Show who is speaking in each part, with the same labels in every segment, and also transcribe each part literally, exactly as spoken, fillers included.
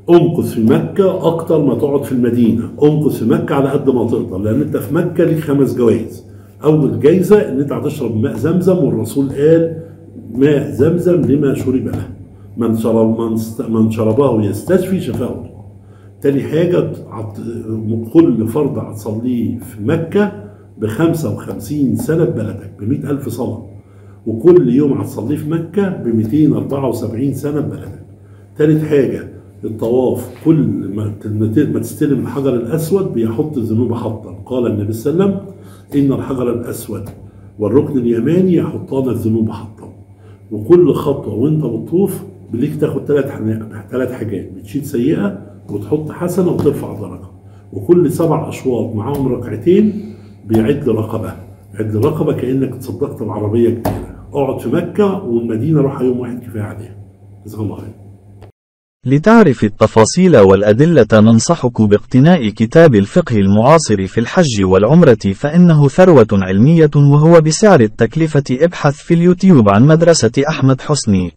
Speaker 1: امكث في مكة أكتر ما تقعد في المدينة، امكث في مكة على قد ما تقدر، لأن أنت في مكة ليك خمس جوائز. أول جايزة إن أنت هتشرب ماء زمزم، والرسول قال ماء زمزم لما شرب له، من شرب من شربه يستشفي شفاه الله. تاني حاجة كل فرض هتصليه في مكة بخمسة وخمسين سنة ببلدك بمئة ألف صلاة، وكل يوم هتصليه في مكة بمئتين وأربعة وسبعين سنة ببلدك. تالت حاجة الطواف، كل ما تستلم الحجر الأسود بيحط الذنوب حطا. قال النبي صلى الله عليه وسلم إن الحجر الأسود والركن اليماني يحطان الذنوب حطا. وكل خطوة وانت بتطوف بليك تاخد ثلاث ثلاث حاجات، بتشيل سيئة وتحط حسنة وترفع درجة. وكل سبع أشواط معاهم ركعتين بيعد رقبة، عد رقبة كأنك تصدقت بعربية كبيرة. اقعد في مكة والمدينة روح يوم واحد كفاية عليها. جزاك الله خير.
Speaker 2: لتعرف التفاصيل والأدلة ننصحك باقتناء كتاب الفقه المعاصر في الحج والعمرة، فإنه ثروة علمية وهو بسعر التكلفة. ابحث في اليوتيوب عن مدرسة أحمد حسني.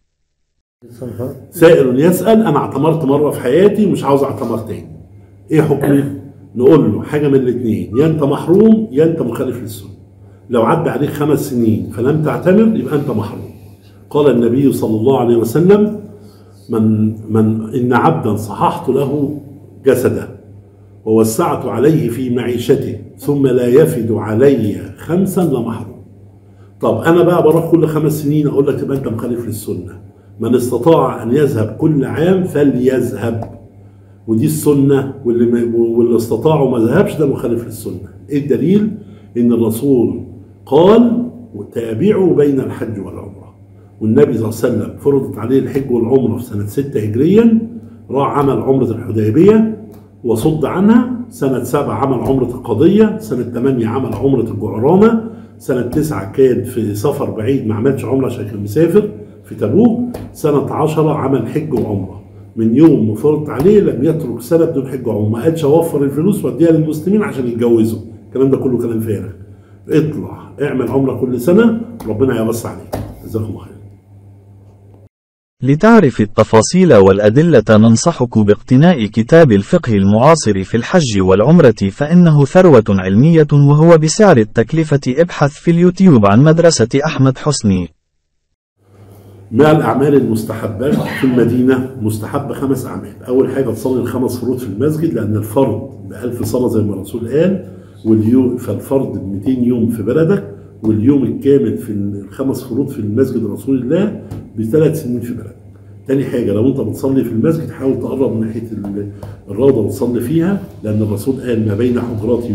Speaker 1: سائل يسأل أنا اعتمرت مرة في حياتي ومش عاوز اعتمر تاني، إيه حكمي؟ نقول له حاجة من الاثنين، يا أنت محروم يا أنت مخالف للسنة. لو عدى عليك خمس سنين فلم تعتمر يبقى أنت محروم. قال النبي صلى الله عليه وسلم من من إن عبدا صححت له جسده ووسعت عليه في معيشته ثم لا يفد علي خمسا لمحروم. طب أنا بقى بروح كل خمس سنين أقول لك تبقى أنت مخالف للسنة. من استطاع أن يذهب كل عام فليذهب، ودي السنة، واللي, واللي استطاعوا ما ذهبش ده مخالف للسنة. إيه الدليل؟ إن الرسول قال وتابعوا بين الحج والعمرة، والنبي صلى الله عليه وسلم فرضت عليه الحج والعمرة في سنة ستة هجريا، راح عمل عمرة الحديبية وصد عنها. سنة سبعة عمل عمرة القضية، سنة ثمانية عمل عمرة الجعرانة، سنة تسعة كان في سفر بعيد ما عملش عمرة عشان كان مسافر في تبوك، سنة عشرة عمل حج وعمرة. من يوم ما فرضت عليه لم يترك سنة بدون حج وعمرة، ما قالش اوفر الفلوس واديها للمسلمين عشان يتجوزوا. الكلام ده كله كلام فارغ. اطلع اعمل عمرة كل سنة ربنا يوسع عليك. جزاكم الله خير.
Speaker 2: لتعرف التفاصيل والأدلة ننصحك باقتناء كتاب الفقه المعاصر في الحج والعمرة، فإنه ثروة علمية وهو بسعر التكلفة. ابحث في اليوتيوب عن مدرسة أحمد حسني.
Speaker 1: ما الأعمال المستحبات في المدينة؟ مستحب خمس أعمال. أول حاجة تصلي الخمس فروض في المسجد، لأن الفرض بألف صلاة زي ما الرسول قال، واليوم فالفرض ب مئتين يوم في بلدك، واليوم الكامل في الخمس فروض في المسجد رسول الله بثلاث سنين في بلدك. تاني حاجة لو أنت بتصلي في المسجد حاول تقرب من ناحية الروضة وتصلي فيها، لأن الرسول قال ما بين حجراتي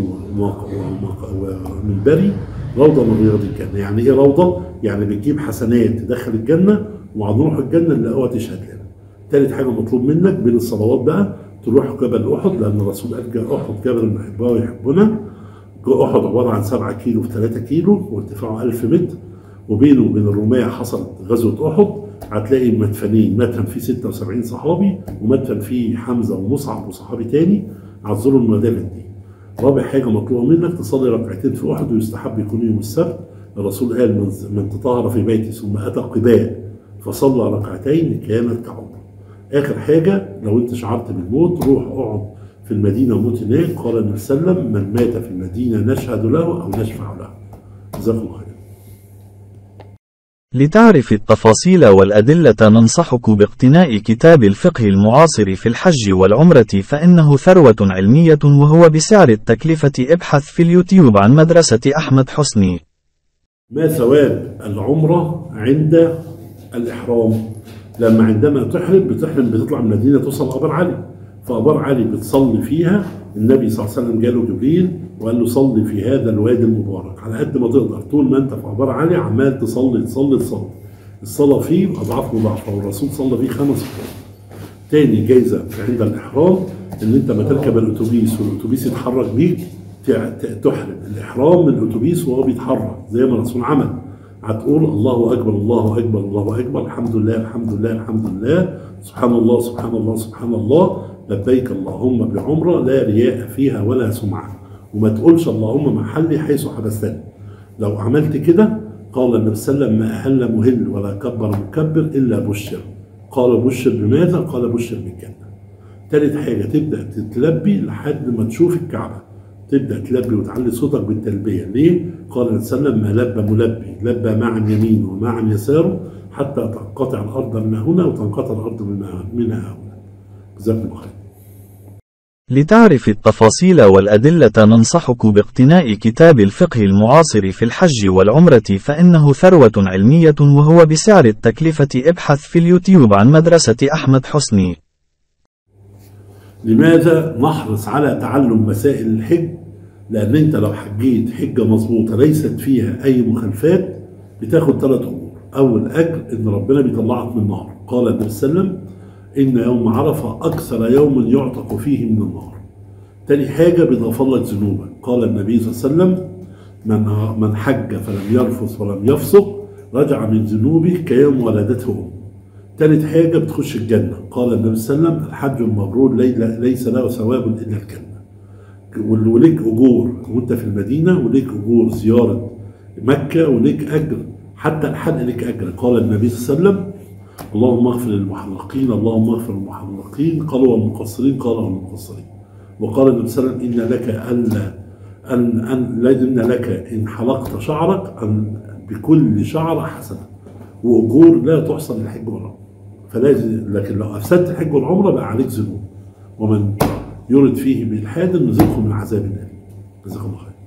Speaker 1: ومنبري روضة من رياض الجنة. يعني إيه روضة؟ يعني بتجيب حسنات تدخل الجنة، وهنروح الجنة اللي هو تشهد لنا. تالت حاجة مطلوب منك بين الصلوات بقى تروح جبل أحد، لأن الرسول قال أحد جبل نحبه ويحبنا. أحد عبارة عن سبعة كيلو في ثلاثة كيلو وارتفاعه ألف متر، وبينه وبين الرماية حصلت غزوة أحد. هتلاقي مدفنين، مدفن فيه ستة وسبعين صحابي، ومدفن فيه حمزة ومصعب وصحابي تاني. هتزوروا المدافن دي. رابع حاجة مطلوبة منك تصلي ركعتين في أحد، ويستحب يكون يوم السبت. الرسول قال من تطهر في بيتي ثم أتى قباء فصلى ركعتين كانت كعمرة. آخر حاجة لو أنت شعرت بالموت روح اقعد في المدينة وموت هناك. قال النبي صلى الله عليه وسلم من مات في المدينة نشهد له أو نشفع له. جزاكم الله خير.
Speaker 2: لتعرف التفاصيل والأدلة ننصحك باقتناء كتاب الفقه المعاصر في الحج والعمرة، فإنه ثروة علمية وهو بسعر التكلفة. ابحث في اليوتيوب عن مدرسة أحمد حسني.
Speaker 1: ما ثواب العمرة عند الإحرام؟ لما عندما تحرم بتحرم بتطلع من المدينة توصل أبار علي، فأبار علي بتصلي فيها. النبي صلى الله عليه وسلم جاله جبريل وقال له صلي في هذا الوادي المبارك على قد ما تقدر. طول ما انت في أبار علي عمال تصلي تصلي تصلي. الصلاة فيه أضعاف مضاعفة، والرسول صلى فيه خمس فروض. تاني جايزة عند الإحرام إن أنت ما تركب الأتوبيس والأتوبيس يتحرك بيك تحرم الإحرام من الأتوبيس وهو بيتحرك زي ما الرسول عمل. هتقول الله أكبر الله أكبر الله أكبر، الحمد لله الحمد لله الحمد لله، سبحان الله سبحان الله سبحان الله، لبيك اللهم بعمرة لا رياء فيها ولا سمعة. وما تقولش اللهم محلي حيث حبستني. لو عملت كده قال النبي صلى الله عليه وسلم ما أهل مهل ولا كبر مكبر إلا بشر. قال بشر بماذا؟ قال بشر بالجنة. تالت حاجة تبدأ تتلبي لحد ما تشوف الكعبة، تبدأ تلبي وتعلي صوتك بالتلبية. ليه؟ قال النبي صلى الله عليه وسلم: ما لبى ملبي لبى معا يمينه ومعا يساره حتى تنقطع الأرض من هنا وتنقطع الأرض من هنا. جزاكم الله خير.
Speaker 2: لتعرف التفاصيل والأدلة ننصحك باقتناء كتاب الفقه المعاصر في الحج والعمرة، فإنه ثروة علمية وهو بسعر التكلفة. ابحث في اليوتيوب عن مدرسة أحمد حسني.
Speaker 1: لماذا نحرص على تعلم مسائل الحج؟ لأن أنت لو حجيت حجة مظبوطة ليست فيها أي مخالفات بتاخد ثلاث أمور. أول أجر إن ربنا بيطلعك من النار، قال النبي صلى الله عليه وسلم: إن يوم عرفة أكثر يوم يعتق فيه من النار. تاني حاجة بيغفر لك ذنوبك، قال النبي صلى الله عليه وسلم: من من حج فلم يرفث ولم يفسق رجع من ذنوبه كيوم ولدته أمه. تالت حاجة بتخش الجنة، قال النبي صلى الله عليه وسلم: الحج المبرور ليس له ثواب إلا الجنة. وليك أجور وأنت في المدينة، وليك أجور زيارة مكة، وليك أجر حتى الحج ليك أجر. قال النبي صلى الله عليه وسلم: اللهم اغفر للمحلقين، اللهم اغفر للمحلقين، قالوا والمقصرين، قال والمقصرين. وقال النبي صلى الله عليه وسلم: إن لك ألا أن أن إن لك إن حلقت شعرك أن بكل شعر حسنة، وأجور لا تحصى للحج والعمرة. فلازم، لكن لو أفسدت الحج والعمرة بقى عليك ذنوب، ومن يرد فيه بالحاد نذقه من عذاب النار. جزاكم الله خير.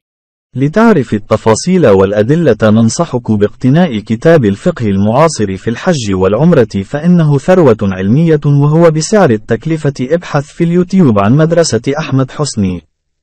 Speaker 2: لتعرف التفاصيل والأدلة ننصحك باقتناء كتاب الفقه المعاصر في الحج والعمرة، فإنه ثروة علمية وهو بسعر التكلفة. ابحث في اليوتيوب عن مدرسة أحمد حسني.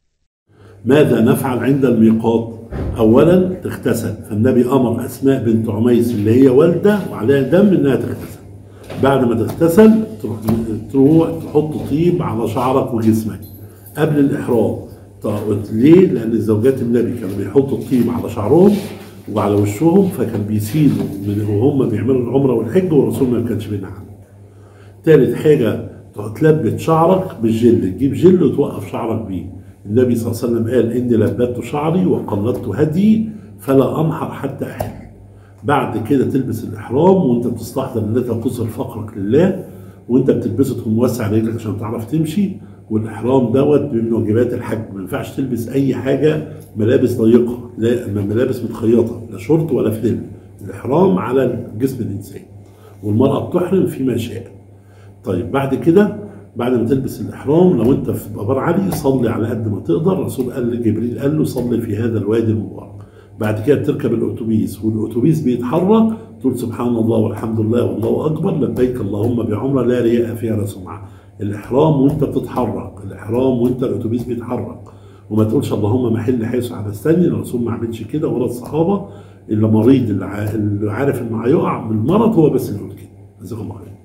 Speaker 1: ماذا نفعل عند الميقات؟ أولا تغتسل، فالنبي أمر أسماء بنت عميس اللي هي والدة وعليها دم إنها تغتسل. بعد ما تغتسل تروح تروح تحط طيب على شعرك وجسمك قبل الإحرام. ليه؟ لأن زوجات النبي كانوا بيحطوا الطيب على شعرهم وعلى وشهم، فكان بيسيلوا من وهم بيعملوا العمرة والحج، والرسول ما كانش بينهى عنه. تالت حاجة تلبت شعرك بالجل، تجيب جل وتوقف شعرك بيه. النبي صلى الله عليه وسلم قال: إني لبت شعري وقلدت هدي فلا أنحر حتى أحل. بعد كده تلبس الإحرام وأنت بتستحضر إن أنت تصل فقرك لله، وأنت بتلبسه تكون موسع رجلك عشان تعرف تمشي. والإحرام دوت من واجبات الحج، ما ينفعش تلبس أي حاجة ملابس ضيقة، لا ملابس متخيطة، لا شورت ولا فلل. الإحرام على جسم الإنسان، والمرأة بتحرم فيما شاء. طيب بعد كده، بعد ما تلبس الإحرام لو أنت في أبار عالي صلي على قد ما تقدر. الرسول قال لجبريل، قال له: صلي في هذا الوادي المبارك. بعد كده بتركب الأتوبيس، والأتوبيس بيتحرك تقول: سبحان الله والحمد لله والله أكبر، لبيك اللهم بعمرة لا رياء فيها ولا سمعة. الإحرام وأنت بتتحرك، الإحرام وأنت الأتوبيس بيتحرك، وما تقولش اللهم محل حيث حبستني. الرسول ما عملش كده ولا الصحابة، إلا مريض اللي عارف إنه هيقع من المرض هو بس اللي يقول كده. جزاك الله خير.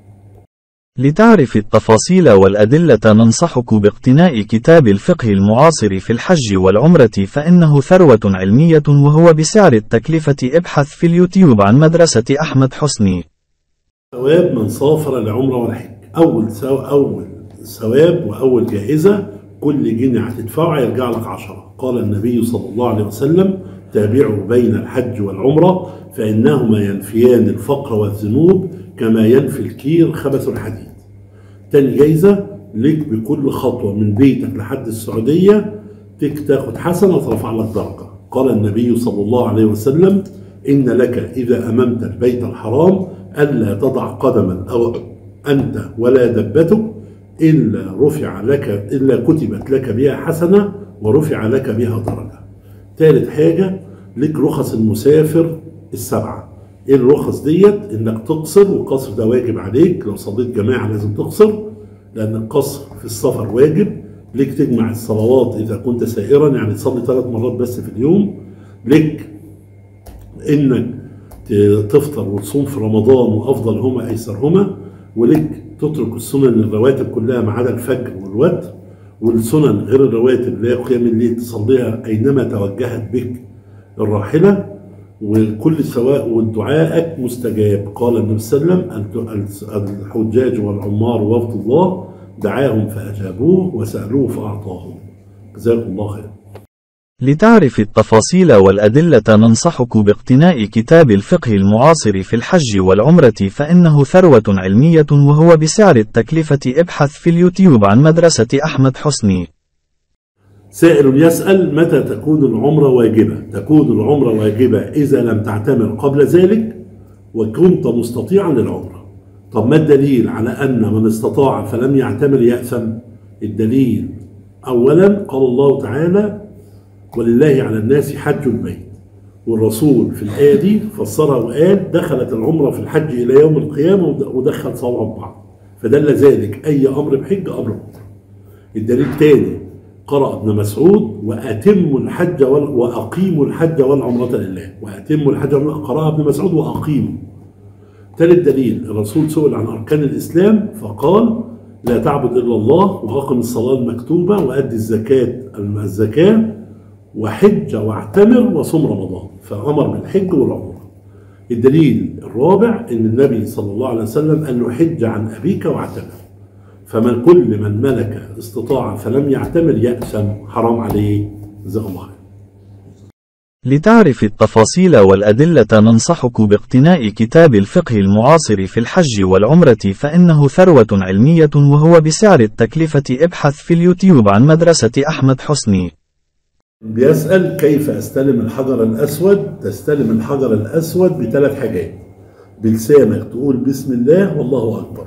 Speaker 2: لتعرف التفاصيل والأدلة ننصحك باقتناء كتاب الفقه المعاصر في الحج والعمرة، فإنه ثروة علمية وهو بسعر التكلفة. ابحث في اليوتيوب عن مدرسة أحمد حسني.
Speaker 1: ثواب من سافر لعمرة والحج. أول سو أول ثواب وأول جائزة، كل جنيه هتدفعه هيرجع لك عشرة. قال النبي صلى الله عليه وسلم: تابعوا بين الحج والعمرة فإنهما ينفيان الفقر والذنوب كما ينفي الكير خبث الحديد. تاني جايزة ليك بكل خطوة من بيتك لحد السعودية تاخد حسنة ترفع لك درجة. قال النبي صلى الله عليه وسلم: إن لك إذا أممت البيت الحرام ألا تضع قدما أو أنت ولا دبتك إلا رفع لك إلا كتبت لك بها حسنة ورفع لك بها درجة. ثالث حاجة لك رخص المسافر السبعة. ايه الرخص ديت؟ انك تقصر، والقصر ده واجب عليك. لو صليت جماعة لازم تقصر، لان القصر في السفر واجب. لك تجمع الصلوات اذا كنت سائرا، يعني تصلي ثلاث مرات بس في اليوم. لك انك تفطر وتصوم في رمضان وافضلهما ايسرهما. ولك تترك السنن الرواتب كلها ما عدا الفجر والوتر، والسنن غير الرواتب اللي هي قيام الليل تصليها اينما توجهت بك الراحله. وكل سواء ودعائك مستجاب. قال النبي صلى الله عليه وسلم: الحجاج والعمار وفد الله دعاهم فاجابوه وسالوه فاعطاهم. جزاكم الله خير.
Speaker 2: لتعرف التفاصيل والأدلة ننصحك باقتناء كتاب الفقه المعاصر في الحج والعمرة فإنه ثروة علمية وهو بسعر التكلفة. ابحث في اليوتيوب عن مدرسة أحمد حسني.
Speaker 1: سائل يسأل: متى تكون العمرة واجبة؟ تكون العمرة واجبة إذا لم تعتمر قبل ذلك وكنت مستطيعا للعمرة. طب ما الدليل على أن من استطاع فلم يعتمر يأثم؟ الدليل أولا قال الله تعالى: ولله على الناس حج البيت، والرسول في الآية دي فسرها وقال: دخلت العمرة في الحج إلى يوم القيامة ودخل صواب بعض، فدل ذلك أي أمر بحج أمر عمرة. الدليل الثاني قرأ ابن مسعود: وأتموا الحج وأقيموا الحج والعمرة لله. وأتموا الحج والعمرة قرأ ابن مسعود: وأقيموا. ثالث دليل الرسول سئل عن أركان الإسلام فقال: لا تعبد إلا الله، وأقم الصلاة المكتوبة، وأدي الزكاة الزكاة، وحج واعتمر وصم رمضان، فأمر بالحج والعمرة. الدليل الرابع ان النبي صلى الله عليه وسلم قال له: حج عن أبيك واعتمر. فمن كل من ملك استطاع فلم يعتمر يأثم، حرام عليه. جزاك الله خير.
Speaker 2: لتعرف التفاصيل والأدلة ننصحك باقتناء كتاب الفقه المعاصر في الحج والعمرة فإنه ثروة علمية وهو بسعر التكلفة. ابحث في اليوتيوب عن مدرسة أحمد حسني.
Speaker 1: بيسأل: كيف أستلم الحجر الأسود؟ تستلم الحجر الأسود بثلاث حاجات: بلسانك تقول بسم الله والله أكبر،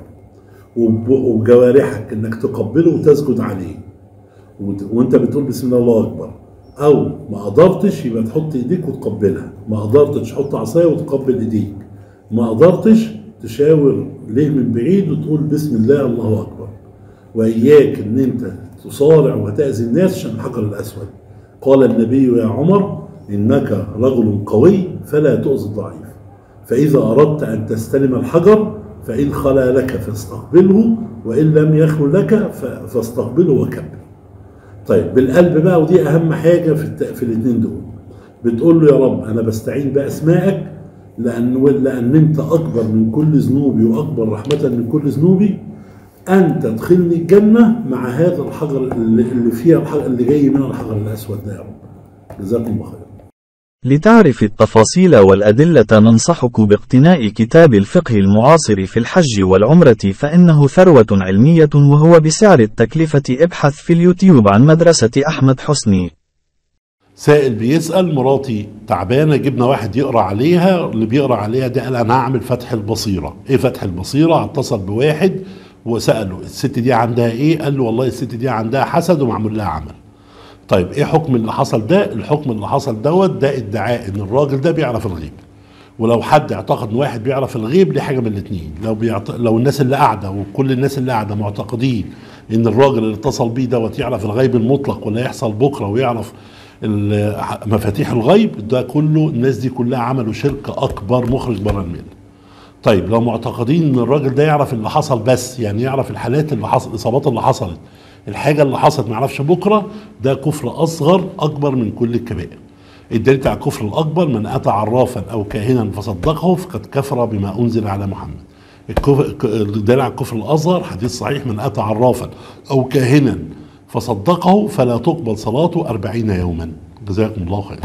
Speaker 1: وبجوارحك إنك تقبله وتسجد عليه وأنت بتقول بسم الله والله أكبر، أو ما قدرتش يبقى تحط إيديك وتقبلها، ما قدرتش تحط عصاية وتقبل إيديك، ما قدرتش تشاور ليه من بعيد وتقول بسم الله الله أكبر. وإياك إن أنت تصارع وتأذي الناس عشان الحجر الأسود. قال النبي: يا عمر إنك رجل قوي فلا تؤذي الضعيف، فإذا أردت أن تستلم الحجر فإن خلا لك فاستقبله، وإن لم يخل لك فاستقبله وكبر. طيب بالقلب بقى، ودي أهم حاجة في, في الاثنين دول. بتقول له: يا رب أنا بستعين بأسمائك لأن, لأن أنت أكبر من كل ذنوبي وأكبر رحمة من كل ذنوبي، أن تدخلني الجنة مع هذا الحجر اللي فيها الحجر اللي جاي من الحجر الأسود ده يا رب. جزاكم الله خير.
Speaker 2: لتعرف التفاصيل والأدلة ننصحك باقتناء كتاب الفقه المعاصر في الحج والعمرة فإنه ثروة علمية وهو بسعر التكلفة. ابحث في اليوتيوب عن مدرسة أحمد حسني.
Speaker 1: سائل بيسأل: مراتي تعبانة، جبنا واحد يقرأ عليها، اللي بيقرأ عليها ده قال أنا هعمل فتح البصيرة. إيه فتح البصيرة؟ اتصل بواحد وسأله: الست دي عندها ايه؟ قال له: والله الست دي عندها حسد ومعمول لها عمل. طيب ايه حكم اللي حصل ده؟ الحكم اللي حصل دوت ده ادعاء ان الراجل ده بيعرف الغيب، ولو حد اعتقد ان واحد بيعرف الغيب دي حاجه من الاثنين. لو بيعت... لو الناس اللي قاعده وكل الناس اللي قاعده معتقدين ان الراجل اللي اتصل بيه دوت يعرف الغيب المطلق ولا يحصل بكره ويعرف مفاتيح الغيب، ده كله الناس دي كلها عملوا شرك اكبر مخرج بره المله. طيب لو معتقدين ان الراجل ده يعرف اللي حصل بس، يعني يعرف الحالات اللي حصل، الاصابات اللي حصلت، الحاجه اللي حصلت ما يعرفش بكره، ده كفر اصغر اكبر من كل الكبائر. الدليل على الكفر الاكبر: من اتى عرافا او كاهنا فصدقه فقد كفر بما انزل على محمد. الدليل على الكفر الاصغر حديث صحيح: من اتى عرافا او كاهنا فصدقه فلا تقبل صلاته أربعين يوما. جزاكم الله خيرا.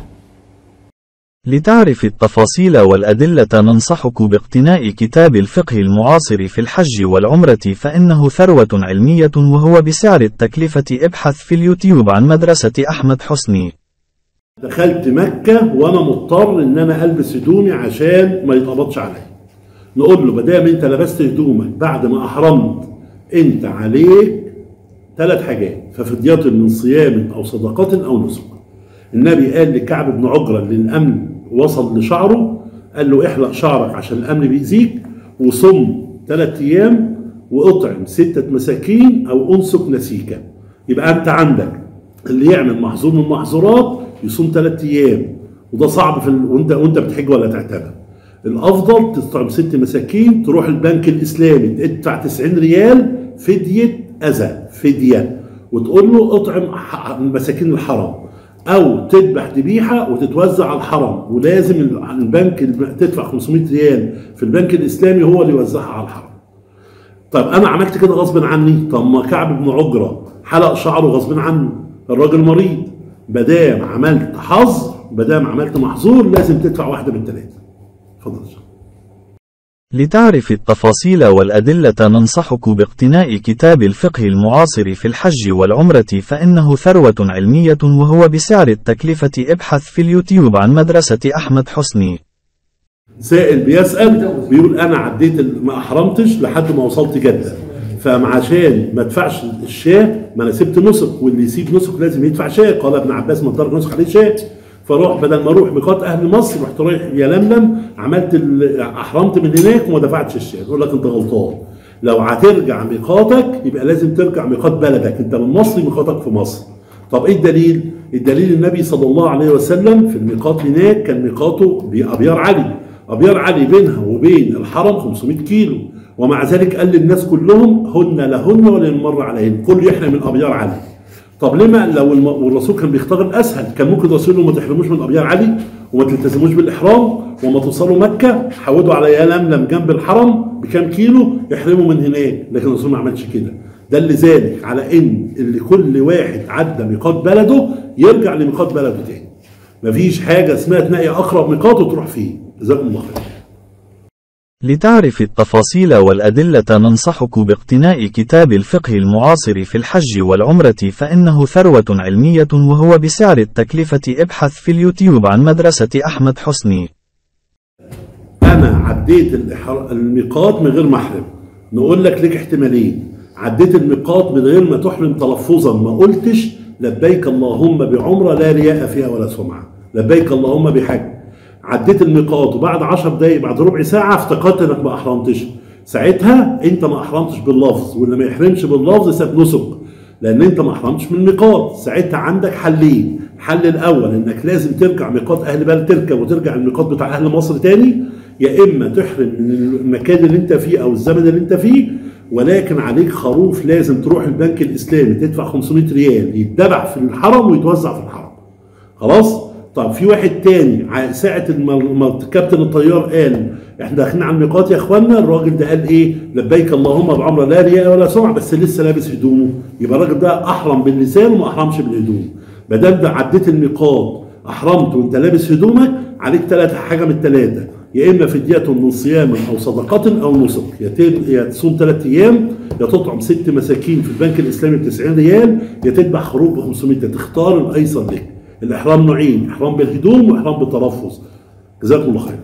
Speaker 2: لتعرف التفاصيل والأدلة ننصحك باقتناء كتاب الفقه المعاصر في الحج والعمرة فإنه ثروة علمية وهو بسعر التكلفة. ابحث في اليوتيوب عن مدرسة أحمد حسني.
Speaker 1: دخلت مكة وأنا مضطر إن أنا ألبس هدومي عشان ما يتقبضش عليا. نقول له: بدام أنت لبست هدومك بعد ما أحرمت، أنت عليك ثلاث حاجات: ففدية من صيام أو صدقة أو نسك. النبي قال لكعب بن عجرة اللي الأمن وصل لشعره، قال له: احلق شعرك عشان الأمن بيأذيك، وصم ثلاث أيام، وأطعم ستة مساكين أو أنسك نسيكا. يبقى أنت عندك اللي يعمل محظور من المحظورات يصوم ثلاث أيام، وده صعب في ال... وأنت وأنت بتحج ولا تعتمر. الأفضل تطعم ست مساكين، تروح البنك الإسلامي تدفع تسعين ريال فدية أذى، فدية، وتقول له اطعم مساكين الحرم، او تذبح ذبيحه وتتوزع على الحرم، ولازم البنك تدفع خمسمائة ريال في البنك الاسلامي هو اللي يوزعها على الحرم. طب انا عملت كده غصب عني. طب ما كعب بن عجرة حلق شعره غصب عنه، الراجل مريض، مادام عملت حظر، مادام عملت محظور، لازم تدفع واحده من الثلاثه. اتفضل.
Speaker 2: لتعرف التفاصيل والأدلة ننصحك باقتناء كتاب الفقه المعاصر في الحج والعمرة، فإنه ثروة علمية وهو بسعر التكلفة. ابحث في اليوتيوب عن مدرسة أحمد حسني.
Speaker 1: سائل بيسأل بيقول أنا عديت ما أحرمتش لحد ما وصلت جدة، فعشان ما ادفعش الشاة ما أنا سبت نسك، واللي يسيب نسك لازم يدفع شاة. قال ابن عباس من ترك نسك عليه شاة. فروح بدل ما اروح ميقات اهل مصر رحت رايح يا لملم، عملت احرمت من هناك وما دفعتش الشاة. يقول لك انت غلطان. لو هترجع ميقاتك يبقى لازم ترجع ميقات بلدك، انت من مصر ميقاتك في مصر. طب ايه الدليل؟ الدليل النبي صلى الله عليه وسلم في الميقات هناك كان ميقاته بأبيار علي. أبيار علي بينها وبين الحرم خمسمائة كيلو، ومع ذلك قال للناس كلهم هن لهن وللمر عليهن، كل يحرم من أبيار علي. طب لما لو الم... والرسول كان بيختار الاسهل، كان ممكن الرسول ما تحرموش من ابيار علي وما تلتزموش بالاحرام وما توصلوا مكه حودوا على يا لملم جنب الحرم بكام كيلو يحرموا من هناك، لكن الرسول ما عملش كده. ده لذلك على ان اللي كل واحد عدى ميقات بلده يرجع لميقات بلده تاني. مفيش حاجه اسمها تنقي اقرب ميقات وتروح فيه. جزاكم الله خير.
Speaker 2: لتعرف التفاصيل والأدلة ننصحك باقتناء كتاب الفقه المعاصر في الحج والعمرة، فإنه ثروة علمية وهو بسعر التكلفة. ابحث في اليوتيوب عن مدرسة أحمد حسني.
Speaker 1: أنا عديت الميقات من غير ما أحرم، نقول لك لك احتمالين. عديت الميقات من غير ما تحرم تلفظا، ما قلتش لبيك اللهم بعمرة لا رياء فيها ولا سمعة، لبيك اللهم بحج. عديت الميقات وبعد عشر دقايق بعد ربع ساعة افتكرت انك ما احرمتش، ساعتها انت ما احرمتش باللفظ، واللي ما يحرمش باللفظ ساب نسك، لان انت ما احرمتش من الميقات. ساعتها عندك حلين. الحل الاول انك لازم ترجع ميقات اهل بلد، تركب وترجع الميقات بتاع اهل مصر تاني، يا اما تحرم من المكان اللي انت فيه او الزمن اللي انت فيه، ولكن عليك خروف لازم تروح البنك الاسلامي تدفع خمسمائة ريال يتذبح في الحرم ويتوزع في الحرم. خلاص؟ طب في واحد تاني ساعة ما كابتن الطيار قال احنا داخلين على الميقات يا اخوانا، الراجل ده قال ايه؟ لبيك اللهم بعمره لا رياء ولا سمعة، بس لسه لابس هدومه، يبقى الراجل ده احرم باللسان وما احرمش بالهدوم. ما دام ده عديت الميقات احرمت وانت لابس هدومك، عليك ثلاثة حاجة من الثلاثة، يا اما فدية من صيام او صدقة او نسك، يا تصوم ثلاث ايام، يا تطعم ست مساكين في البنك الاسلامي ب تسعين ريال، يا تذبح خروف ب خمسمائة. تختار الايسر لك. الإحرام نوعين، إحرام بالهدوم وإحرام بالتلفظ. جزاكم الله خير.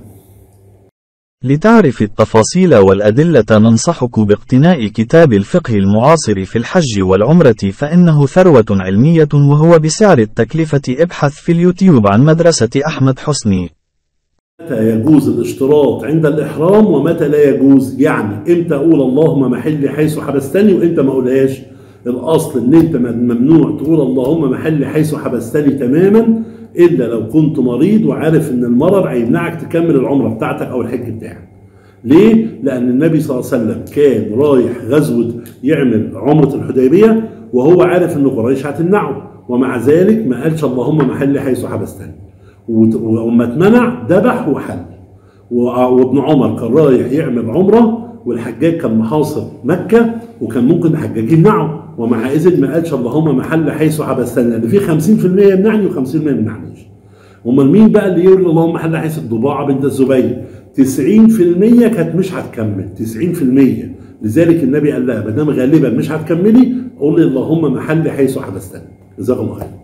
Speaker 2: لتعرف التفاصيل والأدلة ننصحك باقتناء كتاب الفقه المعاصر في الحج والعمرة، فإنه ثروة علمية وهو بسعر التكلفة. ابحث في اليوتيوب عن مدرسة أحمد حسني.
Speaker 1: متى يجوز الاشتراط عند الإحرام ومتى لا يجوز؟ يعني إمتى أقول اللهم محلي حيث حبستني وإمتى ما أقولهاش؟ الأصل إن أنت ممنوع تقول اللهم محلي حيث حبستني تماما، إلا لو كنت مريض وعارف إن المرض هيمنعك تكمل العمرة بتاعتك أو الحج بتاعك. ليه؟ لأن النبي صلى الله عليه وسلم كان رايح غزوة يعمل عمرة الحديبية وهو عارف إن قريش هتمنعه، ومع ذلك ما قالش اللهم محلي حيث حبستني، وما اتمنع ذبح وحل. وابن عمر كان رايح يعمل عمرة والحجاج كان محاصر مكة وكان ممكن الحجاج يمنعه، ومع إذن ما قالش اللهم محل حيث حبستني، لأن في خمسين في المية يمنعني وخمسين في المية ما يمنعنيش. امال مين بقى اللي يقول اللهم محل حيث؟ الضباعة بنت الزبير تسعين في المية كانت مش هتكمل، تسعين في المية. لذلك النبي قال لها ما دام غالبا مش هتكملي قول لي اللهم محل حيث حبستني. جزاك الله خير.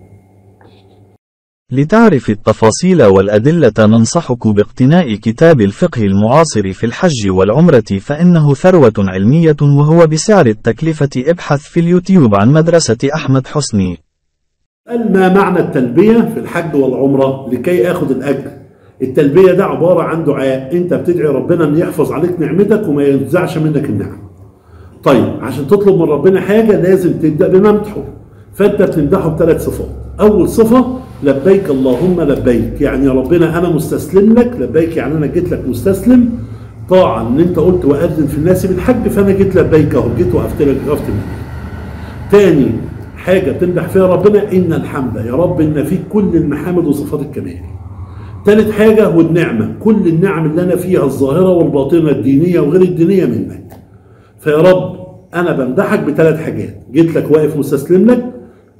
Speaker 2: لتعرف التفاصيل والأدلة ننصحك باقتناء كتاب الفقه المعاصر في الحج والعمرة، فإنه ثروة علمية وهو بسعر التكلفة. ابحث في اليوتيوب عن مدرسة أحمد حسني.
Speaker 1: ما معنى التلبية في الحج والعمرة لكي آخذ الأجر؟ التلبية ده عبارة عن دعاء، أنت بتدعي ربنا أن يحفظ عليك نعمتك وما ينزعش منك النعم. طيب عشان تطلب من ربنا حاجة لازم تبدأ بممدحه، فأنت بتمدحه بثلاث صفات. أول صفة لبيك اللهم لبيك، يعني يا ربنا أنا مستسلم لك. لبيك يعني أنا جيت لك مستسلم طاعا، أن أنت قلت وأذن في الناس بالحج فأنا جيت لبيك أهو، جيت وقفت لك وقفت منك. تاني حاجة تمدح فيها ربنا إن الحمد يا رب إن فيك كل المحامد وصفات الكمال. تالت حاجة هو النعمة، كل النعم اللي أنا فيها الظاهرة والباطنة الدينية وغير الدينية منك. فيا رب أنا بمدحك بثلاث حاجات، جيت لك واقف مستسلم لك،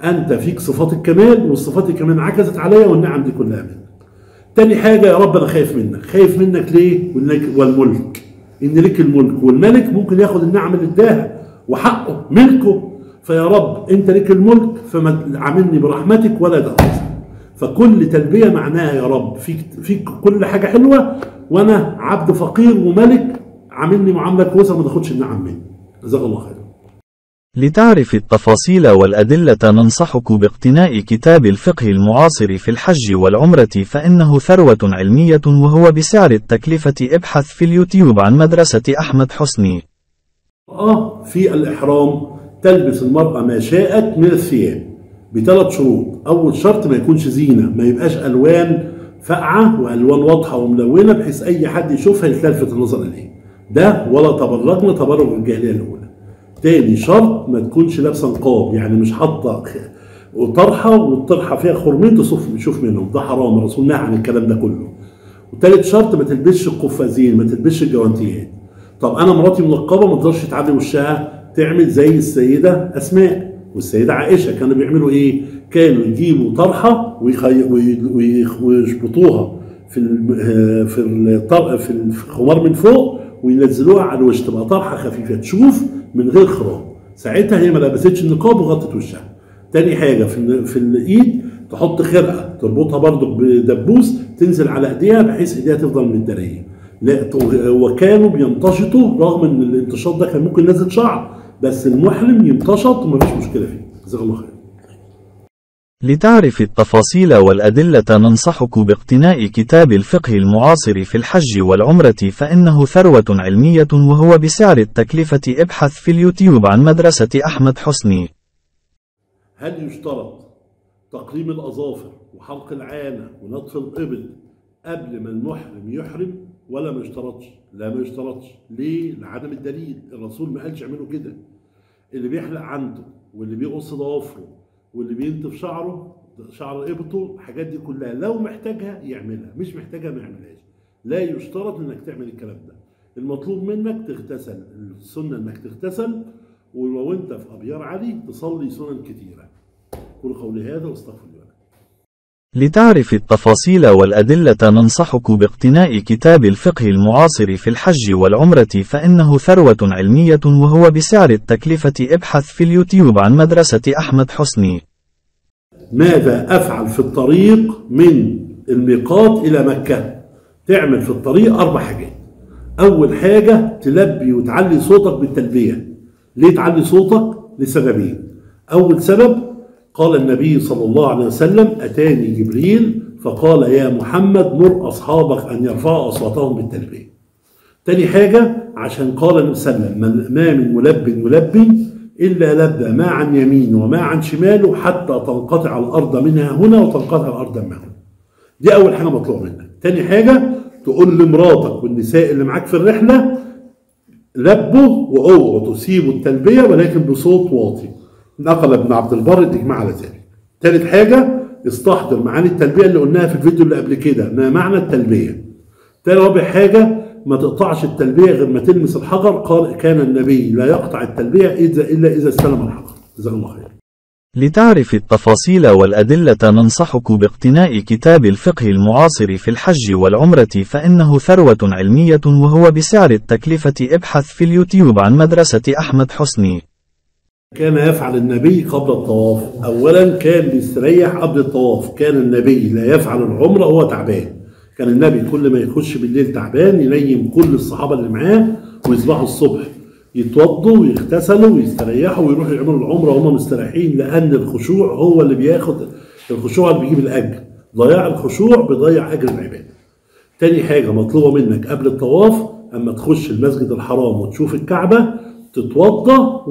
Speaker 1: انت فيك صفات الكمال، والصفات الكمال عكست عليا والنعم دي كلها منك. تاني حاجه يا رب انا خايف منك. خايف منك ليه؟ والملك، ان لك الملك، والملك ممكن ياخد النعم اللي اداها وحقه ملكه. فيا رب انت لك الملك فما عاملني برحمتك ولا تأخذني. فكل تلبيه معناها يا رب فيك فيك كل حاجه حلوه، وانا عبد فقير وملك عاملني معامله كويسه ما تاخدش النعم مني. جزاك الله خير.
Speaker 2: لتعرف التفاصيل والأدلة ننصحك باقتناء كتاب الفقه المعاصر في الحج والعمرة، فإنه ثروة علمية وهو بسعر التكلفة. ابحث في اليوتيوب عن مدرسة أحمد حسني.
Speaker 1: آه في الإحرام تلبس المرأة ما شاءت من الثياب بثلاث شروط. أول شرط ما يكونش زينة، ما يبقاش ألوان فاقعة وألوان واضحة وملونة بحيث أي حد يشوفها يتلفت النظر إليه، ده ولا تبرجنا تبرج الجاهلية الأولى. تاني شرط ما تكونش لابسه نقاب، يعني مش حاطه وطرحه والطرحه فيها خرمين تصف نشوف منهم، ده حرام، الرسول نهى عن الكلام ده كله. وتالت شرط ما تلبسش القفازين، ما تلبسش الجوانتيات. طب انا مراتي منقبه ما تقدرش تعلي وشها تعمل زي السيده اسماء والسيده عائشه، كانوا بيعملوا ايه؟ كانوا يجيبوا طرحه ويشبطوها في في في الخمار من فوق وينزلوها على الوش، تبقى طرحه خفيفه تشوف من غير خرام. ساعتها هي ما لبستش النقاب وغطت وشها. تاني حاجه في في الايد تحط خرقه تربطها برضو بدبوس تنزل على ايديها بحيث ايديها تفضل متداريه. لا وكانوا بينتشطوا رغم ان الانتشاط ده كان ممكن ينزل شعر، بس المحرم ينتشط ومفيش مشكله فيه. جزاك الله خير.
Speaker 2: لتعرف التفاصيل والأدلة ننصحك باقتناء كتاب الفقه المعاصر في الحج والعمرة، فإنه ثروة علمية وهو بسعر التكلفة. ابحث في اليوتيوب عن مدرسة أحمد حسني.
Speaker 1: هل يشترط تقليم الأظافر وحلق العانة ونطف الإبل قبل ما المحرم يحرم ولا ما يشترطش؟ لا ما يشترطش. ليه؟ لعدم الدليل. الرسول ما قالش اعملوا كده. اللي بيحلق عنده واللي بيقص ضوافره واللي بينتف شعره شعر ابطه، الحاجات دي كلها لو محتاجها يعملها، مش محتاجها ما يعملهاش. لا يشترط انك تعمل الكلام ده. المطلوب منك تغتسل، السنه انك تغتسل، ولو انت في ابيار علي تصلي سنن كثيره. قولوا قولي هذا واستغفر الله.
Speaker 2: لتعرف التفاصيل والأدلة ننصحك باقتناء كتاب الفقه المعاصر في الحج والعمرة، فإنه ثروة علمية وهو بسعر التكلفة. ابحث في اليوتيوب عن مدرسة أحمد حسني.
Speaker 1: ماذا أفعل في الطريق من الميقات إلى مكة؟ تعمل في الطريق أربع حاجات. أول حاجة تلبي وتعلي صوتك بالتلبية. ليه تعلي صوتك؟ لسببين. أول سبب قال النبي صلى الله عليه وسلم: أتاني جبريل فقال يا محمد مر أصحابك أن يرفعوا أصواتهم بالتلبية. تاني حاجة عشان قال النبي صلى الله عليه وسلم: ما من ملب ملب إلا لبى ما عن يمينه وما عن شماله حتى تنقطع الأرض منها هنا وتنقطع الأرض منها هنا. دي أول حاجة مطلوب منك. تاني حاجة تقول لمراتك والنساء اللي معاك في الرحلة: لبوا واوعوا تسيبوا التلبية ولكن بصوت واطي. نقل ابن عبد البر الإجماع على ذلك. ثالث حاجة استحضر معاني التلبية اللي قلناها في الفيديو اللي قبل كده، ما معنى التلبية. تاني رابع حاجة ما تقطعش التلبية غير ما تلمس الحجر. قال كان النبي لا يقطع التلبية إذا إلا إذا استلم الحجر. جزاك الله خير.
Speaker 2: لتعرف التفاصيل والأدلة ننصحك باقتناء كتاب الفقه المعاصر في الحج والعمرة، فإنه ثروة علمية وهو بسعر التكلفة. ابحث في اليوتيوب عن مدرسة أحمد حسني.
Speaker 1: كان يفعل النبي قبل الطواف. أولا كان بيستريح قبل الطواف. كان النبي لا يفعل العمرة وهو تعبان. كان النبي كل ما يخش بالليل تعبان ينيم كل الصحابة اللي معاه ويصبحوا الصبح يتوضوا ويغتسلوا ويستريحوا ويروحوا يعملوا العمرة وهم مستريحين، لأن الخشوع هو اللي بياخد، الخشوع اللي بيجيب الأجر. ضياع الخشوع بيضيع أجر العبادة. تاني حاجة مطلوبة منك قبل الطواف أما تخش المسجد الحرام وتشوف الكعبة تتوضا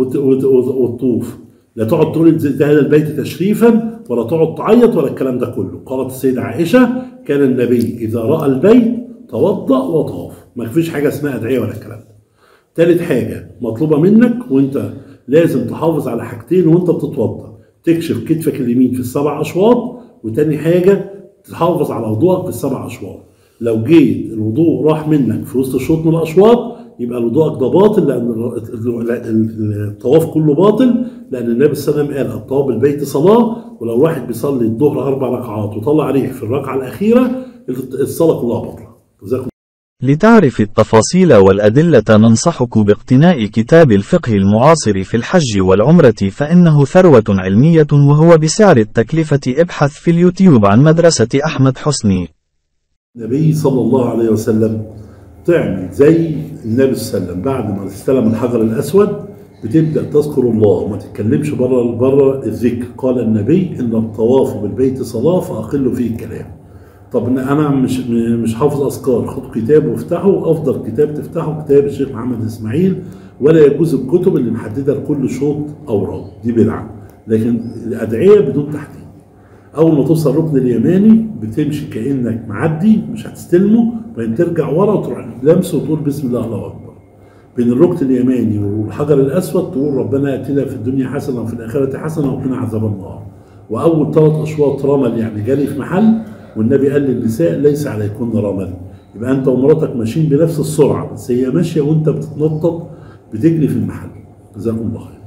Speaker 1: وتطوف. لا تقعد تقول هذا البيت تشريفا ولا تقعد تعيط ولا الكلام ده كله. قالت السيدة عائشة: كان النبي إذا رأى البيت توضأ وطاف. ما فيش حاجة اسمها أدعية ولا الكلام ده. ثالث حاجة مطلوبة منك وأنت لازم تحافظ على حاجتين وأنت بتتوضأ: تكشف كتفك اليمين في السبع أشواط، وتاني حاجة تحافظ على وضوءك في السبع أشواط. لو جيت الوضوء راح منك في وسط الشوط من الأشواط يبقى وضوءك ده باطل، لان الطواف كله باطل، لان النبي صلى الله عليه وسلم قال الطواف بالبيت صلاه، ولو واحد بيصلي الظهر اربع ركعات وطلع ريح في الركعه الاخيره الصلاه كلها باطله.
Speaker 2: لتعرف التفاصيل والأدلة ننصحك باقتناء كتاب الفقه المعاصر في الحج والعمرة، فإنه ثروة علمية وهو بسعر التكلفة. ابحث في اليوتيوب عن مدرسة أحمد حسني.
Speaker 1: النبي صلى الله عليه وسلم تعمل زي النبي صلى الله عليه وسلم بعد ما استلم الحجر الأسود بتبدأ تذكر الله وما تتكلمش بره بره الذكر. قال النبي إن الطواف بالبيت صلاة فأقل فيه الكلام. طب انا مش مش حافظ اذكار، خد كتاب وافتحه. افضل كتاب تفتحه كتاب الشيخ محمد اسماعيل، ولا يجوز الكتب اللي محدده لكل شوط اوراد، دي بدعه. لكن الادعيه بدون تحديد. اول ما توصل الركن اليماني بتمشي كانك معدي مش هتستلمه، بعدين ترجع ورا وتروح لمسه وتقول بسم الله الله اكبر. بين الركن اليماني والحجر الاسود تقول ربنا اتنا في الدنيا حسنه وفي الاخره حسنه وقنا عذاب النار. واول ثلاث اشواط رمل يعني جري في محل، والنبي قال للنساء ليس عليكن رمل. يبقى انت ومراتك ماشيين بنفس السرعه، بس هي ماشيه وانت بتتنطط بتجري في المحل. جزاكم الله خير.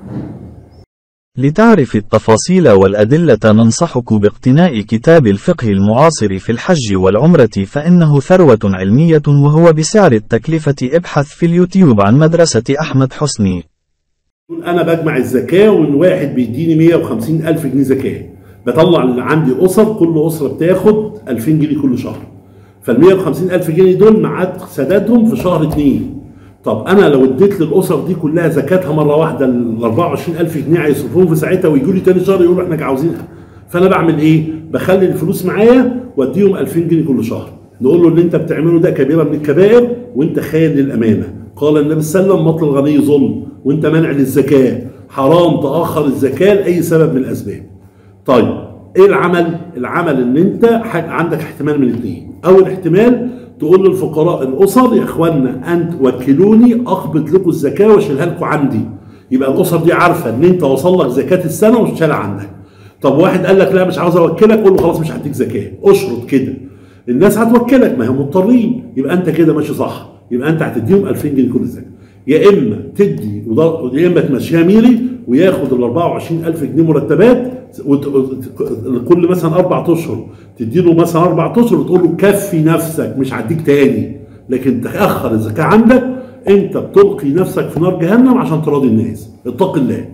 Speaker 2: لتعرف التفاصيل والأدلة ننصحك باقتناء كتاب الفقه المعاصر في الحج والعمرة، فإنه ثروة علمية وهو بسعر التكلفة. ابحث في اليوتيوب عن مدرسة أحمد حسني.
Speaker 1: أنا بجمع الزكاة والواحد بيديني مية وخمسين ألف جنيه زكاة، بطلع اللي عندي أسر، كل أسرة بتاخد ألفين جنيه كل شهر، فال مية وخمسين ألف جنيه دول معاد سدادهم في شهر اتنين. طب أنا لو اديت للأسر دي كلها زكاتها مرة واحدة ال أربعة وعشرين ألف جنيه هيصرفوهم في ساعتها ويجوا لي تاني شهر يقولوا إحنا عاوزينها، فأنا بعمل إيه؟ بخلي الفلوس معايا وأديهم ألفين جنيه كل شهر. نقول له اللي أنت بتعمله ده كبيرة من الكبائر وأنت خاين للأمانة. قال النبي صلى الله عليه وسلم مطل الغني ظلم، وأنت منع للزكاة، حرام تأخر الزكاة لأي سبب من الأسباب. طيب ايه العمل؟ العمل ان انت عندك احتمال من الاثنين. اول احتمال تقول للفقراء الاسر يا اخوانا انت وكلوني اقبض لكم الزكاه واشيلها لكم عندي، يبقى الاسر دي عارفه ان انت وصل لك زكاه السنه وشالها عندك. طب واحد قال لك لا مش عاوز اوكلك، قول له خلاص مش هديك زكاه، اشرط كده الناس هتوكلك، ما هم مضطرين، يبقى انت كده ماشي صح، يبقى انت هتديهم ألفين جنيه كل زكاه. يا اما تدي يا اما تمشيها ميري وياخد ال أربعة وعشرين ألف جنيه مرتبات كل مثلا اربع اشهر تدي له مثلا اربع اشهر وتقول له كفي نفسك مش هديك تاني، لكن تاخر الزكاه عندك انت بتلقي نفسك في نار جهنم عشان تراضي الناس. اتق الله.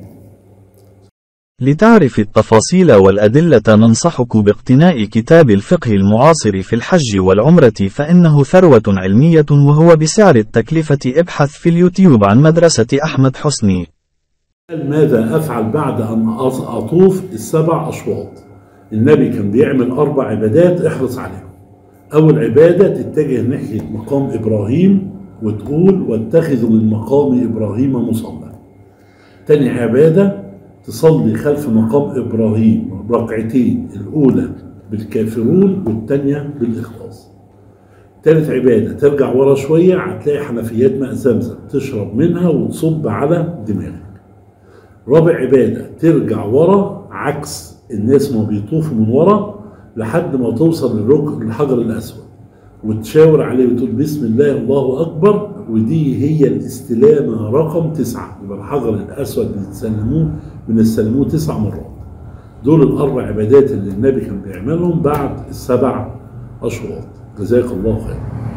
Speaker 2: لتعرف التفاصيل والأدلة ننصحك باقتناء كتاب الفقه المعاصر في الحج والعمرة، فإنه ثروة علمية وهو بسعر التكلفة. ابحث في اليوتيوب عن مدرسة أحمد حسني.
Speaker 1: ماذا أفعل بعد أن أطوف السبع أشواط؟ النبي كان بيعمل أربع عبادات احرص عليهم. أول عبادة تتجه ناحية مقام إبراهيم وتقول واتخذوا من مقام إبراهيم مصلى. تاني عبادة تصلي خلف مقام إبراهيم ركعتين، الأولى بالكافرون والتانية بالإخلاص. تالت عبادة ترجع ورا شوية هتلاقي حنفيات ماء زمزم تشرب منها وتصب على دماغك. رابع عبادة ترجع ورا عكس الناس ما بيطوفوا من ورا لحد ما توصل للركن الحجر الأسود وتشاور عليه وتقول بسم الله الله أكبر، ودي هي الاستلامة رقم تسعة. يبقى الحجر الأسود بنستلموه بنستلموه تسع مرات. دول الأربع عبادات اللي النبي كان بيعملهم بعد السبع أشواط. جزاك الله خير.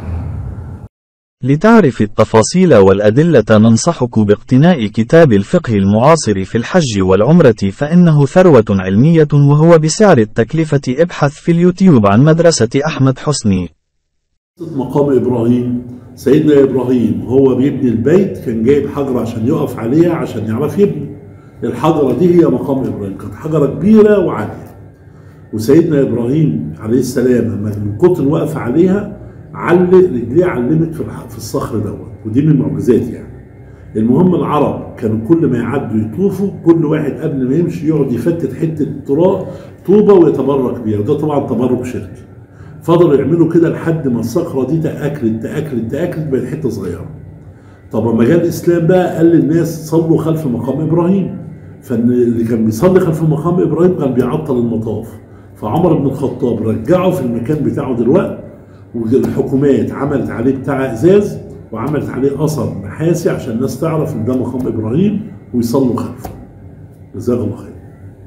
Speaker 2: لتعرف التفاصيل والأدلة ننصحك باقتناء كتاب الفقه المعاصر في الحج والعمرة، فإنه ثروة علمية وهو بسعر التكلفة. ابحث في اليوتيوب عن مدرسة أحمد حسني.
Speaker 1: مقام إبراهيم، سيدنا إبراهيم هو بيبني البيت كان جايب حجرة عشان يقف عليها عشان يعرف يبني. الحجرة دي هي مقام إبراهيم، كانت حجرة كبيرة وعالية، وسيدنا إبراهيم عليه السلام لما من كتر وقف عليها علق رجليه علمت في الصخر دوت، ودي من المعجزات يعني. المهم العرب كانوا كل ما يعدوا يطوفوا كل واحد قبل ما يمشي يقعد يفتت حته تراب طوبه ويتبرك بيها، وده طبعا تبرك شركي. فضلوا يعملوا كده لحد ما الصخره دي تاكلت تاكلت تاكلت بقت حته صغيره. طب لما جاء الاسلام بقى قال للناس صلوا خلف مقام ابراهيم، فاللي كان بيصلي خلف مقام ابراهيم كان بيعطل المطاف، فعمر بن الخطاب رجعه في المكان بتاعه دلوقتي، والحكومات عملت عليه بتاع ازاز وعملت عليه اثر نحاسي عشان الناس تعرف ان ده مقام ابراهيم ويصلوا خلفه. جزاك الله خير.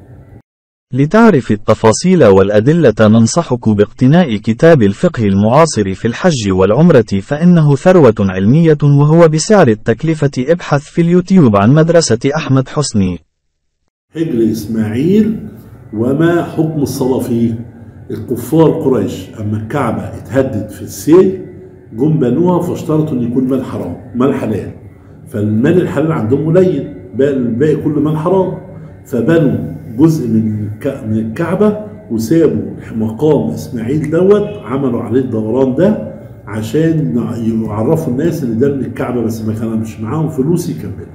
Speaker 2: لتعرف التفاصيل والأدلة ننصحك باقتناء كتاب الفقه المعاصر في الحج والعمرة فإنه ثروة علمية وهو بسعر التكلفة. ابحث في اليوتيوب عن مدرسة أحمد حسني.
Speaker 1: حجر إسماعيل وما حكم الصلاة فيه؟ الكفار قريش أما الكعبة اتهدد في السيل جم بنوها فاشترطوا أن يكون مال حرام مال حلال، فالمال الحلال عندهم قليل، الباقي كله مال حرام، فبنوا جزء من من الكعبة وسابوا مقام إسماعيل دوت، عملوا عليه الدوران ده عشان يعرفوا الناس ان ده من الكعبة، بس ما كانش معاهم فلوس يكملوا.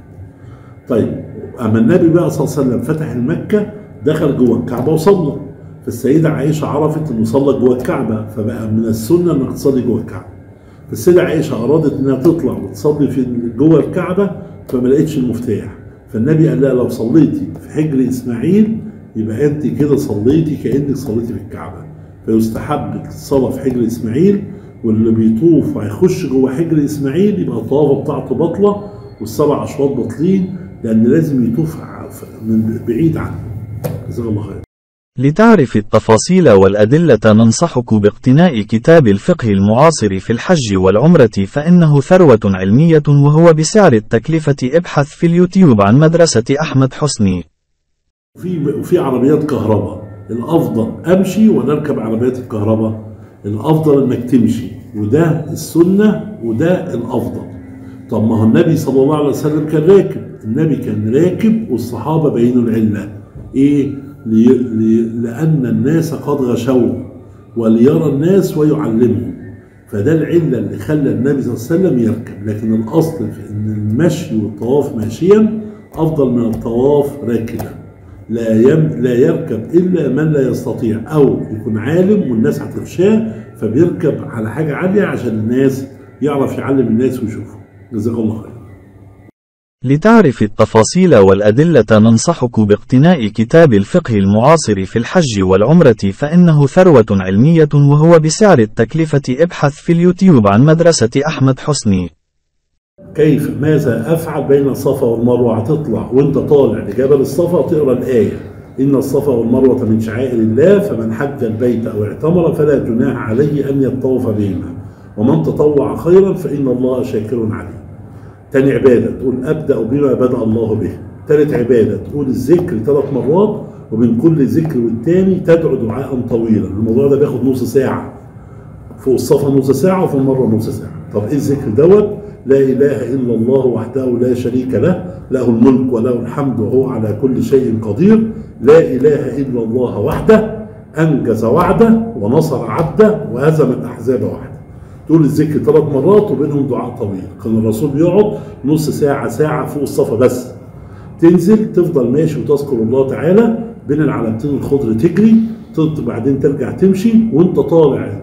Speaker 1: طيب اما النبي بقى صلى الله عليه وسلم فتح المكة دخل جوه الكعبة وصلى، فالسيدة عائشة عرفت انه صلى جوه الكعبة، فبقى من السنة انك تصلي جوه الكعبة. فالسيدة عائشة ارادت انها تطلع وتصلي في جوه الكعبة فما لقيتش المفتاح، فالنبي قال لها لو صليتي في حجر اسماعيل يبقى انت كده صليتي كانك صليتي في الكعبه، فيستحب الصلاه في حجر اسماعيل، واللي بيطوف وهيخش جوه حجر اسماعيل يبقى الطوافه بتاعته باطله والسبع اشواط باطلين، لان لازم يطوف من بعيد عنه. جزاك الله خير.
Speaker 2: لتعرف التفاصيل والأدلة ننصحك باقتناء كتاب الفقه المعاصر في الحج والعمرة فإنه ثروة علمية وهو بسعر التكلفة. ابحث في اليوتيوب عن مدرسة أحمد حسني.
Speaker 1: في وفي عربيات كهرباء، الأفضل أمشي ولا أركب عربيات الكهرباء؟ الأفضل إنك تمشي، وده السنة وده الأفضل. طب ما هو النبي صلى الله عليه وسلم كان راكب، النبي كان راكب والصحابة بينوا العلة إيه؟ لي لي لأن الناس قد غشوه وليرى الناس ويعلمهم، فده العلة اللي خلى النبي صلى الله عليه وسلم يركب. لكن الأصل في إن المشي والطواف ماشيا أفضل من الطواف راكبا. لا يم لا يركب إلا من لا يستطيع أو يكون عالم والناس هتخشاه فبيركب على حاجة عالية عشان الناس يعرف يعلم الناس ويشوفه. جزاك الله خير.
Speaker 2: لتعرف التفاصيل والأدلة ننصحك باقتناء كتاب الفقه المعاصر في الحج والعمرة فإنه ثروة علمية وهو بسعر التكلفة. ابحث في اليوتيوب عن مدرسة أحمد حسني.
Speaker 1: كيف ماذا أفعل بين الصفا والمروة؟ هتطلع وانت طالع لجبل الصفا تقرأ الآية إن الصفا والمروة من شعائر الله فمن حج البيت أو اعتمر فلا جناح عليه أن يطوف بهما ومن تطوع خيرا فإن الله شاكر عليم. تاني عبادة تقول أبدأ بما بدأ الله به. تالت عبادة تقول الذكر ثلاث مرات وبين كل ذكر والتاني تدعو دعاء طويلا. الموضوع ده بياخد نص ساعة، فوق الصفا نص ساعة وفي المروة نص ساعة. طب إيه الذكر دوت؟ لا إله إلا الله وحده لا شريك له له الملك وله الحمد وهو على كل شيء قدير. لا إله إلا الله وحده أنجز وعده ونصر عبده وهزم الأحزاب وحده. تقول الذكر ثلاث مرات وبينهم دعاء طويل. كان الرسول بيقعد نص ساعة ساعة فوق الصفا بس، تنزل تفضل ماشي وتذكر الله تعالى بين العلامتين الخضر تجري، بعدين ترجع تمشي وانت طالع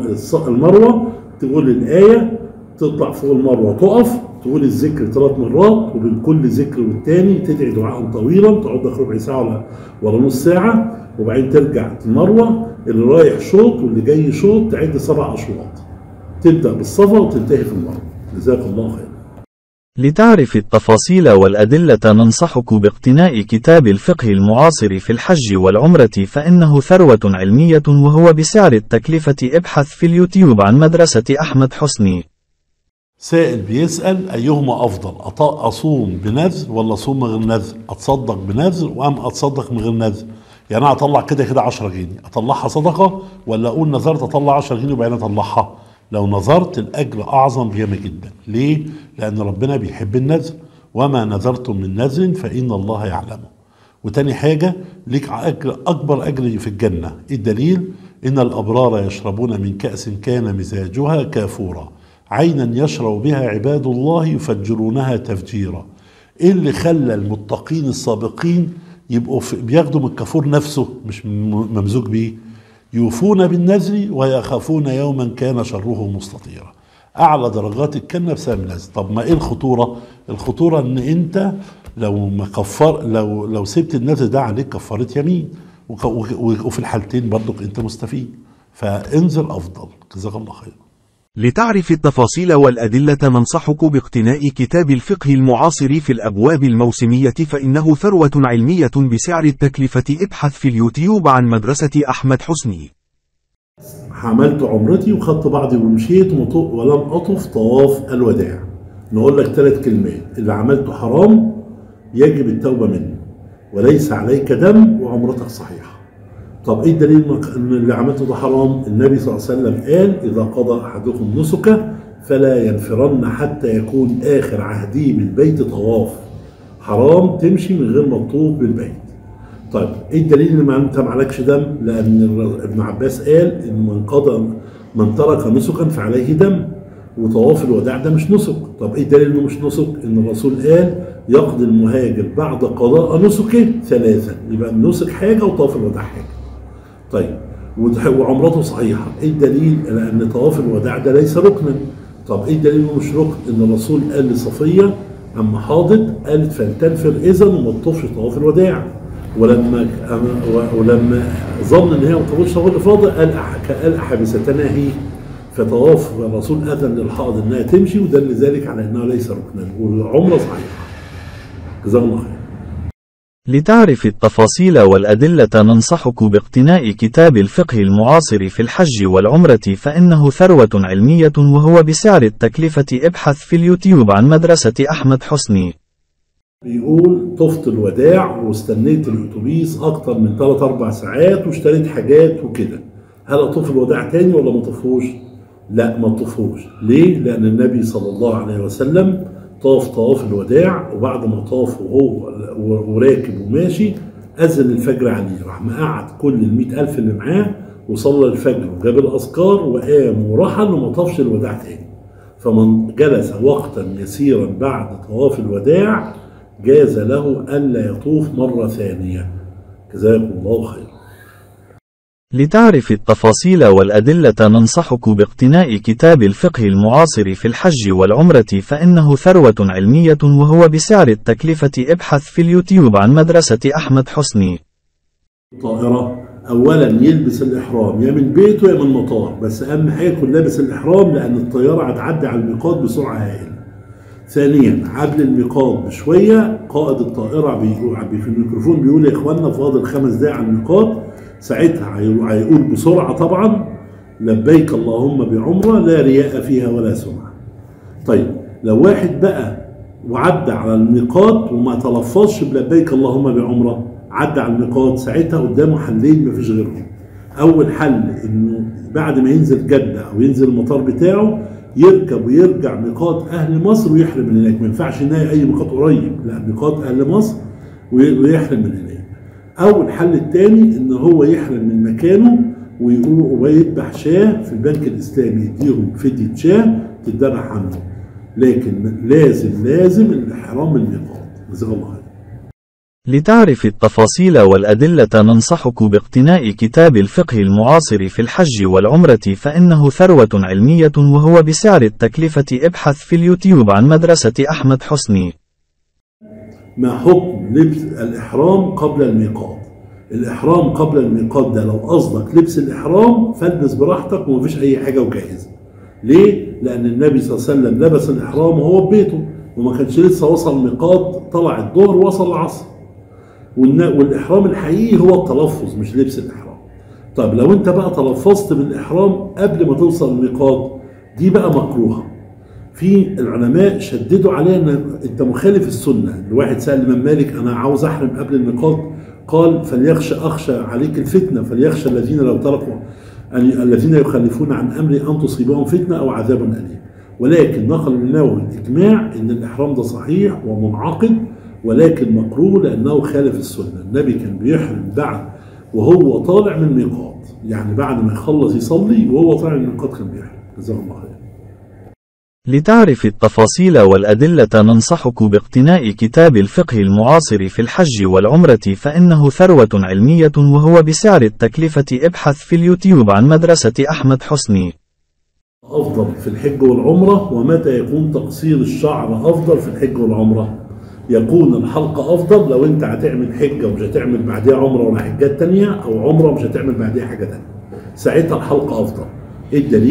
Speaker 1: المروة تقول الآية، تطلع فوق المروة تقف تقول الذكر ثلاث مرات وبين كل ذكر والتاني تدعي دعاء طويلا تقعد لك ربع ساعة ولا ولا نص ساعة، وبعدين ترجع المروة اللي رايح شوط واللي جاي شوط تعد سبع أشواط، تبدأ بالصفا وتنتهي في المروة. جزاك الله خير.
Speaker 2: لتعرف التفاصيل والأدلة ننصحك باقتناء كتاب الفقه المعاصر في الحج والعمرة فإنه ثروة علمية وهو بسعر التكلفة. ابحث في اليوتيوب عن مدرسة أحمد حسني.
Speaker 1: سائل بيسأل أيهما أفضل، أصوم بنذر ولا أصوم من غير نذر؟ أتصدق بنذر وأم أتصدق من غير نذر؟ يعني أنا أطلع كده كده عشرة جنيه أطلعها صدقة ولا أقول نذرت أطلع عشرة جنيه وبعدين أطلعها؟ لو نذرت الأجر أعظم بياما جدا. ليه؟ لأن ربنا بيحب النذر، وما نذرتم من نذر فإن الله يعلمه. وتاني حاجة ليك أجر أكبر أجر في الجنة. الدليل إن الأبرار يشربون من كأس كان مزاجها كافورا عينا يشرب بها عباد الله يفجرونها تفجيرا. إيه اللي خلى المتقين السابقين يبقوا بياخدوا من الكافور نفسه مش ممزوج بيه؟ يوفون بالنذر ويخافون يوما كان شره مستطيرا. اعلى درجات الجنه بسبب النذر. طب ما ايه الخطوره؟ الخطوره ان انت لو ما كفر لو لو سبت النذر ده عليك كفاره يمين، وفي الحالتين برضك انت مستفيد، فانذر افضل. جزاك الله خير.
Speaker 3: لتعرف التفاصيل والأدلة ننصحك باقتناء كتاب الفقه المعاصر في الأبواب الموسمية فإنه ثروة علمية بسعر التكلفة. ابحث في اليوتيوب عن مدرسة أحمد حسني.
Speaker 1: عملت عمرتي وخدت بعضي ومشيت ولم أطف طواف الوداع. نقول لك ثلاث كلمات: اللي عملته حرام يجب التوبة منه، وليس عليك دم، وعمرتك صحيحة. طب ايه الدليل ان اللي عملته ده حرام؟ النبي صلى الله عليه وسلم قال: اذا قضى احدكم نسكه فلا ينفرن حتى يكون اخر عهده بالبيت طواف. حرام تمشي من غير ما تطوف بالبيت. طيب ايه الدليل ان ما انت معلكش دم؟ لان ابن عباس قال ان من قضى من ترك نسكا فعليه دم، وطواف الوداع ده مش نسك. طب ايه الدليل انه مش نسك؟ ان الرسول قال: يقضي المهاجر بعد قضاء نسكه ثلاثا. يبقى النسك حاجه وطواف الوداع حاجه. طيب وعمرته صحيحه. ايه الدليل؟ لان طواف الوداع ده ليس ركنا. طب ايه الدليل انه مش ركن؟ ان الرسول قال لصفيه اما حاضت قالت: فلتنفر اذا وما تطوفش طواف الوداع. ولما ولما ظن ان هي ما تطوفش طواف الافاضه قال قال احبستنا هي. فطواف الرسول اذن للحائض انها تمشي، ودل ذلك على انها ليس ركنا، والعمره صحيحه. جزاهم الله خير.
Speaker 2: لتعرف التفاصيل والأدلة ننصحك باقتناء كتاب الفقه المعاصر في الحج والعمرة فإنه ثروة علمية وهو بسعر التكلفة. ابحث في اليوتيوب عن مدرسة أحمد حسني.
Speaker 1: بيقول: طفت الوداع واستنيت الأتوبيس أكتر من ثلاث أربع ساعات واشتريت حاجات وكده، هل أطوف الوداع تاني ولا ما أطوفوش؟ لا، ما أطوفوش. ليه؟ لأن النبي صلى الله عليه وسلم طاف طواف الوداع، وبعد ما طاف وهو وراكب وماشي أذن الفجر عليه، راح مقعد كل المئة ألف اللي معاه وصلى الفجر وجاب الأذكار وقام ورحل وما طافش الوداع تاني. فمن جلس وقتا يسيرا بعد طواف الوداع جاز له ألا يطوف مرة ثانية. جزاكم الله خيرا.
Speaker 2: لتعرف التفاصيل والأدلة ننصحك باقتناء كتاب الفقه المعاصر في الحج والعمرة فإنه ثروة علمية وهو بسعر التكلفة. ابحث في اليوتيوب عن مدرسة أحمد حسني.
Speaker 1: طائرة أولا يلبس الإحرام يا من بيته يا من المطار، بس أهم حاجة يكون لابس الإحرام لأن الطيارة هتعدي على الميقات بسرعة هائلة. ثانيا قبل الميقات بشوية قائد الطائرة بيقول في الميكروفون بيقول: يا إخواننا فاضل خمس دقايق على الميقات. ساعتها هيقول بسرعة طبعا: لبيك اللهم بعمرة لا رياء فيها ولا سمعة. طيب لو واحد بقى وعدى على الميقات وما تلفظش بلبيك اللهم بعمرة، عدى على الميقات، ساعتها قدامه حلين مفيش غيرهم. أول حل إنه بعد ما ينزل جدة أو ينزل المطار بتاعه يركب ويرجع ميقات أهل مصر ويحرم من هناك. ما ينفعش يلاقي أي ميقات قريب، لا، ميقات أهل مصر ويحرم من هناك. أو الحل الثاني إن هو يحرم من مكانه ويذبح شاة في البنك الإسلامي، يديهم فدية شاة تتذبح عنه، لكن لازم لازم الإحرام من الميقات. جزاك الله خير.
Speaker 2: لتعرف التفاصيل والأدلة ننصحك باقتناء كتاب الفقه المعاصر في الحج والعمرة فإنه ثروة علمية وهو بسعر التكلفة. ابحث في اليوتيوب عن مدرسة أحمد حسني.
Speaker 1: ما حكم لبس الإحرام قبل الميقات؟ الإحرام قبل الميقات ده لو قصدك لبس الإحرام فالبس براحتك ومفيش أي حاجة وجاهز. ليه؟ لأن النبي صلى الله عليه وسلم لبس الإحرام وهو في بيته وما كانش لسه وصل الميقات، طلع الظهر وصل العصر. والإحرام الحقيقي هو التلفظ مش لبس الإحرام. طب لو أنت بقى تلفظت بالإحرام قبل ما توصل الميقات دي بقى مكروهة. في العلماء شددوا عليها ان انت مخالف السنه. الواحد سال الامام مالك: انا عاوز احرم قبل الميقات، قال: فليخشى اخشى عليك الفتنه، فليخشى الذين لو تركوا الذين يخالفون عن امري ان تصيبهم فتنه او عذاب اليم. ولكن نقل النووي الاجماع ان الاحرام ده صحيح ومنعقد، ولكن مكروه لانه خالف السنه. النبي كان بيحرم بعد وهو طالع من الميقات، يعني بعد ما يخلص يصلي وهو طالع من الميقات كان بيحرم. جزاهم الله خير.
Speaker 2: لتعرف التفاصيل والأدلة ننصحك باقتناء كتاب الفقه المعاصر في الحج والعمرة فإنه ثروة علمية وهو بسعر التكلفة. ابحث في اليوتيوب عن مدرسة أحمد حسني.
Speaker 1: أفضل في الحج والعمرة، ومتى يكون تقصير الشعر أفضل في الحج والعمرة؟ يكون الحلق أفضل لو أنت هتعمل حجة ومش هتعمل بعدها عمرة ولا حجات تانية، أو عمرة ومش هتعمل بعدها حاجة تانية، ساعتها الحلق أفضل. الدليل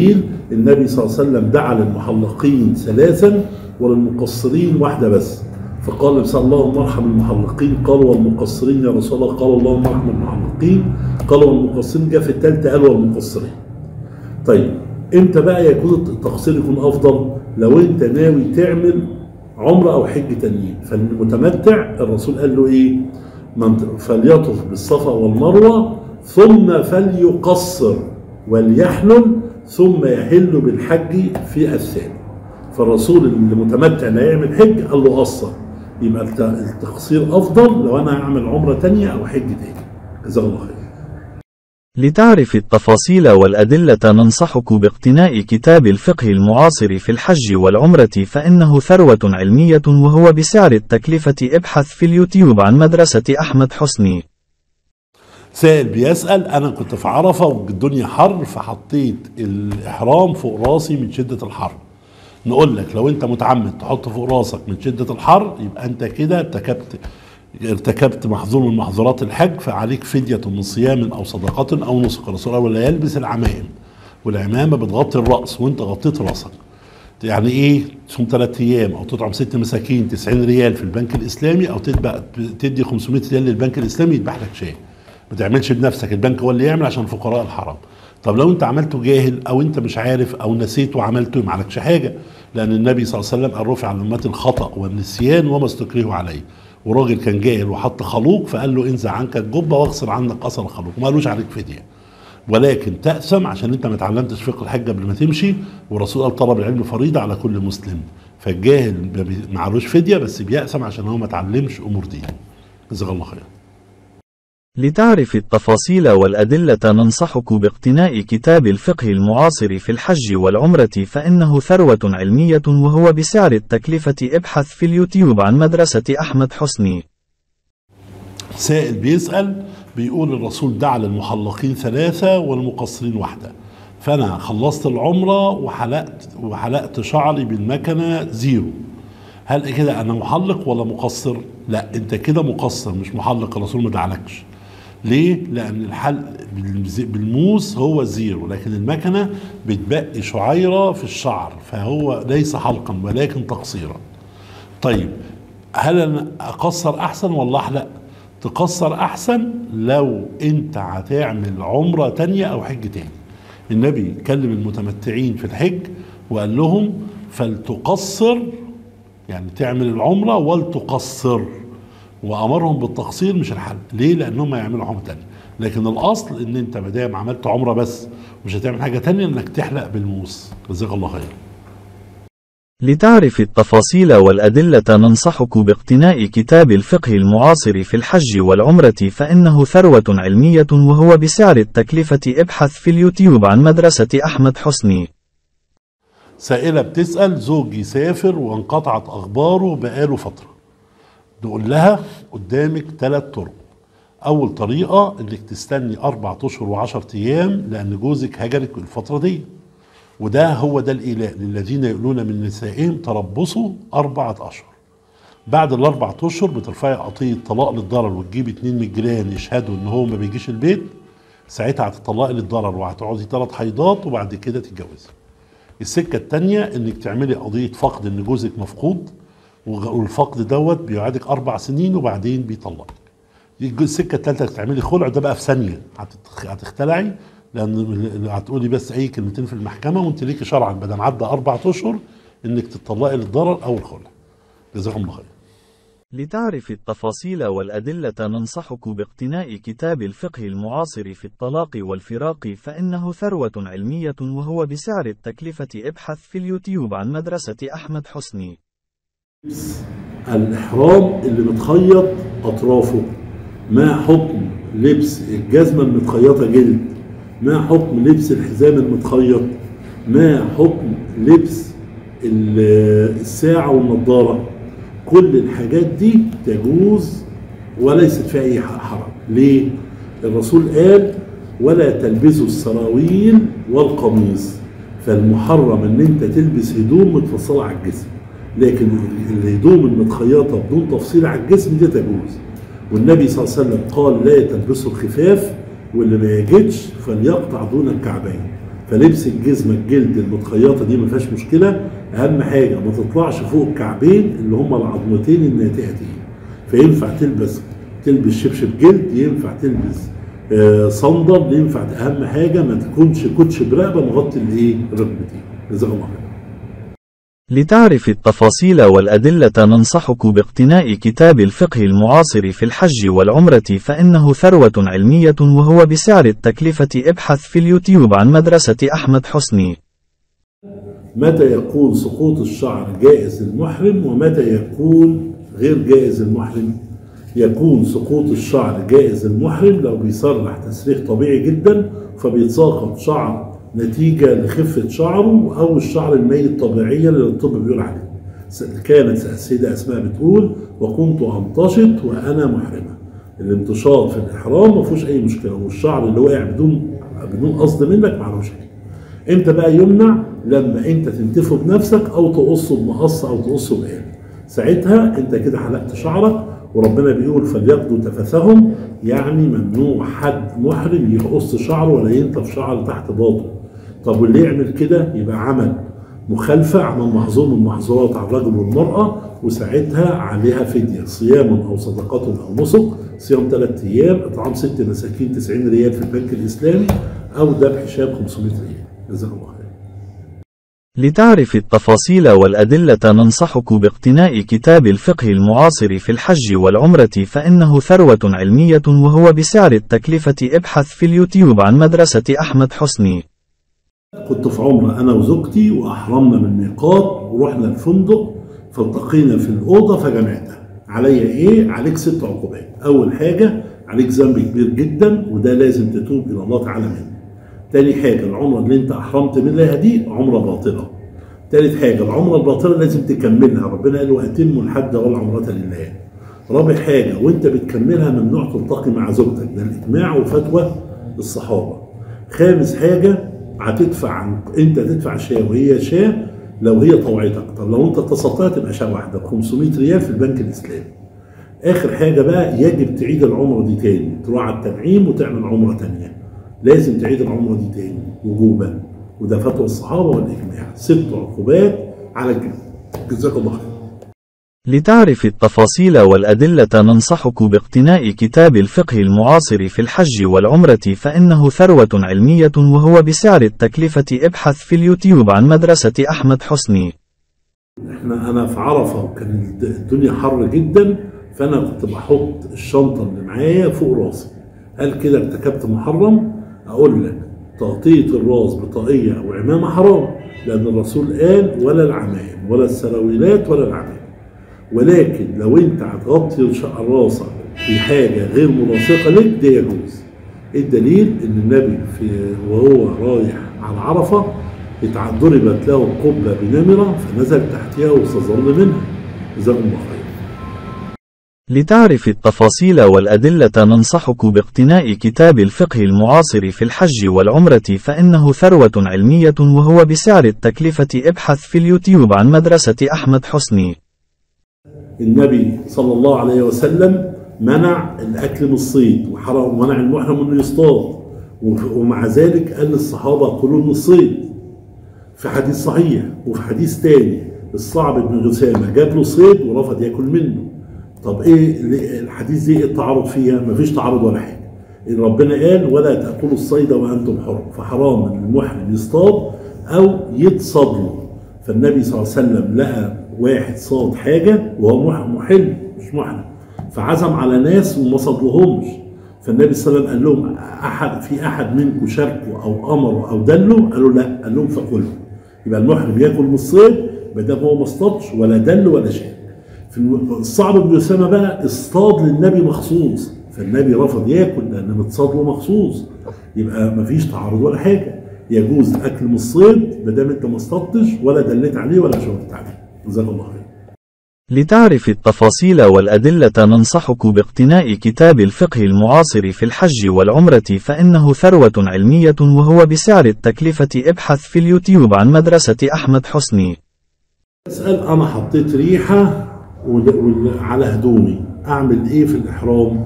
Speaker 1: النبي صلى الله عليه وسلم دعا للمحلقين ثلاثا وللمقصرين واحدة بس، فقال صلى الله اللهم ارحم المحلقين، قال والمقصرين يا رسول الله، قال اللهم ارحم المحلقين، قال والمقصرين، جاء في الثالثة قال والمقصرين. طيب امتى بقى يكون التقصير يكون افضل؟ لو انت ناوي تعمل عمره او حج تانيين. فالمتمتع الرسول قال له ايه؟ فليطف بالصفا والمروه ثم فليقصر وليحلل ثم يحل بالحج في الثاني. فالرسول المتمتع اللي هيعمل حج قال له قصر، يبقى التقصير افضل لو انا هعمل عمره تانيه او حج تاني. جزاك الله خير.
Speaker 2: لتعرف التفاصيل والأدلة ننصحك باقتناء كتاب الفقه المعاصر في الحج والعمرة فإنه ثروة علمية وهو بسعر التكلفة. ابحث في اليوتيوب عن مدرسة أحمد حسني.
Speaker 1: سائل بيسأل أنا كنت في عرفة والدنيا حر فحطيت الإحرام فوق راسي من شدة الحر. نقول لك لو أنت متعمد تحط فوق راسك من شدة الحر يبقى أنت كده ارتكبت ارتكبت محظور من محظورات الحج، فعليك فدية من صيام أو صدقة أو نسك. الرسول قال لا يلبس العمائم، والعمامة بتغطي الرأس وأنت غطيت راسك. يعني إيه؟ تصوم ثلاث أيام أو تطعم ست مساكين تسعين ريال في البنك الإسلامي، أو تدي خمسمائة ريال للبنك الإسلامي يذبح لك شاة. ما تعملش بنفسك، البنك هو اللي يعمل عشان فقراء الحرم. طب لو أنت عملته جاهل أو أنت مش عارف أو نسيت وعملته ما عليكش حاجة، لأن النبي صلى الله عليه وسلم قال رفع عن أمتي الخطأ والنسيان وما استكرهوا عليه. وراجل كان جاهل وحط خلوق فقال له انزع عنك الجبه واغسل عنك اثر الخلوق، ما قالوش عليك فديه، ولكن تأثم عشان انت ما اتعلمتش فقه الحج قبل ما تمشي. والرسول قال طلب العلم فريضه على كل مسلم، فالجاهل ما عليهوش فديه بس بيأثم عشان هو ما اتعلمش امور دين. جزاك الله خير.
Speaker 2: لتعرف التفاصيل والأدلة ننصحك باقتناء كتاب الفقه المعاصر في الحج والعمرة فإنه ثروة علمية وهو بسعر التكلفة. ابحث في اليوتيوب عن مدرسة أحمد حسني.
Speaker 1: سائل بيسأل بيقول الرسول دعا للمحلقين ثلاثة والمقصرين واحدة، فأنا خلصت العمرة وحلقت وحلقت شعري بالمكنة زيرو، هل كده أنا محلق ولا مقصر؟ لا أنت كده مقصر مش محلق، الرسول ما دعلكش. ليه؟ لأن الحلق بالموس هو زيرو، لكن المكنة بتبقي شعيرة في الشعر فهو ليس حلقا ولكن تقصيرا. طيب هل أنا أقصر أحسن ولا أحلق؟ تقصر أحسن لو أنت هتعمل عمرة تانية أو حج تاني. النبي كلم المتمتعين في الحج وقال لهم فلتقصر، يعني تعمل العمرة ولتقصر، وامرهم بالتقصير مش الحل. ليه؟ لانهم هيعملوا عمره ثانيه، لكن الاصل ان انت ما دام عملت عمره بس مش هتعمل حاجه ثانيه انك تحلق بالموس. جزاك الله خير.
Speaker 2: لتعرف التفاصيل والأدلة ننصحك باقتناء كتاب الفقه المعاصر في الحج والعمرة فإنه ثروة علمية وهو بسعر التكلفة. ابحث في اليوتيوب عن مدرسة أحمد حسني.
Speaker 1: سائلة بتسأل زوجي سافر وانقطعت أخباره بقاله فترة، نقول لها قدامك ثلاث طرق. أول طريقة إنك تستني أربع أشهر وعشر أيام لأن جوزك هجرك الفترة دي، وده هو ده الإيلاء للذين يؤلون من نسائهم تربصوا أربعة أشهر. بعد الأربع أشهر بترفعي قضية طلاق للضرر وتجيبي اتنين من الجيران يشهدوا إن هو ما بيجيش البيت، ساعتها هتطلقي للضرر وهتقعدي ثلاث حيضات وبعد كده تتجوزي. السكة التانية إنك تعملي قضية فقد إن جوزك مفقود، والفقد دوت بيقعدك اربع سنين وبعدين بيطلقك. السكه الثالثه تعملي خلع، ده بقى في ثانيه هتختلعي، لان هتقولي بس اي كلمتين في المحكمه وانت ليكي شرعا بدل ما عدى اربع اشهر انك تطلقي للضرر او الخلع. جزاكم الله خير.
Speaker 2: لتعرف التفاصيل والأدلة ننصحك باقتناء كتاب الفقه المعاصر في الطلاق والفراق فإنه ثروة علمية وهو بسعر التكلفة. ابحث في اليوتيوب عن مدرسة أحمد حسني.
Speaker 1: الإحرام اللي متخيط أطرافه، ما حكم لبس الجزمة المتخيطة جلد، ما حكم لبس الحزام المتخيط، ما حكم لبس الساعة والنظارة. كل الحاجات دي تجوز وليست فيها أي حرج. ليه؟ الرسول قال ولا تلبسوا السراويل والقميص، فالمحرم ان انت تلبس هدوم متفصلة على الجسم، لكن الهدوم المتخيطة بدون تفصيل على الجسم دي تجوز. والنبي صلى الله عليه وسلم قال لا تلبسوا الخفاف، واللي ما يجدش فليقطع دون الكعبين. فلبس الجزمه الجلد المتخيطه دي ما فيهاش مشكله، اهم حاجه ما تطلعش فوق الكعبين اللي هم العظمتين الناتئتين. فينفع تلبس تلبس شبشب جلد، ينفع تلبس آه صندل، ينفع. اهم حاجه ما تكونش كوتش برقبه مغطي الايه ركبتين. جزاك الله خير.
Speaker 2: لتعرف التفاصيل والأدلة ننصحك باقتناء كتاب الفقه المعاصر في الحج والعمرة فإنه ثروة علمية وهو بسعر التكلفة. ابحث في اليوتيوب عن مدرسة أحمد حسني.
Speaker 1: متى يكون سقوط الشعر جائز للمحرم ومتى يكون غير جائز للمحرم؟ يكون سقوط الشعر جائز للمحرم لو بيصرح تسريح طبيعي جدا فبيتساقط شعر نتيجة لخفة شعره أو الشعر الميت طبيعيا اللي الطب بيقول عليه. كانت السيدة أسماء بتقول وكنت أمتشط وأنا محرمة. الامتشاط في الإحرام ما فيهوش أي مشكلة، والشعر اللي وقع بدون بدون قصد منك ما عليهوش حاجة. امتى بقى يمنع؟ لما انت تنتفه بنفسك او تقصه بمقص او تقصه بآلة. ساعتها انت كده حلقت شعرك، وربنا بيقول فليقضوا تفثهم، يعني ممنوع حد محرم يقص شعره ولا ينتف شعره تحت باطه. طب واللي يعمل كده يبقى عمل مخالفه، عمل محظور من محظورات على الرجل والمراه، وساعتها عليها فديه صيام او صدقات او نسك. صيام ثلاث ايام، اطعام ست مساكين تسعين ريال في البنك الاسلامي، او ذبح شاب خمسمائة ريال. جزاك الله خير.
Speaker 2: لتعرف التفاصيل والأدلة ننصحك باقتناء كتاب الفقه المعاصر في الحج والعمرة فإنه ثروة علمية وهو بسعر التكلفة. ابحث في اليوتيوب عن مدرسة أحمد حسني.
Speaker 1: كنت في عمرة أنا وزوجتي وأحرمنا من الميقات ورحنا الفندق، فالتقينا في الأوضة فجمعتها. عليا إيه؟ عليك ست عقوبات. أول حاجة عليك ذنب كبير جدا وده لازم تتوب إلى الله تعالى منه. تاني حاجة العمرة اللي انت احرمت منها دي عمرة باطلة. تالت حاجة العمرة الباطلة لازم تكملها، ربنا قال وأتموا الحج والعمرة لله. رابع حاجة وانت بتكملها ممنوع تلتقي مع زوجتك، ده الإجماع وفتوى الصحابة. خامس حاجة هتدفع عن انت تدفع شاة وهي شاة لو هي طوعتك. طب لو انت اتصلتها تبقى شاة واحدة ب خمسمائة ريال في البنك الإسلامي. آخر حاجة بقى يجب تعيد العمرة دي تاني، تروح على التنعيم وتعمل عمرة تانية. لازم تعيد العمرة دي تاني وجوبا، وده فتوى الصحابة والإجماع. ست عقوبات على الجنة. جزاك الله خير.
Speaker 2: لتعرف التفاصيل والأدلة ننصحك باقتناء كتاب الفقه المعاصر في الحج والعمرة فإنه ثروة علمية وهو بسعر التكلفة. ابحث في اليوتيوب عن مدرسة أحمد حسني.
Speaker 1: احنا أنا في عرفة وكان الدنيا حر جدا، فأنا كنت بحط الشنطة اللي معايا فوق راسي. هل كده ارتكبت محرم؟ أقول لك تغطية الراس بطاقية أو عمامة حرام، لأن الرسول قال ولا العمائم ولا السراويلات ولا العمائم. ولكن لو أنت هتغطي راسك بحاجة غير ملاصقة لك ده يجوز. الدليل إن النبي في وهو رايح على عرفة ضربت له قبة بنمرة فنزل تحتها واستظل منها. جزاكم الله خير.
Speaker 2: لتعرف التفاصيل والأدلة ننصحك باقتناء كتاب الفقه المعاصر في الحج والعمرة فإنه ثروة علمية وهو بسعر التكلفة. ابحث في اليوتيوب عن مدرسة أحمد حسني.
Speaker 1: النبي صلى الله عليه وسلم منع الأكل من الصيد وحرم، منع المحرم أنه يصطاد، ومع ذلك قال للصحابة كلوا من الصيد في حديث صحيح. وفي حديث تاني الصعب بن غسامة جاب له صيد ورفض ياكل منه. طب ايه الحديث دي التعارض فيها؟ مفيش تعارض ولا حاجه. ربنا قال ولا تاكلوا الصيد وانتم حرم، فحرام ان المحرم يصطاد او يتصاد له. فالنبي صلى الله عليه وسلم لقى واحد صاد حاجه وهو محل مش محرم، فعزم على ناس وما صادوهمش. فالنبي صلى الله عليه وسلم قال لهم احد في احد منكم شاركوا او امروا او دلوا؟ قالوا لا. قال لهم فكلوا. يبقى المحرم ياكل من الصيد ما دام هو ما اصطادش ولا دل ولا شيء. في الصعب بن أسامة بقى اصطاد للنبي مخصوص، فالنبي رفض ياكل لأن متصاد له مخصوص. يبقى مفيش تعارض ولا حاجة، يجوز أكل من الصيد ما دام أنت ما اصطادتش ولا دليت عليه ولا شاورت عليه. جزاك الله خير.
Speaker 2: لتعرف التفاصيل والأدلة ننصحك باقتناء كتاب الفقه المعاصر في الحج والعمرة فإنه ثروة علمية وهو بسعر التكلفة. ابحث في اليوتيوب عن مدرسة أحمد حسني.
Speaker 1: اسأل أنا حطيت ريحة على هدومي أعمل إيه في الإحرام؟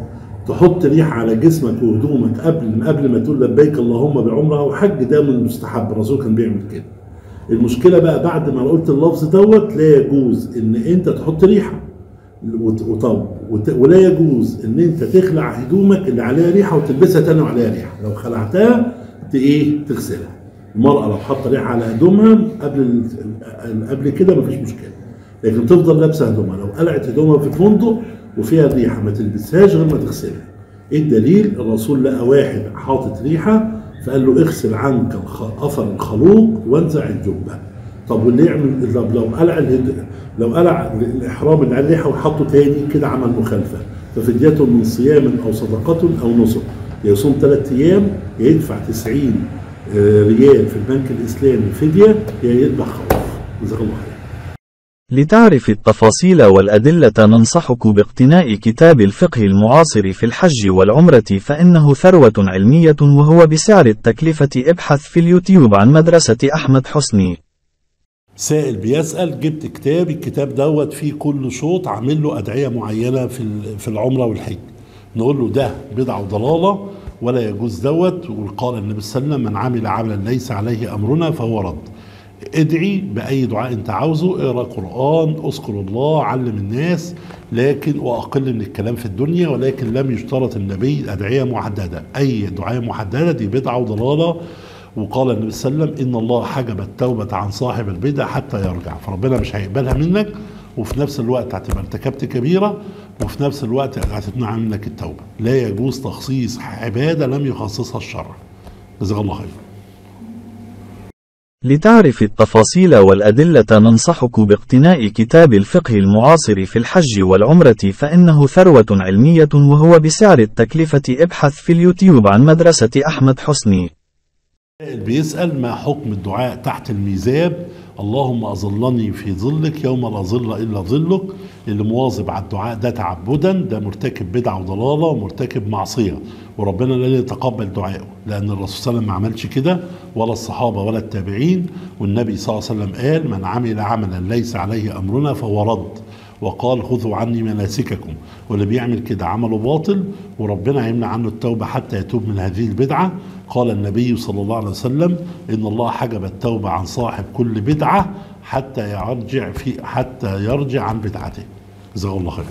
Speaker 1: تحط ريحه على جسمك وهدومك قبل قبل ما تقول لبيك اللهم بعمره او حج، ده من المستحب، الرسول كان بيعمل كده. المشكله بقى بعد ما قلت اللفظ دوت لا يجوز ان انت تحط ريحه، وطب ولا يجوز ان انت تخلع هدومك اللي عليها ريحه وتلبسها تاني وعليها ريحه. لو خلعتها ايه تغسلها. المراه لو حاطه ريحه على هدومها قبل قبل كده مفيش مشكله، لكن تفضل لابسه هدومها. لو قلعت هدومها في الفندق وفيها ريحه ما تلبسهاش غير ما تغسلها. ايه الدليل؟ الرسول لقى واحد حاطط ريحه فقال له اغسل عنك اثر الخلوق وانزع الجبه. طب واللي يعمل لو قلع لو قلع الاحرام اللي على الريحه وحطه تاني كده عمل مخالفه، ففديته من صيام او صدقه او نسك. يصوم ثلاث ايام يا يدفع تسعين ريال في البنك الاسلامي فديه يا يذبح خروف. جزاك الله خير.
Speaker 2: لتعرف التفاصيل والأدلة ننصحك باقتناء كتاب الفقه المعاصر في الحج والعمرة فإنه ثروة علمية وهو بسعر التكلفة. ابحث في اليوتيوب عن مدرسة أحمد حسني.
Speaker 1: سائل بيسأل جبت كتاب، الكتاب دوت فيه كل شوط عامل له أدعية معينة في في العمرة والحج. نقول له ده بدعة وضلالة ولا يجوز دوت، وقال النبي صلى الله عليه وسلم من عمل عملا ليس عليه أمرنا فهو رد. ادعي بأي دعاء انت عاوزه، اقرا قرآن، اذكر الله، علم الناس، لكن واقل من الكلام في الدنيا، ولكن لم يشترط النبي أدعية محددة. أي دعاء محددة دي بدعة وضلالة. وقال النبي صلى الله عليه وسلم إن الله حجب التوبة عن صاحب البدع حتى يرجع، فربنا مش هيقبلها منك، وفي نفس الوقت هتبقى ارتكبت كبيرة، وفي نفس الوقت هتمنع منك التوبة. لا يجوز تخصيص عبادة لم يخصصها الشرع. جزاك الله خير.
Speaker 2: لتعرف التفاصيل والأدلة ننصحك باقتناء كتاب الفقه المعاصر في الحج والعمرة فإنه ثروة علمية وهو بسعر التكلفة. ابحث في اليوتيوب عن مدرسة أحمد حسني.
Speaker 1: بيسأل ما حكم الدعاء تحت الميزاب اللهم أظلني في ظلك يوم لا ظل إلا ظلك. اللي مواظب على الدعاء ده تعبدا ده مرتكب بدعة وضلالة ومرتكب معصية، وربنا لا يتقبل دعائه، لأن الرسول صلى الله عليه وسلم ما عملش كده ولا الصحابة ولا التابعين. والنبي صلى الله عليه وسلم قال من عمل عملا ليس عليه أمرنا فهو رد، وقال خذوا عني مناسككم. واللي بيعمل كده عمله باطل وربنا هيمنع عنه التوبة حتى يتوب من هذه البدعة. قال النبي صلى الله عليه وسلم إن الله حجب التوبة عن صاحب كل بدعة حتى يرجع في حتى يرجع عن بدعته. جزاك الله خير.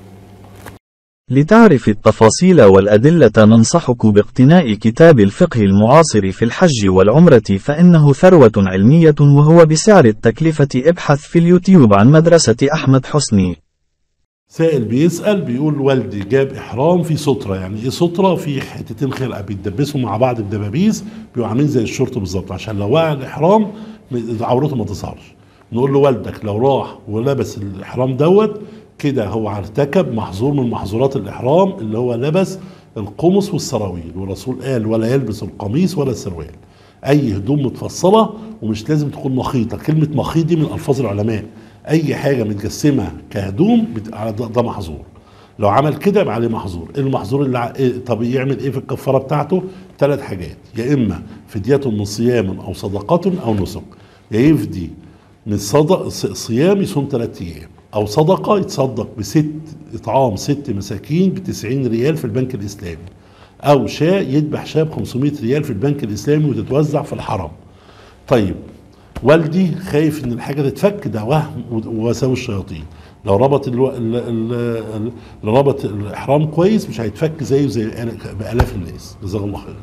Speaker 2: لتعرف التفاصيل والأدلة ننصحك باقتناء كتاب الفقه المعاصر في الحج والعمرة فإنه ثروة علمية وهو بسعر التكلفة. ابحث في اليوتيوب عن مدرسة أحمد حسني.
Speaker 1: سائل بيسأل بيقول والدي جاب إحرام في سترة. يعني إيه سترة؟ في حتتين خلقة بيتدبسوا مع بعض بدبابيس، بيبقوا عاملين زي الشرطة بالظبط، عشان لو وقع الإحرام عورته ما تظهرش. نقول له والدك لو راح ولبس الإحرام دوت كده هو ارتكب محظور من محظورات الإحرام اللي هو لبس القمص والسراويل، والرسول قال ولا يلبس القميص ولا السروال. أي هدوم متفصلة ومش لازم تكون مخيطة. كلمة مخيط دي من ألفاظ العلماء، أي حاجة متجسمة كهدوم ده محظور. لو عمل كده يبقى عليه محظور. المحظور اللي ع... طب يعمل إيه في الكفارة بتاعته؟ ثلاث حاجات، يا إما فدية من صيام أو صدقة أو نسك. يا يفدي من صدق صيام يصوم ثلاث أيام، أو صدقة يتصدق بست إطعام ست مساكين بتسعين ريال في البنك الإسلامي، أو شاة يذبح شاة بخمسمائة ريال في البنك الإسلامي وتتوزع في الحرم. طيب والدي خايف إن الحاجة تتفك، ده وهم ووساوس الشياطين. لو ربط الو... ال... ال... لو ربط الإحرام كويس مش هيتفك زيه زي بآلاف الناس. جزاك الله خير.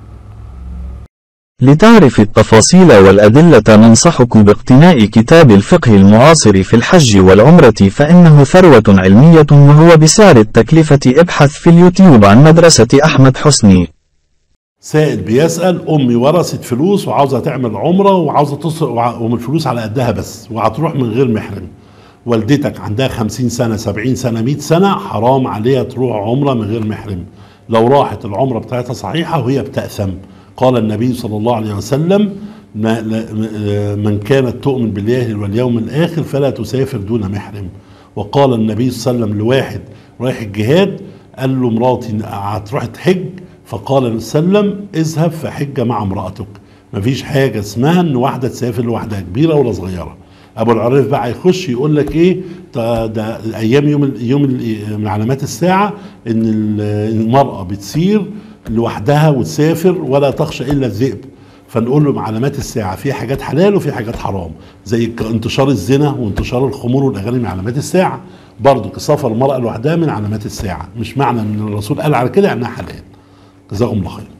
Speaker 2: لتعرف التفاصيل والأدلة ننصحك باقتناء كتاب الفقه المعاصر في الحج والعمرة فإنه ثروة علمية وهو بسعر التكلفة. ابحث في اليوتيوب عن مدرسة أحمد حسني.
Speaker 1: سائل بيسأل أمي ورثت فلوس وعاوزة تعمل عمرة وعاوزة تصرف ومن الفلوس على قدها بس وهتروح من غير محرم. والدتك عندها خمسين سنة سبعين سنة مئة سنة، حرام عليها تروح عمرة من غير محرم. لو راحت العمرة بتاعتها صحيحة وهي بتأثم. قال النبي صلى الله عليه وسلم من كانت تؤمن بالله واليوم الآخر فلا تسافر دون محرم. وقال النبي صلى الله عليه وسلم لواحد رايح الجهاد قال له مراتي هتروح تحج، فقال النبي صلى الله عليه وسلم اذهب فحج مع امرأتك. مفيش حاجة اسمها ان واحدة تسافر لوحدها كبيرة ولا صغيرة. ابو العريف بقى يخش يقول لك ايه ده, ده ايام يوم ال يوم ال من علامات الساعه ان المراه بتسير لوحدها وتسافر ولا تخشى الا الذئب. فنقول له من علامات الساعه في حاجات حلال وفي حاجات حرام، زي انتشار الزنا وانتشار الخمور والاغاني من علامات الساعه. برضه سفر المراه لوحدها من علامات الساعه، مش معنى ان الرسول قال على كده انها حلال. جزاكم الله خير.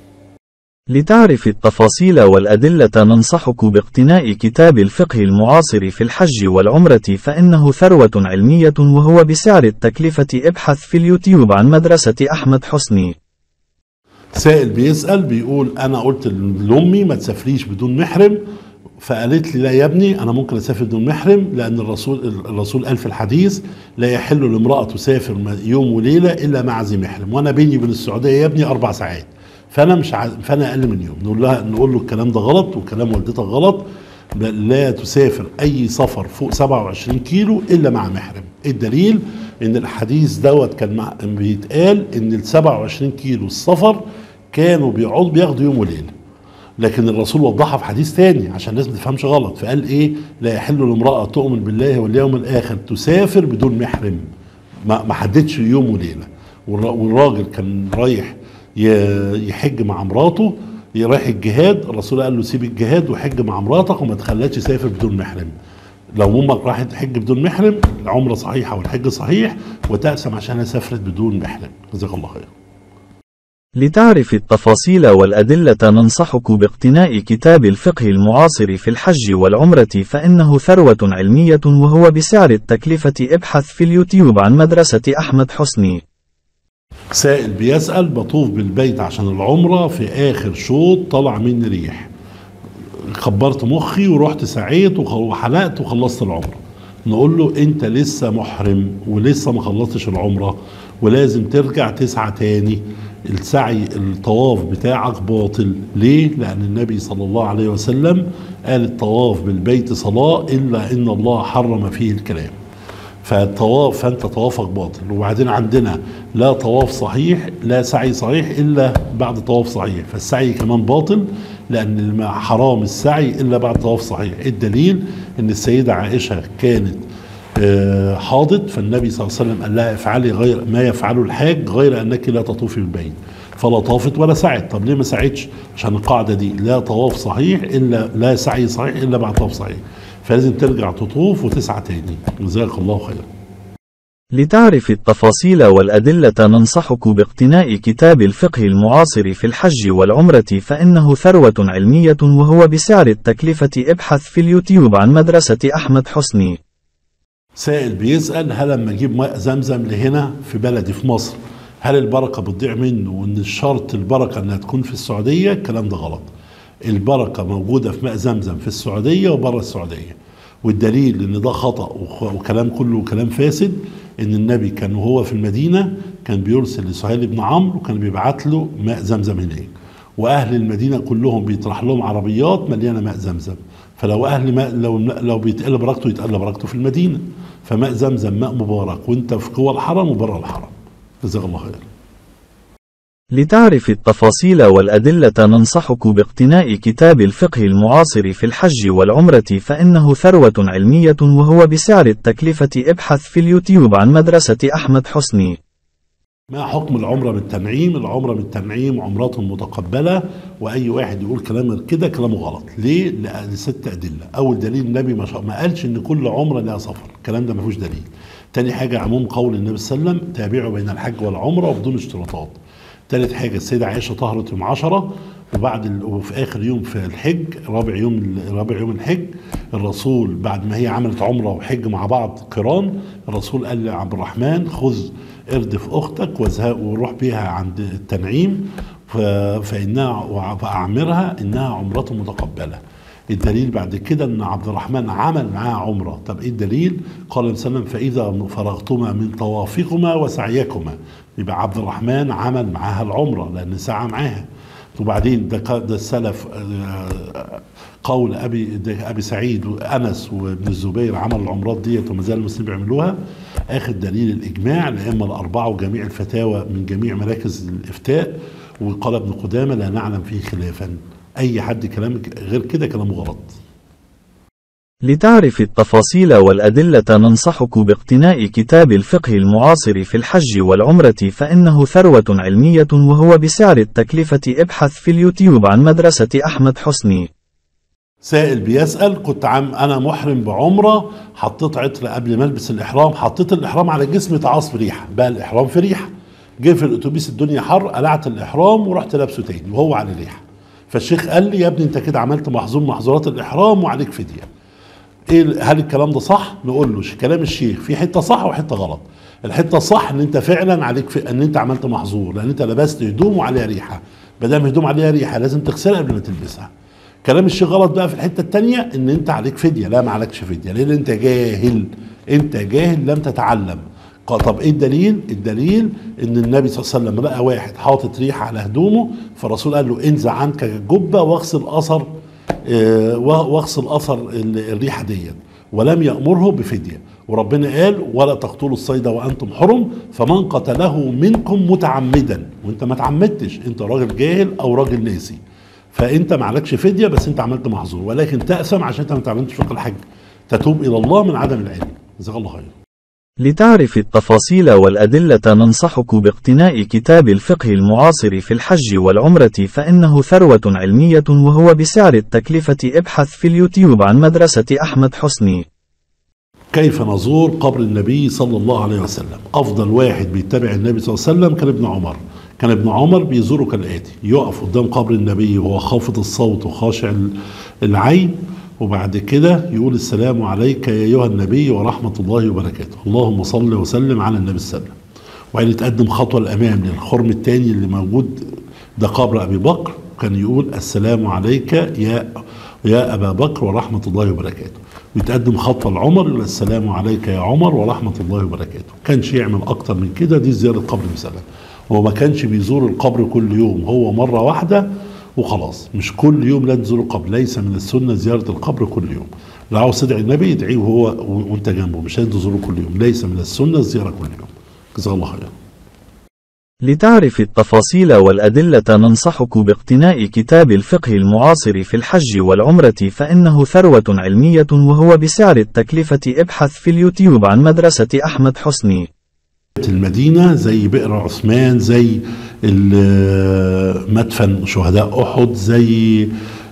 Speaker 2: لتعرف التفاصيل والأدلة ننصحك باقتناء كتاب الفقه المعاصر في الحج والعمرة، فإنه ثروة علمية وهو بسعر التكلفة. ابحث في اليوتيوب عن مدرسة أحمد حسني.
Speaker 1: سائل بيسأل بيقول أنا قلت لأمي ما تسافريش بدون محرم، فقالت لي لا يا ابني أنا ممكن أسافر بدون محرم، لأن الرسول الرسول قال في الحديث لا يحل لامرأة تسافر يوم وليلة إلا مع ذي محرم، وأنا بيني وبين السعودية يا ابني أربع ساعات، فأنا مش ع... فأنا أقل من يوم. نقول لها نقول له الكلام ده غلط وكلام والدتك غلط، لا تسافر أي سفر فوق سبعة وعشرين كيلو إلا مع محرم. الدليل إن الحديث دوت كان مع... بيتقال إن ال سبعة وعشرين كيلو السفر كانوا بيقعدوا بياخدوا يوم وليله، لكن الرسول وضحها في حديث تاني عشان الناس ما تفهمش غلط، فقال ايه لا يحل لامراه تؤمن بالله واليوم الاخر تسافر بدون محرم، ما ما حددش يوم وليله. والراجل كان رايح يحج مع مراته، رايح الجهاد، الرسول قال له سيب الجهاد وحج مع مراتك وما تخليهاش يسافر بدون محرم. لو امك راحت تحج بدون محرم العمره صحيحه والحج صحيح، وتأسم عشانها سافرت بدون محرم. جزاك الله خير.
Speaker 2: لتعرف التفاصيل والأدلة ننصحك باقتناء كتاب الفقه المعاصر في الحج والعمرة، فإنه ثروة علمية وهو بسعر التكلفة. ابحث في اليوتيوب عن مدرسة أحمد حسني.
Speaker 1: سائل بيسأل بطوف بالبيت عشان العمرة، في آخر شوط طلع مني ريح، كبرت مخي ورحت سعيت وحلقت وخلصت العمرة. نقول له انت لسه محرم ولسه ما خلصتش العمرة، ولازم ترجع تسعى تاني. السعي الطواف بتاعك باطل. ليه؟ لأن النبي صلى الله عليه وسلم قال الطواف بالبيت صلاة إلا إن الله حرم فيه الكلام. فالطواف فأنت طوافك باطل. وبعدين عندنا لا طواف صحيح لا سعي صحيح إلا بعد طواف صحيح، فالسعي كمان باطل لأن حرام السعي إلا بعد طواف صحيح. الدليل إن السيدة عائشة كانت حاضت، فالنبي صلى الله عليه وسلم قال لها افعلي غير ما يفعله الحاج غير انك لا تطوفي بالبيت، فلا طافت ولا سعت. طب ليه ما سعتش؟ عشان القاعده دي لا طواف صحيح الا لا سعي صحيح الا بعد طواف صحيح، فلازم ترجع تطوف وتسعى تاني. جزاك الله خيرا.
Speaker 2: لتعرف التفاصيل والأدلة ننصحك باقتناء كتاب الفقه المعاصر في الحج والعمرة، فإنه ثروة علمية وهو بسعر التكلفة. ابحث في اليوتيوب عن مدرسة أحمد حسني.
Speaker 1: سائل بيسأل هل لما اجيب ماء زمزم لهنا في بلدي في مصر هل البركة بتضيع منه، وان الشرط البركة انها تكون في السعودية؟ الكلام ده غلط. البركة موجودة في ماء زمزم في السعودية وبره السعودية، والدليل ان ده خطأ وكلام كله كلام فاسد. ان النبي كان وهو في المدينة كان بيرسل لسهيل بن عمرو وكان بيبعت له ماء زمزم هناك، واهل المدينة كلهم بيطرح لهم عربيات مليانة ماء زمزم، فلو اهل ماء لو لو بيتقل بركته يتقل بركته في المدينة. فماء زمزم ماء مبارك وانت في جوه الحرم وبره الحرم. جزاك الله خير.
Speaker 2: لتعرف التفاصيل والأدلة ننصحك باقتناء كتاب الفقه المعاصر في الحج والعمرة، فإنه ثروة علمية وهو بسعر التكلفة. ابحث في اليوتيوب عن مدرسة أحمد حسني.
Speaker 1: ما حكم العمرة بالتنعيم؟ العمرة بالتنعيم عمرة متقبلة، وأي واحد يقول كلام كده كلامه غلط. ليه؟ لست أدلة. أول دليل النبي ما, ما قالش إن كل عمرة لها سفر، الكلام ده ما فيهوش دليل. تاني حاجة عموم قول النبي صلى الله عليه وسلم تابعوا بين الحج والعمرة وبدون اشتراطات. تالت حاجة السيدة عائشة طهرت يوم عشرة، وبعد ال... وفي آخر يوم في الحج رابع يوم رابع يوم الحج الرسول بعد ما هي عملت عمرة وحج مع بعض قران، الرسول قال لعبد الرحمن خذ اردف اختك واذهب وروح بيها عند التنعيم فانها واعمرها انها عمرة متقبلة. الدليل بعد كده ان عبد الرحمن عمل معاها عمرة. طب ايه الدليل؟ قال صلى الله عليه وسلم فاذا فرغتما من طوافكما وسعيكما، يبقى عبد الرحمن عمل معاها العمرة لان سعى معاها. وبعدين ده ده السلف قول ابي ابي سعيد وانس وابن الزبير عمل العمرات ديت وما زال المسلمين بيعملوها. اخر دليل الاجماع الائمه الاربعه وجميع الفتاوى من جميع مراكز الافتاء، وقال ابن قدامه لا نعلم فيه خلافا. اي حد كلام غير كده كلامه غلط.
Speaker 2: لتعرف التفاصيل والأدلة ننصحك باقتناء كتاب الفقه المعاصر في الحج والعمرة فإنه ثروة علمية وهو بسعر التكلفة. ابحث في اليوتيوب عن مدرسة أحمد حسني.
Speaker 1: سائل بيسأل: كنت عم أنا محرم بعمرة، حطيت عطر قبل ما ألبس الإحرام، حطيت الإحرام على جسمي تعاص في ريحة، بقى الإحرام في ريحة، جه في الأتوبيس الدنيا حر، قلعت الإحرام ورحت لابسه تاني وهو على ريحة. فالشيخ قال لي: يا ابني أنت كده عملت محظور محظورات الإحرام وعليك فدية. إيه هل الكلام ده صح؟ نقول له كلام الشيخ في حتة صح وحتة غلط. الحتة الصح إن أنت فعلا عليك في إن أنت عملت محظور، لأن أنت لبست هدوم وعليها ريحة، ما دام هدوم عليها ريحة لازم تغسلها قبل ما تلبسها. كلام الشيخ غلط بقى في الحته الثانيه ان انت عليك فديه. لا، ما عليكش فديه، لان انت جاهل، انت جاهل لم تتعلم. طب ايه الدليل؟ الدليل ان النبي صلى الله عليه وسلم لقى واحد حاطط ريحه على هدومه، فالرسول قال له: انزع عنك الجبه واغسل اثر اه واغسل اثر الريحه ديت، ولم يامره بفديه. وربنا قال: ولا تقتلوا الصيد وانتم حرم، فمن قتله منكم متعمدا. وانت ما تعمدتش، انت راجل جاهل او راجل ناسي، فانت ما عليكش فديه، بس انت عملت محظور، ولكن تأثم عشان انت ما تعلمتش فقه الحج، تتوب الى الله من عدم العلم. جزاك الله خير.
Speaker 2: لتعرف التفاصيل والأدلة ننصحك باقتناء كتاب الفقه المعاصر في الحج والعمرة فإنه ثروة علمية وهو بسعر التكلفة. ابحث في اليوتيوب عن مدرسة أحمد حسني.
Speaker 1: كيف نزور قبر النبي صلى الله عليه وسلم؟ أفضل واحد بيتبع النبي صلى الله عليه وسلم كان ابن عمر. كان ابن عمر بيزوره كالآتي: يقف قدام قبر النبي وهو خافض الصوت وخاشع العين، وبعد كده يقول: السلام عليك يا أيها النبي ورحمة الله وبركاته، اللهم صل وسلم على النبي صلى الله عليه وسلم. وبعدين يتقدم خطوة الأمام للخرم الثاني اللي موجود، ده قبر أبي بكر، كان يقول: السلام عليك يا يا أبا بكر ورحمة الله وبركاته. ويتقدم خطوة لعمر، يقول: السلام عليك يا عمر ورحمة الله وبركاته. كانش يعمل أكتر من كده، دي زيارة قبر مثلا. هو ما كانش بيزور القبر كل يوم، هو مرة واحدة وخلاص. مش كل يوم لا تزور القبر، ليس من السنة زيارة القبر كل يوم. لو عاوز تدعي النبي ادعيه وهو وانت جنبه، مش لازم تزوره كل يوم، ليس من السنة الزيارة كل يوم. جزاك الله خير.
Speaker 2: لتعرف التفاصيل والأدلة ننصحك باقتناء كتاب الفقه المعاصر في الحج والعمرة فإنه ثروة علمية وهو بسعر التكلفة. ابحث في اليوتيوب عن مدرسة أحمد حسني.
Speaker 1: المدينة زي بئر عثمان، زي مدفن شهداء أحد، زي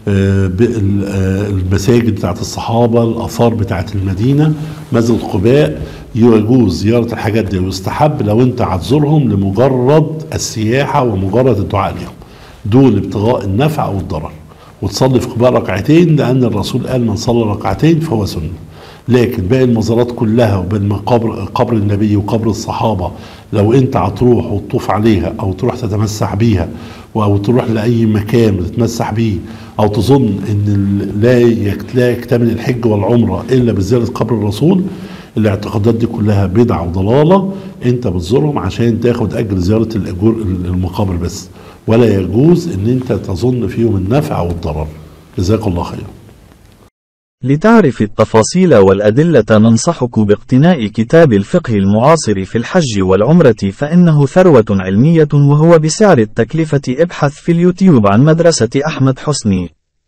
Speaker 1: المساجد بتاعت الصحابة، الآثار بتاعت المدينة، مسجد قباء، يجوز زيارة الحاجات دي، ويستحب لو انت هتزورهم لمجرد السياحة ومجرد الدعاء لهم دون ابتغاء النفع أو الضرر، وتصلي في قباء ركعتين، لأن الرسول قال: من صلى ركعتين فهو سنة. لكن باقي المزارات كلها وبين قبر قبر النبي وقبر الصحابة، لو انت هتروح وتطوف عليها او تروح تتمسح بيها او تروح لاي مكان تتمسح بيه، او تظن ان لا لا يكتمل الحج والعمرة الا بزيارة قبر الرسول، الاعتقادات دي كلها بدعة وضلالة. انت بتزورهم عشان تاخد اجر زيارة المقابر بس، ولا يجوز ان انت تظن فيهم النفع والضرر. جزاك الله خير.
Speaker 2: لتعرف التفاصيل والأدلة ننصحك باقتناء كتاب الفقه المعاصر في الحج والعمرة فإنه ثروة علمية وهو بسعر التكلفة. ابحث في اليوتيوب عن مدرسة أحمد حسني.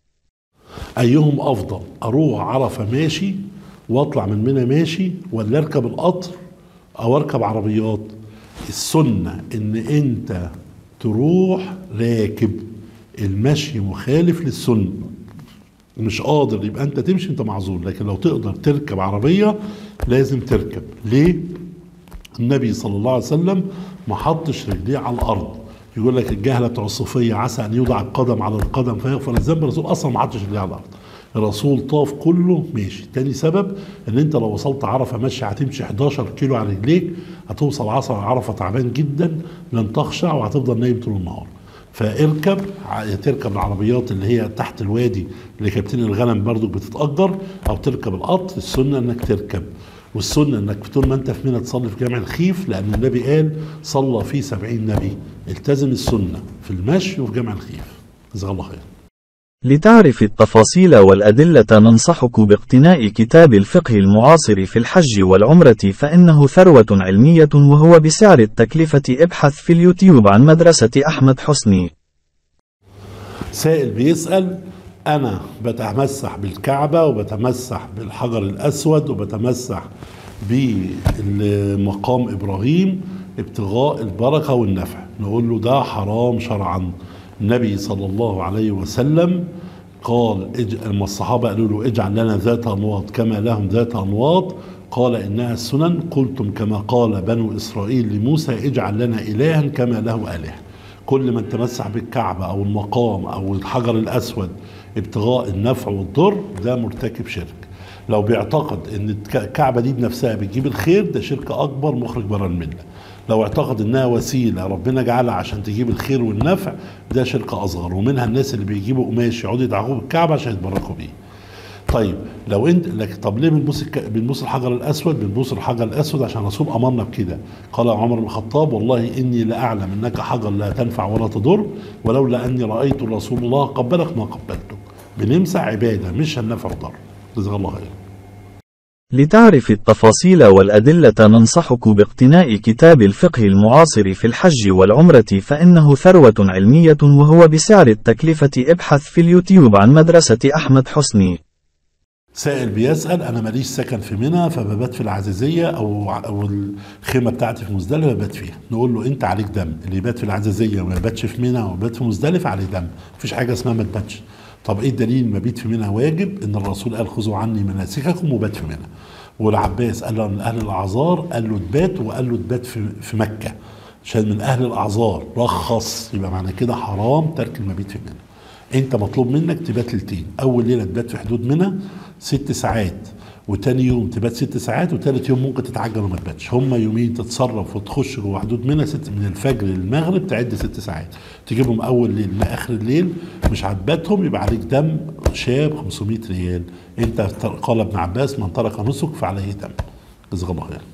Speaker 1: أيهم أفضل؟ أروح عرفة ماشي وأطلع من منى ماشي، ولا أركب القطر أو أركب عربيات؟ السنة إن أنت تروح راكب، المشي مخالف للسنة. مش قادر يبقى انت تمشي، انت معذور، لكن لو تقدر تركب عربية لازم تركب. ليه؟ النبي صلى الله عليه وسلم ما حطش رجليه على الارض. يقول لك الجهلة بتوع الصوفية عسى ان يوضع القدم على القدم فيغفر الذنب، الرسول اصلا ما حطش رجليه على الارض، الرسول طاف كله ماشي. تاني سبب ان انت لو وصلت عرفة ماشي هتمشي حداشر كيلو على رجليك، هتوصل عصر عرفة تعبان جدا، لن تخشع وهتفضل نايم طول النهار. فاركب، تركب العربيات اللي هي تحت الوادي اللي كابتن الغنم برضو بتتأجر، او تركب القطر. السنة انك تركب، والسنة انك طول ما انت في منى تصلي في جامع الخيف، لان النبي قال صلى فيه سبعين نبي. التزم السنة في المشي وفي جامع الخيف. جزاك الله خير.
Speaker 2: لتعرف التفاصيل والأدلة ننصحك باقتناء كتاب الفقه المعاصر في الحج والعمرة فإنه ثروة علمية وهو بسعر التكلفة. ابحث في اليوتيوب عن مدرسة أحمد حسني.
Speaker 1: سائل بيسأل: أنا بتمسح بالكعبة وبتمسح بالحجر الأسود وبتمسح بمقام إبراهيم ابتغاء البركة والنفع، نقول له ده حرام شرعا. النبي صلى الله عليه وسلم قال لما الصحابة قالوا له اجعل لنا ذات أنواط كما لهم ذات أنواط، قال إنها السنن، قلتم كما قال بنو إسرائيل لموسى اجعل لنا إلها كما له آلهة. كل من تمسح بالكعبة أو المقام أو الحجر الأسود ابتغاء النفع والضر ده مرتكب شرك. لو بيعتقد ان الكعبة دي بنفسها بتجيب الخير ده شرك أكبر مخرج بره الملة. لو اعتقد انها وسيلة ربنا جعلها عشان تجيب الخير والنفع ده شرك أصغر. ومنها الناس اللي بيجيبوا قماش يقعدوا يدعوه بالكعبة عشان يتبركوا بيه. طيب لو انت لك طب ليه بنبوس بنبوس الحجر الاسود؟ بنبوس الحجر الاسود عشان الرسول امرنا بكده. قال عمر بن الخطاب والله اني لاعلم انك حجر لا تنفع ولا تضر، ولولا اني رايت رسول الله قبلك ما قبلتك. بنمسح عباده مش النفع والضر. جزاك الله خير.
Speaker 2: لتعرف التفاصيل والأدلة ننصحك باقتناء كتاب الفقه المعاصر في الحج والعمرة فإنه ثروة علمية وهو بسعر التكلفة. ابحث في اليوتيوب عن مدرسة أحمد حسني.
Speaker 1: سائل بيسأل أنا ماليش سكن في منى فببات في العزيزية أو أو الخيمة بتاعتي في مزدلفة ببات فيها. نقول له أنت عليك دم، اللي يبات في العزيزية وما يباتش في منى ويبات في مزدلفة عليه دم، مفيش حاجة اسمها ما تباتش. طب إيه الدليل؟ المبيت في منى واجب، إن الرسول قال خذوا عني مناسككم وبات في منى. والعباس قال له من أهل الأعذار، قال له تبات، وقال له تبات في في مكة عشان من أهل الأعذار رخص. يبقى معنى كده حرام ترك المبيت في منى. انت مطلوب منك تبات ليلتين، اول ليله تبات في حدود منى ست ساعات، وتاني يوم تبات ست ساعات، وتالت يوم ممكن تتعجل وما تباتش. هما يومين تتصرف وتخش جوه حدود منى ست من الفجر للمغرب تعد ست ساعات، تجيبهم اول ليل لاخر الليل مش هتباتهم يبقى عليك دم شاب خمسمائة ريال. انت قال ابن عباس من ترك نسك فعليه دم. جزاك الله خير.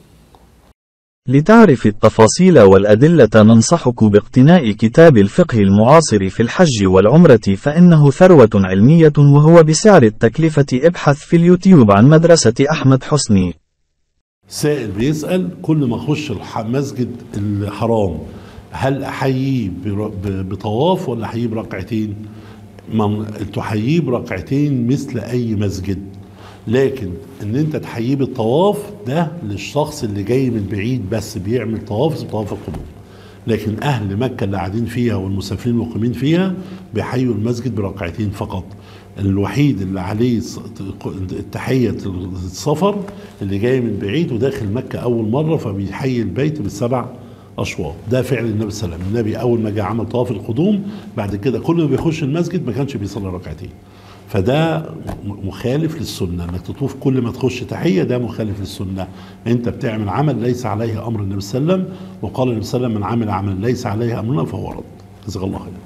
Speaker 2: لتعرف التفاصيل والأدلة ننصحك باقتناء كتاب الفقه المعاصر في الحج والعمرة فإنه ثروة علمية وهو بسعر التكلفة. ابحث في اليوتيوب عن مدرسة أحمد حسني.
Speaker 1: سائل بيسأل كل ما أخش المسجد الحرام هل أحييه بطواف ولا أحييه بركعتين؟ من تحييه بركعتين مثل أي مسجد، لكن ان انت تحييه بالطواف ده للشخص اللي جاي من بعيد بس بيعمل طواف اسمه طواف القدوم. لكن اهل مكه اللي قاعدين فيها والمسافرين المقيمين فيها بيحيوا المسجد بركعتين فقط. الوحيد اللي عليه التحيه السفر اللي جاي من بعيد وداخل مكه اول مره فبيحيي البيت بالسبع اشواط. ده فعل النبي صلى الله عليه وسلم. النبي اول ما جه عمل طواف القدوم بعد كده كل ما بيخش المسجد ما كانش بيصلي ركعتين. فده مخالف للسنة، انك تطوف كل ما تخش تحية ده مخالف للسنة. انت بتعمل عمل ليس عليه امر النبي صلى الله عليه وسلم، وقال النبي صلى الله عليه وسلم من عمل عمل ليس عليه امرنا فهو رد. جزاك الله خير.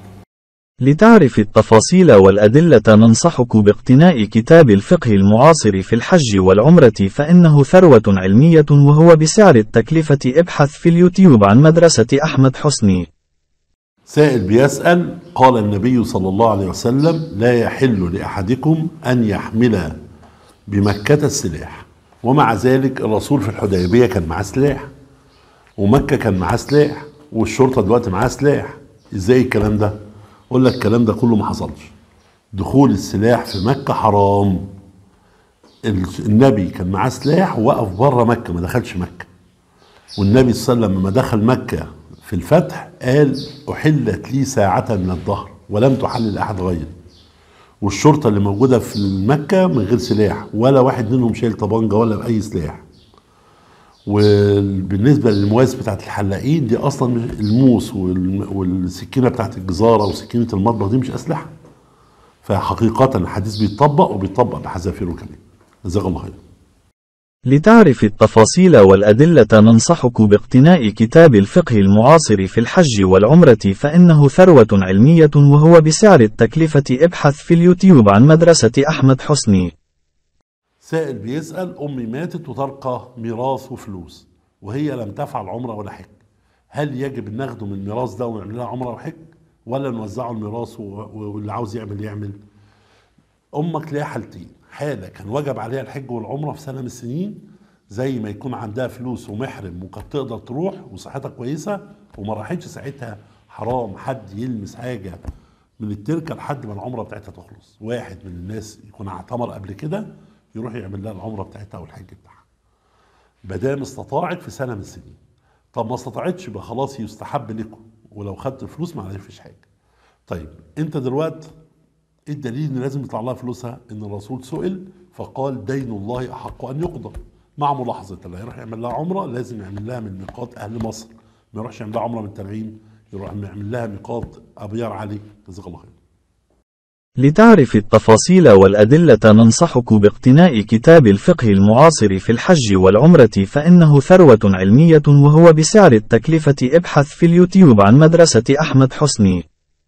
Speaker 2: لتعرف التفاصيل والأدلة ننصحك باقتناء كتاب الفقه المعاصر في الحج والعمرة فإنه ثروة علمية وهو بسعر التكلفة. ابحث في اليوتيوب عن مدرسة أحمد حسني.
Speaker 1: سائل بيسأل قال النبي صلى الله عليه وسلم لا يحل لأحدكم أن يحمل بمكة السلاح، ومع ذلك الرسول في الحديبية كان معاه سلاح، ومكة كان معاه سلاح، والشرطة دلوقتي معاه سلاح. ازاي الكلام ده؟ اقول لك الكلام ده كله ما حصلش. دخول السلاح في مكة حرام. النبي كان معاه سلاح ووقف بره مكة ما دخلش مكة. والنبي صلى الله عليه وسلم لما دخل مكة في الفتح قال أحلت لي ساعة من الظهر ولم تحل لأحد غيري. والشرطة اللي موجودة في مكة من غير سلاح، ولا واحد منهم شايل طبنجة ولا بأي سلاح. وبالنسبة للمواس بتاعت الحلاقين دي أصلا الموس والسكينة بتاعت الجزارة وسكينة المطبخ دي مش أسلحة. فحقيقة الحديث بيتطبق وبيتطبق بحذافيره كمان. جزاك الله خير.
Speaker 2: لتعرف التفاصيل والأدلة ننصحك باقتناء كتاب الفقه المعاصر في الحج والعمرة فإنه ثروة علمية وهو بسعر التكلفة. ابحث في اليوتيوب عن مدرسة أحمد حسني.
Speaker 1: سائل بيسأل أمي ماتت وتركة ميراث وفلوس وهي لم تفعل عمرة ولا حج، هل يجب أن ناخده من الميراث ده ونعمل لها عمرة وحج ولا نوزعه الميراث واللي عاوز يعمل يعمل؟ أمك ليها حالتين، حالة كان وجب عليها الحج والعمرة في سنة من السنين زي ما يكون عندها فلوس ومحرم وكانت تقدر تروح وصحتها كويسة وما راحتش، ساعتها حرام حد يلمس حاجة من التركه لحد ما العمره بتاعتها تخلص. واحد من الناس يكون اعتمر قبل كده يروح يعمل لها العمره بتاعتها او الحج بتاعها. مادام استطاعت في سنه من السنين. طب ما استطاعتش يبقى خلاص يستحب لكم، ولو خدت فلوس ما عليكش حاجه. طيب انت دلوقتي ايه الدليل ان لازم يطلع لها فلوسها؟ ان الرسول سئل فقال دين الله احق ان يقضى، مع ملاحظه اللي هيروح يعمل لها عمره لازم يعمل لها من ميقات اهل مصر، ما يروحش يعمل لها عمره من تنعيم، يروح يعمل لها ميقات ابيار علي. جزاك الله خير.
Speaker 2: لتعرف التفاصيل والأدلة ننصحك باقتناء كتاب الفقه المعاصر في الحج والعمرة فإنه ثروة علمية وهو بسعر التكلفة. ابحث في اليوتيوب عن مدرسة أحمد حسني.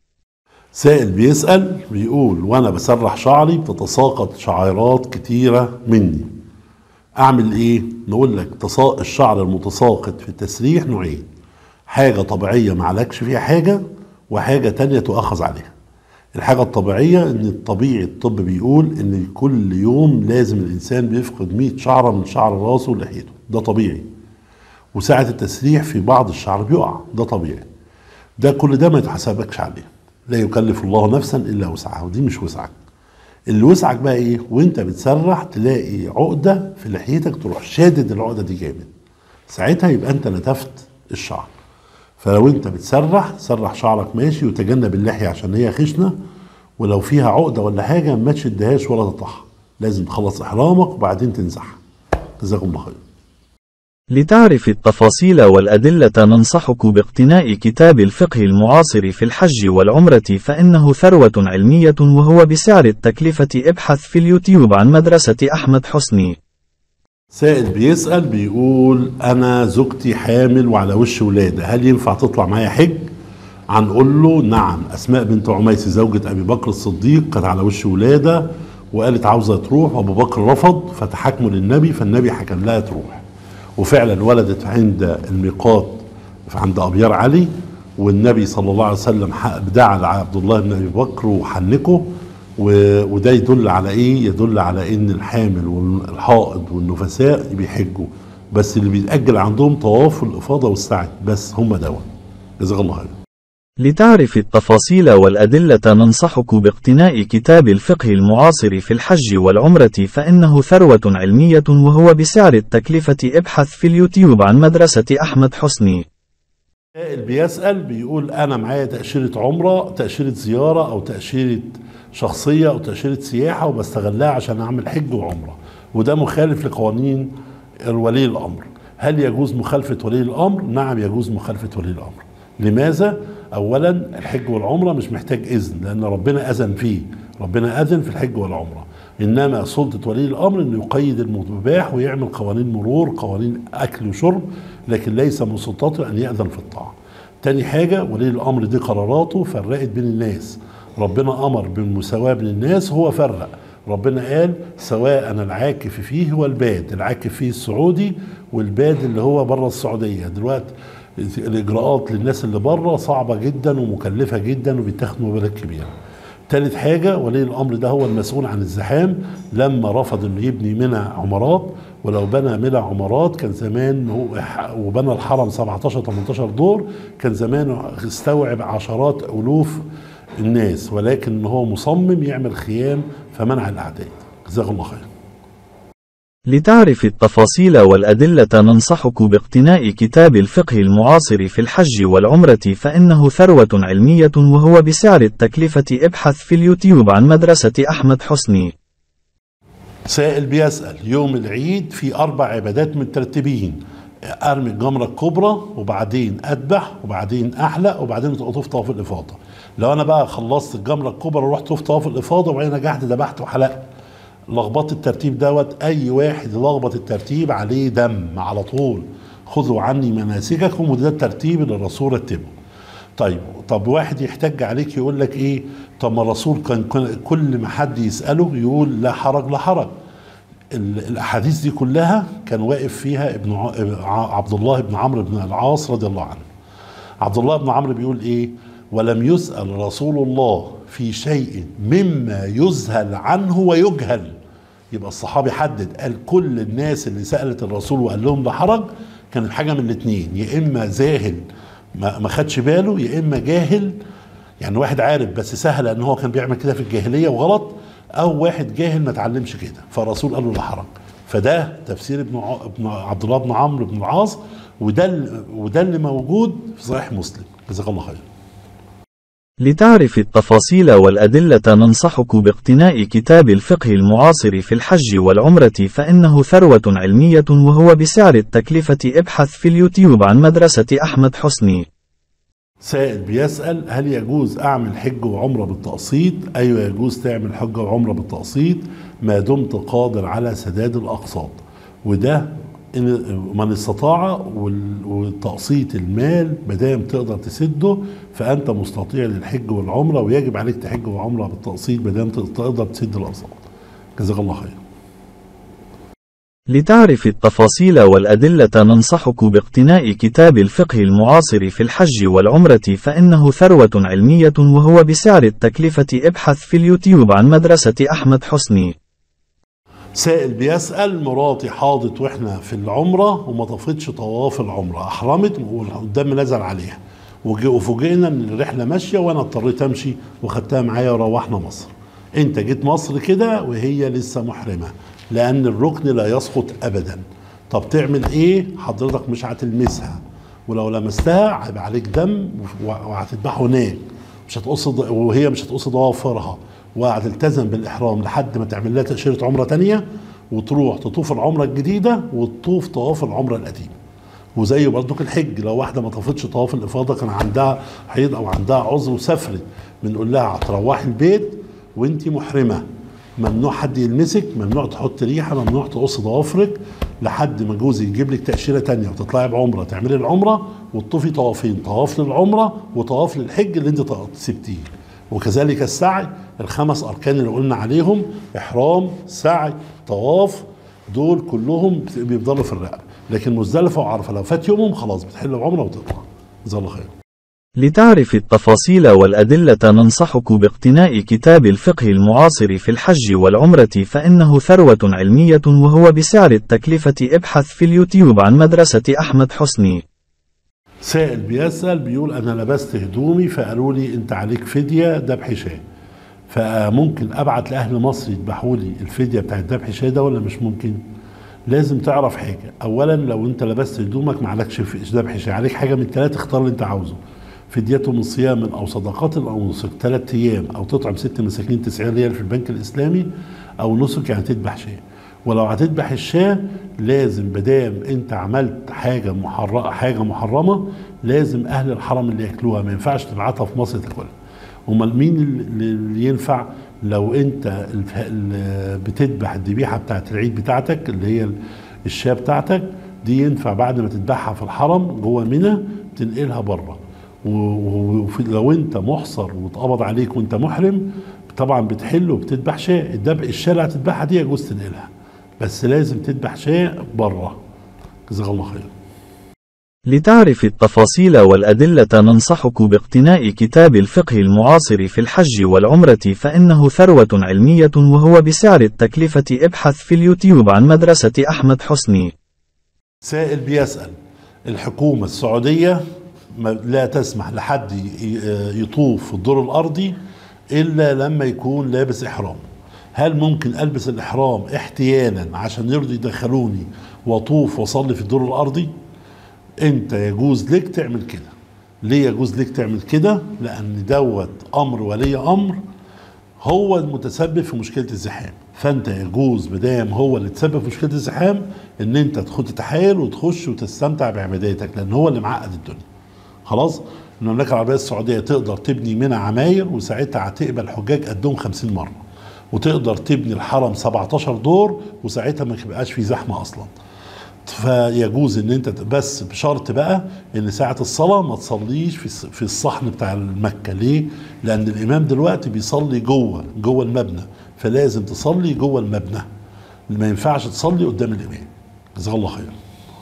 Speaker 1: سائل بيسأل بيقول وانا بسرح شعري بتتساقط شعيرات كتيرة مني، اعمل ايه؟ نقول لك الشعر المتساقط في التسريح نوعين، حاجة طبيعية معلكش فيها حاجة، وحاجة تانية تؤخذ عليها. الحاجة الطبيعية ان الطبيعي الطب بيقول ان كل يوم لازم الانسان بيفقد مئة شعرة من شعر راسه ولحيته، ده طبيعي. وساعة التسريح في بعض الشعر بيقع، ده طبيعي. ده كل ده ما يتحسبكش عليه، لا يكلف الله نفسا الا وسعها، ودي مش وسعك. اللي وسعك بقى ايه؟ وانت بتسرح تلاقي عقدة في لحيتك تروح شادد العقدة دي جامد، ساعتها يبقى انت نتفت الشعر. فلو انت بتسرح سرح شعرك ماشي، وتجنب اللحية عشان هي خشنة، ولو فيها عقدة ولا حاجة ما تشدهاش ولا تطحها، لازم تخلص احرامك وبعدين تنزحها. جزاكم الله خير.
Speaker 2: لتعرف التفاصيل والأدلة ننصحك باقتناء كتاب الفقه المعاصر في الحج والعمرة فإنه ثروة علمية وهو بسعر التكلفة. ابحث في اليوتيوب عن مدرسة أحمد حسني.
Speaker 1: سائل بيسأل بيقول أنا زوجتي حامل وعلى وش ولادة، هل ينفع تطلع معايا حج؟ هنقول له نعم. أسماء بنت عميس زوجة أبي بكر الصديق كانت على وش ولادة وقالت عاوزة تروح، وأبو بكر رفض فتحاكموا للنبي، فالنبي حكم لها تروح، وفعلا ولدت عند الميقات عند أبيار علي، والنبي صلى الله عليه وسلم دعا لعبد الله بن أبي بكر وحنكه. وده يدل على ايه؟ يدل على ان الحامل والحائض والنفساء بيحجوا، بس اللي بيتأجل عندهم طواف الإفاضة والسعي بس، هم دول. جزاك الله خير.
Speaker 2: لتعرف التفاصيل والأدلة ننصحك باقتناء كتاب الفقه المعاصر في الحج والعمرة فإنه ثروة علمية وهو بسعر التكلفة. ابحث في اليوتيوب عن مدرسة أحمد حسني.
Speaker 1: سائل بيسأل بيقول أنا معايا تأشيرة عمرة، تأشيرة زيارة أو تأشيرة شخصية أو تأشيرة سياحة، وبستغلها عشان أعمل حج وعمرة، وده مخالف لقوانين ولي الأمر. هل يجوز مخالفة ولي الأمر؟ نعم يجوز مخالفة ولي الأمر. لماذا؟ أولا الحج والعمرة مش محتاج إذن، لأن ربنا أذن فيه، ربنا أذن في الحج والعمرة. إنما سلطة ولي الأمر إنه يقيد المباح ويعمل قوانين مرور، قوانين أكل وشرب، لكن ليس من سلطته أن يأذن في الطاعة. تاني حاجة، ولي الأمر دي قراراته فرقت بين الناس، ربنا أمر بالمساواة بين الناس، هو فرق. ربنا قال سواء العاكف فيه والباد، العاكف فيه السعودي والباد اللي هو بره السعودية. دلوقتي الإجراءات للناس اللي بره صعبة جدا ومكلفة جدا وبيتاخدوا مبالغ كبيرة. ثالث حاجة، ولي الأمر ده هو المسؤول عن الزحام، لما رفض إنه يبني منى عمارات، ولو بنى منى عمارات كان زمان هو وبنى الحرم سبعتاشر تمنتاشر دور، كان زمان استوعب عشرات ألوف الناس، ولكن هو مصمم يعمل خيام فمنع الأعداد. جزاك الله خير.
Speaker 2: لتعرف التفاصيل والأدلة ننصحك باقتناء كتاب الفقه المعاصر في الحج والعمرة فإنه ثروة علمية وهو بسعر التكلفة. ابحث في اليوتيوب عن مدرسة أحمد حسني.
Speaker 1: سائل بيسأل يوم العيد في أربع عبادات مترتبين، أرمي الجمرة الكبرى وبعدين أذبح وبعدين أحلق وبعدين أطوف طواف الإفاضة. لو أنا بقى خلصت الجمرة الكبرى ورحت طوف طواف الإفاضة وبعدين نجحت ذبحت وحلقت، لخبطت الترتيب دوت، أي واحد لخبط الترتيب عليه دم على طول. خذوا عني مناسككم، وده الترتيب اللي الرسول رتبه. طيب طب واحد يحتج عليك يقول لك إيه؟ طب ما الرسول كان كل ما حد يسأله يقول لا حرج لا حرج. الأحاديث دي كلها كان واقف فيها ابن عبد الله بن عمرو بن العاص رضي الله عنه. عبد الله بن عمرو بيقول إيه؟ ولم يسأل رسول الله في شيء مما يذهل عنه ويجهل. يبقى الصحابي حدد، قال كل الناس اللي سألت الرسول وقال لهم لا حرج كانت حاجة من الاثنين، يا إما زاهل ما خدش باله، يا إما جاهل يعني واحد عارف بس سهل ان هو كان بيعمل كده في الجاهليه وغلط، او واحد جاهل ما اتعلمش كده فالرسول قال له لا حرج. فده تفسير ابن ع... ابن عبد الله بن عمرو بن العاص، وده ال... وده اللي موجود في صحيح مسلم. جزاك الله خير.
Speaker 2: لتعرف التفاصيل والأدلة ننصحك باقتناء كتاب الفقه المعاصر في الحج والعمرة فإنه ثروة علمية وهو بسعر التكلفة. ابحث في اليوتيوب عن مدرسة أحمد حسني.
Speaker 1: سائل بيسأل هل يجوز أعمل حج وعمرة بالتقسيط؟ أيوة يجوز تعمل حج وعمرة بالتقسيط ما دمت قادر على سداد الأقساط، وده من استطاع، والتقسيط المال مادام تقدر تسده فأنت مستطيع للحج والعمرة، ويجب عليك تحج وعمرة بالتقسيط مادام تقدر تسد الأقساط. جزاك الله خير.
Speaker 2: لتعرف التفاصيل والأدلة ننصحك باقتناء كتاب الفقه المعاصر في الحج والعمرة فإنه ثروة علمية وهو بسعر التكلفة. ابحث في اليوتيوب عن مدرسة أحمد حسني.
Speaker 1: سائل بيسأل مراتي حاضت واحنا في العمرة وما طفتش طواف العمرة، أحرمت والدم نزل عليها وفوجئنا ان الرحلة ماشية وانا اضطريت امشي وخدتها معايا وروحنا مصر. انت جيت مصر كده وهي لسه محرمة، لأن الركن لا يسقط أبدا. طب تعمل إيه؟ حضرتك مش هتلمسها، ولو لمستها هيبقى عليك دم وهتذبحه هناك، مش هتقص وهي مش هتقص ضوافرها، وهتلتزم بالإحرام لحد ما تعمل لها تأشيرة عمرة تانية وتروح تطوف العمرة الجديدة وتطوف طواف العمرة القديمة. وزي برضك الحج، لو واحدة ما طافتش طواف الإفاضة كان عندها حيض أو عندها عذر وسافرت، بنقول لها هتروحي البيت وأنت محرمة، ممنوع حد يلمسك، ممنوع تحط ريحه، ممنوع تقص ضوافرك لحد ما جوزي يجيب لك تاشيره ثانيه وتطلعي بعمره، تعملي العمره وتطوفي طوافين، طواف للعمره وطواف للحج اللي انت سبتيه. وكذلك السعي، الخمس اركان اللي قلنا عليهم احرام، سعي، طواف، دول كلهم بيفضلوا في الرقبه. لكن مزدلفه وعرفه لو فات يومهم خلاص بتحل العمره وتطلع. جزاك الله خير.
Speaker 2: لتعرف التفاصيل والأدلة ننصحك باقتناء كتاب الفقه المعاصر في الحج والعمرة فإنه ثروة علمية وهو بسعر التكلفة. ابحث في اليوتيوب عن مدرسة أحمد حسني.
Speaker 1: سائل بيسأل بيقول أنا لبست هدومي فقالوا لي أنت عليك فدية ذبح شاة، فممكن أبعت لأهل مصر يذبحوا لي الفدية بتاعت ذبح شاة ده ولا مش ممكن؟ لازم تعرف حاجة، أولا لو أنت لبست هدومك ما عليكش ذبح شاة، عليك حاجة من الثلاثة، اختار اللي أنت عاوزه. فديته من صيام أو صدقات أو نسك ثلاث أيام، أو تطعم ست مساكين تسعين ريال في البنك الإسلامي، أو نسك يعني تذبح شاة. ولو هتذبح الشاة لازم بدام أنت عملت حاجة محرمة حاجة محرمة لازم أهل الحرم اللي ياكلوها، ما ينفعش تبعتها في مصر تاكلها. أمال مين اللي ينفع؟ لو أنت بتذبح الذبيحة بتاعت العيد بتاعتك اللي هي الشاة بتاعتك دي، ينفع بعد ما تذبحها في الحرم جوه منى تنقلها بره. ولو انت محصر واتقبض عليك وانت محرم طبعا بتحل وبتذبح شاة. الذبح الشاة اللي هتذبحها دي يجوز تنقلها، بس لازم تذبح شاة بره. جزاك الله خير.
Speaker 2: لتعرف التفاصيل والأدلة ننصحك باقتناء كتاب الفقه المعاصر في الحج والعمرة فإنه ثروة علمية وهو بسعر التكلفة. ابحث في اليوتيوب عن مدرسة أحمد حسني.
Speaker 1: سائل بيسأل الحكومة السعودية لا تسمح لحد يطوف في الدور الأرضي إلا لما يكون لابس إحرام. هل ممكن ألبس الإحرام احتيالا عشان يرضي يدخلوني وأطوف وأصلي في الدور الأرضي؟ أنت يجوز لك تعمل كده. ليه يجوز لك تعمل كده؟ لأن دوت أمر ولي أمر هو المتسبب في مشكلة الزحام، فأنت يجوز بدام هو اللي تسبب في مشكلة الزحام إن أنت تدخل تتحايل وتخش وتستمتع بعباداتك، لأن هو اللي معقد الدنيا. خلاص المملكه العربيه السعوديه تقدر تبني منها عماير وساعتها هتقبل حجاج قدهم خمسين مره، وتقدر تبني الحرم سبعتاشر دور وساعتها ما يبقاش في زحمه اصلا. فيجوز ان انت بس بشرط بقى ان ساعه الصلاه ما تصليش في في الصحن بتاع مكه. ليه؟ لان الامام دلوقتي بيصلي جوه جوه المبنى، فلازم تصلي جوه المبنى، ما ينفعش تصلي قدام الامام. جزاك الله خير.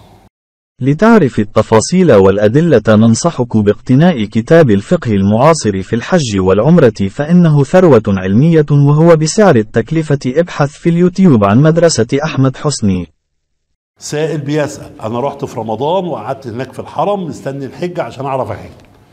Speaker 2: لتعرف التفاصيل والأدلة ننصحك باقتناء كتاب الفقه المعاصر في الحج والعمرة فإنه ثروة علمية وهو بسعر التكلفة. ابحث في اليوتيوب عن مدرسة أحمد حسني.
Speaker 1: سائل بيسأل أنا رحت في رمضان وقعدت هناك في الحرم مستني الحج عشان أعرف أحج،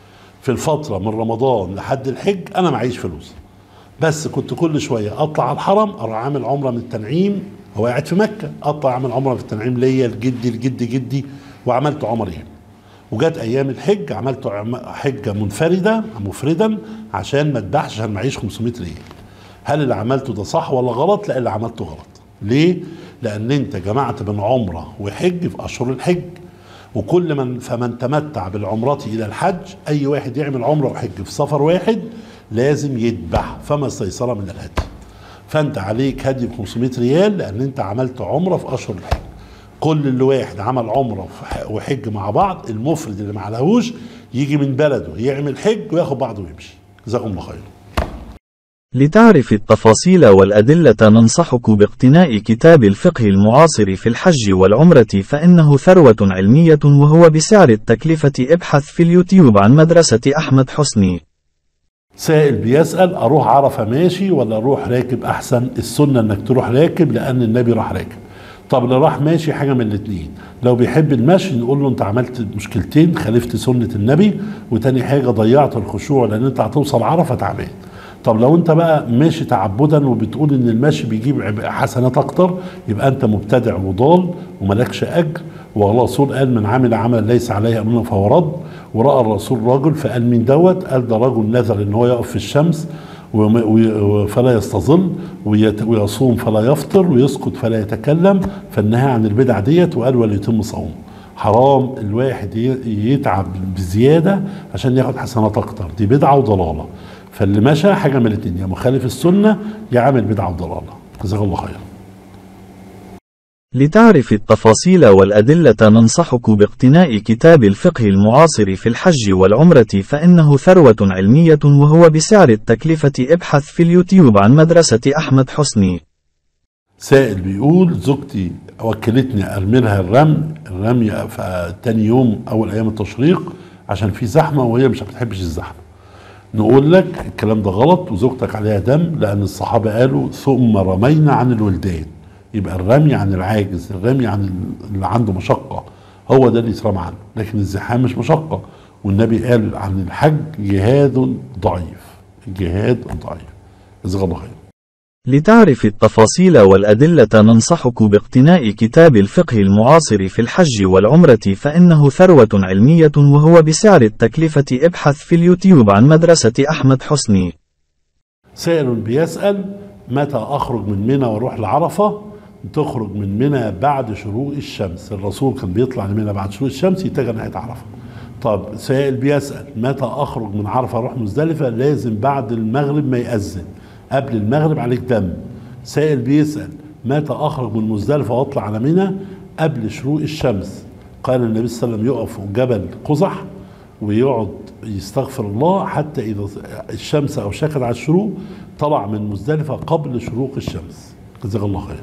Speaker 1: في الفترة من رمضان لحد الحج أنا معيش فلوس، بس كنت كل شوية أطلع على الحرم أروح عامل عمرة من التنعيم، هو قاعد في مكة، أطلع أعمل عمرة في التنعيم ليا لجدي لجد جدي، وعملت عمرين. وجات أيام الحج عملت حجة منفردة مفردا عشان ما أذبحش، عشان معيش خمسمائة ريال. هل اللي عملته ده صح ولا غلط؟ لا، اللي عملته غلط. ليه؟ لأن أنت جمعت بين عمرة وحج في أشهر الحج، وكل من فمن تمتع بالعمرة إلى الحج، أي واحد يعمل عمرة وحج في سفر واحد لازم يذبح فما استيسر من الهدي. فأنت عليك هدي ب خمسمائة ريال لأن أنت عملت عمرة في أشهر الحج. كل اللي واحد عمل عمرة وحج مع بعض، المفرد اللي ما عليهوش يجي من بلده يعمل حج وياخد بعضه ويمشي. جزاكم الله خير.
Speaker 2: لتعرف التفاصيل والأدلة ننصحك باقتناء كتاب الفقه المعاصر في الحج والعمرة، فإنه ثروة علمية وهو بسعر التكلفة. ابحث في اليوتيوب عن مدرسة أحمد حسني.
Speaker 1: سائل بيسأل أروح عرفة ماشي ولا أروح راكب أحسن؟ السنة إنك تروح راكب لأن النبي راح راكب. طب اللي راح ماشي حاجة من الاتنين، لو بيحب المشي نقول له أنت عملت مشكلتين، خالفت سنة النبي، وتاني حاجة ضيعت الخشوع لأن أنت هتوصل عرفة تعبان. طب لو انت بقى ماشي تعبدا وبتقول ان المشي بيجيب حسنات اكتر، يبقى انت مبتدع وضال وملكش اجر. والرسول قال من عمل عملا ليس عليه امرنا فهو رد. وراى الرسول رجل فقال مين دوت؟ قال ده رجل نذر ان هو يقف في الشمس فلا يستظل، ويصوم فلا يفطر، ويسكت فلا يتكلم، فالنهى عن البدع ديت، وقال وليتم صومه. حرام الواحد يتعب بزياده عشان ياخد حسنات اكتر، دي بدعه وضلاله. فاللي مشى حاجه من الاثنين، يا مخالف السنه يا عامل بدعه وضلاله. جزاك الله خيرا.
Speaker 2: لتعرف التفاصيل والأدلة ننصحك باقتناء كتاب الفقه المعاصر في الحج والعمرة، فإنه ثروة علمية وهو بسعر التكلفة. ابحث في اليوتيوب عن مدرسة أحمد حسني.
Speaker 1: سائل بيقول زوجتي وكلتني ارمي لها الرمي الرمي في تاني يوم اول ايام التشريق عشان في زحمه وهي مش بتحبش الزحمه. نقول لك الكلام ده غلط، وزوجتك عليها دم، لان الصحابه قالوا ثم رمينا عن الولدان. يبقى الرمي عن العاجز، الرمي عن اللي عنده مشقه، هو ده اللي يترمى عنه، لكن الزحام مش مشقه. والنبي قال عن الحج جهاد ضعيف، الجهاد ضعيف. جزاك الله خير.
Speaker 2: لتعرف التفاصيل والأدلة ننصحك باقتناء كتاب الفقه المعاصر في الحج والعمرة، فإنه ثروة علمية وهو بسعر التكلفة. ابحث في اليوتيوب عن مدرسة أحمد حسني.
Speaker 1: سائل بيسأل متى أخرج من منى وأروح لعرفة؟ تخرج من منى بعد شروق الشمس، الرسول كان بيطلع لمنى بعد شروق الشمس يتجه ناحية عرفة. طب سائل بيسأل متى أخرج من عرفة أروح مزدلفة؟ لازم بعد المغرب ما يأذن، قبل المغرب عليك دم. سائل بيسأل متى أخرج من مزدلفة وأطلع على منى؟ قبل شروق الشمس. قال النبي صلى الله عليه وسلم يقف جبل قزح ويقعد يستغفر الله حتى إذا الشمس أوشكت على الشروق طلع من مزدلفة قبل شروق الشمس. جزاك الله خير.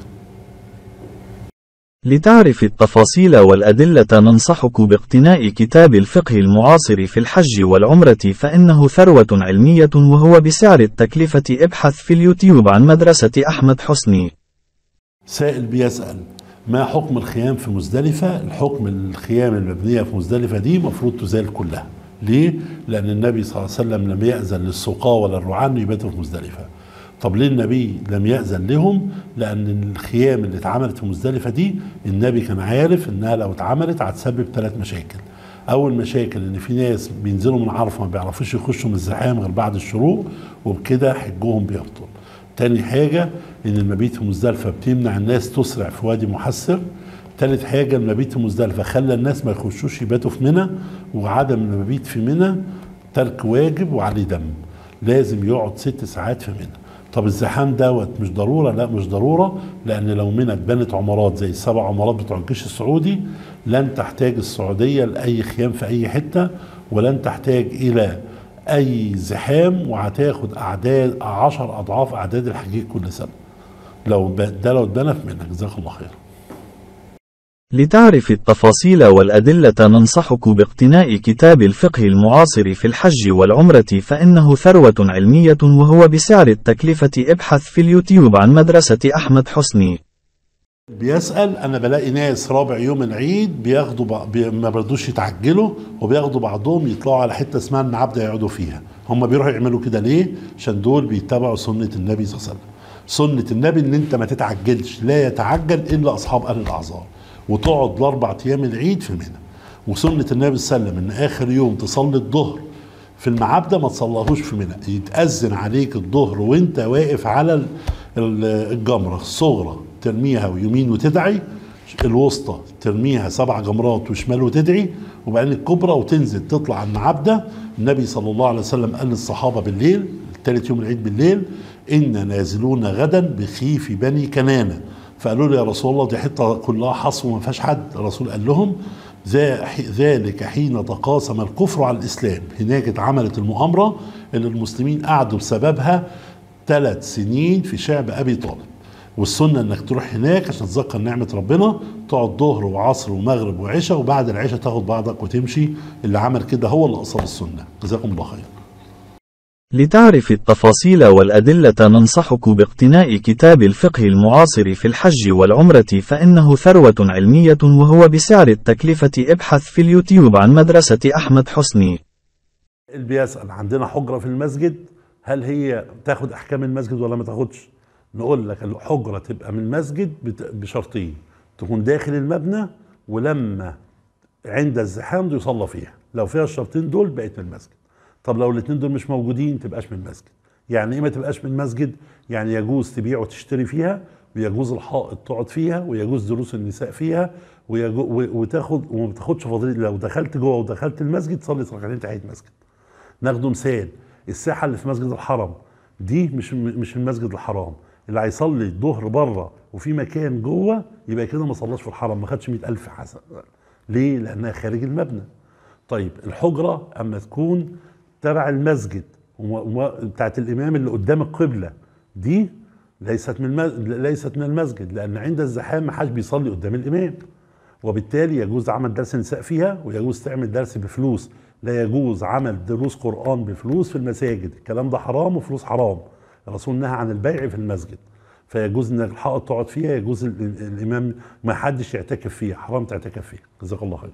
Speaker 2: لتعرف التفاصيل والأدلة ننصحك باقتناء كتاب الفقه المعاصر في الحج والعمرة، فإنه ثروة علمية وهو بسعر التكلفة. ابحث في اليوتيوب عن مدرسة أحمد حسني.
Speaker 1: سائل بيسأل ما حكم الخيام في مزدلفة؟ الحكم الخيام المبنية في مزدلفة دي مفروض تزال كلها. ليه؟ لأن النبي صلى الله عليه وسلم لم يأذن للسقاة ولا الرعاة يباتوا في مزدلفة. طب ليه النبي لم يأذن لهم؟ لأن الخيام اللي اتعملت في مزدلفة دي النبي كان عارف إنها لو اتعملت هتسبب ثلاث مشاكل. أول مشاكل إن في ناس بينزلوا من عرفة ما بيعرفوش يخشوا من الزحام غير بعد الشروق، وبكده حجهم بيبطل. تاني حاجة إن المبيت في مزدلفة بتمنع الناس تسرع في وادي محسر. تالت حاجة المبيت في مزدلفة خلى الناس ما يخشوش يباتوا في منى، وعدم المبيت في منى ترك واجب وعليه دم، لازم يقعد ست ساعات في منى. طب الزحام دوت مش ضروره؟ لا مش ضروره، لان لو منى اتبنت عمارات زي السبع عمارات بتوع الجيش السعودي لن تحتاج السعوديه لاي خيام في اي حته، ولن تحتاج الى اي زحام، وهتاخد اعداد عشر اضعاف اعداد الحجيج كل سنه. لو ده لو اتبنى في منى. جزاك الله خير.
Speaker 2: لتعرف التفاصيل والأدلة ننصحك باقتناء كتاب الفقه المعاصر في الحج والعمرة، فإنه ثروة علمية وهو بسعر التكلفة. ابحث في اليوتيوب عن مدرسة أحمد حسني.
Speaker 1: بيسأل، أنا بلاقي ناس رابع يوم العيد بياخدوا بق... بي... ما بردوش يتعجلوا، وبياخدوا بعضهم يطلعوا على حتة اسمها النعبدة يقعدوا فيها. هم بيروحوا يعملوا كده ليه؟ عشان دول بيتبعوا سنة النبي صلى الله عليه وسلم. سنة النبي إن أنت ما تتعجلش، لا يتعجل إلا أصحاب أهل الأعذار، وتقعد الأربع أيام العيد في منى. وسنة النبي صلى الله عليه وسلم إن آخر يوم تصلي الظهر في المعبدة ما تصليهوش في منى، يتأذن عليك الظهر وأنت واقف على الجمرة الصغرى ترميها ويمين وتدعي، الوسطى ترميها سبع جمرات وشمال وتدعي، وبعدين الكبرى وتنزل تطلع على المعبدة. النبي صلى الله عليه وسلم قال للصحابة بالليل، ثالث يوم العيد بالليل، إن نازلون غدا بخيف بني كنانة. فقالوا له يا رسول الله دي حتة كلها حصو وما فيهاش حد. الرسول قال لهم ذلك حين تقاسم الكفر على الإسلام. هناك اتعملت المؤامرة اللي المسلمين قعدوا بسببها ثلاث سنين في شعب أبي طالب، والسنة انك تروح هناك عشان تتذكر نعمة ربنا، تقعد ظهر وعصر ومغرب وعشاء، وبعد العشاء تاخد بعضك وتمشي. اللي عمل كده هو اللي أصل السنة. جزاكم الله خير.
Speaker 2: لتعرف التفاصيل والأدلة ننصحك باقتناء كتاب الفقه المعاصر في الحج والعمرة، فإنه ثروة علمية وهو بسعر التكلفة. ابحث في اليوتيوب عن مدرسة أحمد حسني.
Speaker 1: اللي بيسأل عندنا حجرة في المسجد، هل هي تاخد أحكام المسجد ولا ما تاخدش؟ نقول لك الحجرة تبقى من المسجد بشرطين، تكون داخل المبنى ولما عند الزحام يصلى فيها. لو فيها الشرطين دول بقت من المسجد. طب لو الاثنين دول مش موجودين تبقاش من المسجد. يعني ايه ما تبقاش من المسجد؟ يعني يجوز تبيع وتشتري فيها، ويجوز الحائط تقعد فيها، ويجوز دروس النساء فيها، وتاخد وما تاخدش فضيلة. لو دخلت جوه ودخلت المسجد تصلي ركعتين تحية المسجد. ناخده مثال، الساحة اللي في مسجد الحرم دي مش مش المسجد الحرام. اللي هيصلي الظهر بره وفي مكان جوه يبقى كده ما صلاش في الحرم، ما خدش مئة ألف حسنة. ليه؟ لأنها خارج المبنى. طيب الحجرة أما تكون تبع المسجد بتاعت الإمام اللي قدام القبلة، دي ليست من ليست من المسجد، لأن عند الزحام ما حدش بيصلي قدام الإمام، وبالتالي يجوز عمل درس نساء فيها، ويجوز تعمل درس بفلوس. لا يجوز عمل دروس قرآن بفلوس في المساجد، الكلام ده حرام وفلوس حرام. الرسول نهى عن البيع في المسجد، فيجوز ان الحائط تقعد فيها، يجوز الامام ما حدش يعتكف فيها، حرام تعتكف فيها. جزاك الله خير.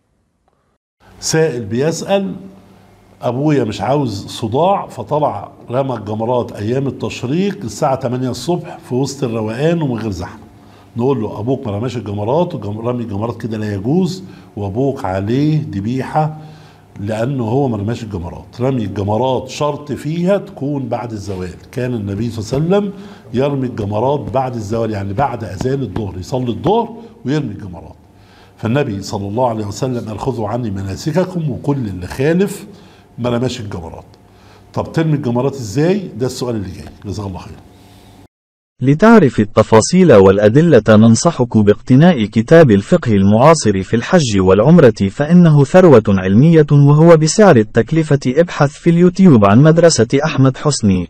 Speaker 1: سائل بيسأل، ابويا مش عاوز صداع فطلع رمى الجمرات ايام التشريق الساعة تمانية الصبح في وسط الروقان ومن غير زحمة. نقول له ابوك ما رماش الجمرات، ورمي الجمرات كده لا يجوز، وابوك عليه ذبيحة لأنه هو ما رماش الجمرات. رمي الجمرات شرط فيها تكون بعد الزوال. كان النبي صلى الله عليه وسلم يرمي الجمرات بعد الزوال، يعني بعد أذان الظهر يصلي الظهر ويرمي الجمرات. فالنبي صلى الله عليه وسلم قال خذوا عني مناسككم، وكل اللي خالف ما رماش الجمرات. طب ترمي الجمرات ازاي؟ ده السؤال اللي جاي. جزاك الله خير.
Speaker 2: لتعرف التفاصيل والأدلة ننصحك باقتناء كتاب الفقه المعاصر في الحج والعمرة، فإنه ثروة علمية وهو بسعر التكلفة. ابحث في اليوتيوب عن مدرسة أحمد حسني.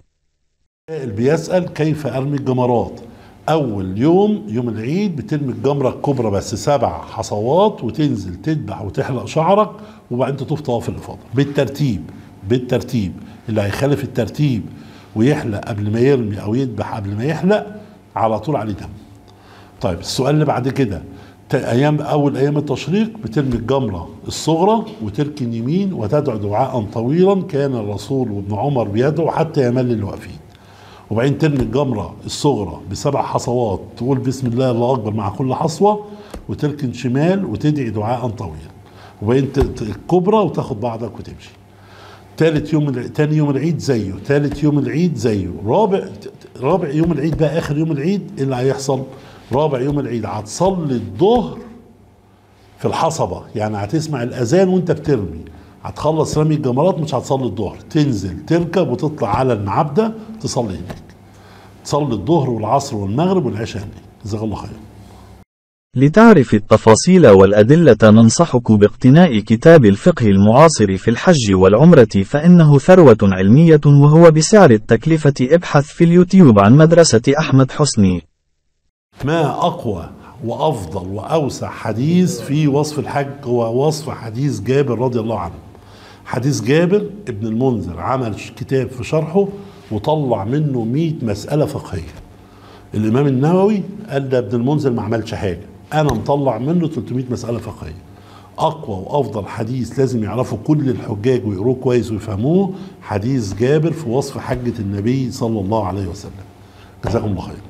Speaker 1: بيسأل كيف أرمي الجمرات؟ أول يوم يوم العيد بترمي الجمرة الكبرى بس سبع حصوات، وتنزل تذبح وتحلق شعرك، وبعدين تطوف طواف الإفاضة بالترتيب. بالترتيب اللي هيخالف الترتيب ويحلق قبل ما يرمي او يذبح قبل ما يحلق على طول عليه دم. طيب السؤال اللي بعد كده، ايام اول ايام التشريق بترمي الجمره الصغرى وتركن يمين وتدعو دعاء طويلا كان الرسول وابن عمر بيدعو حتى يمل اللي واقفين، وبعدين ترمي الجمره الصغرى بسبع حصوات، تقول بسم الله الله اكبر مع كل حصوه، وتركن شمال وتدعي دعاء طويلا، وبعدين الكبرى وتاخد بعضك وتمشي. ثالث يوم تاني يوم العيد زيه، ثالث يوم العيد زيه، رابع رابع يوم العيد بقى اخر يوم العيد ايه اللي هيحصل؟ رابع يوم العيد هتصلي الظهر في الحصبة، يعني هتسمع الاذان وانت بترمي، هتخلص رمي الجمرات مش هتصلي الظهر، تنزل تركب وتطلع على المعبدة تصلي هناك. تصلي الظهر والعصر والمغرب والعشاء هناك. جزاك الله خير.
Speaker 2: لتعرف التفاصيل والأدلة ننصحك باقتناء كتاب الفقه المعاصر في الحج والعمرة، فإنه ثروة علمية وهو بسعر التكلفة. ابحث في اليوتيوب عن مدرسة أحمد حسني.
Speaker 1: ما أقوى وأفضل وأوسع حديث في وصف الحج هو وصف حديث جابر رضي الله عنه. حديث جابر ابن المنذر عمل كتاب في شرحه وطلع منه مئة مسألة فقهية. الامام النووي قال ده ابن المنذر ما عملش حاجه، انا مطلع منه ثلاثمائة مساله فقهيه. اقوى وافضل حديث لازم يعرفوا كل الحجاج ويقروه كويس ويفهموه حديث جابر في وصف حجه النبي صلى الله عليه وسلم. جزاكم الله خير.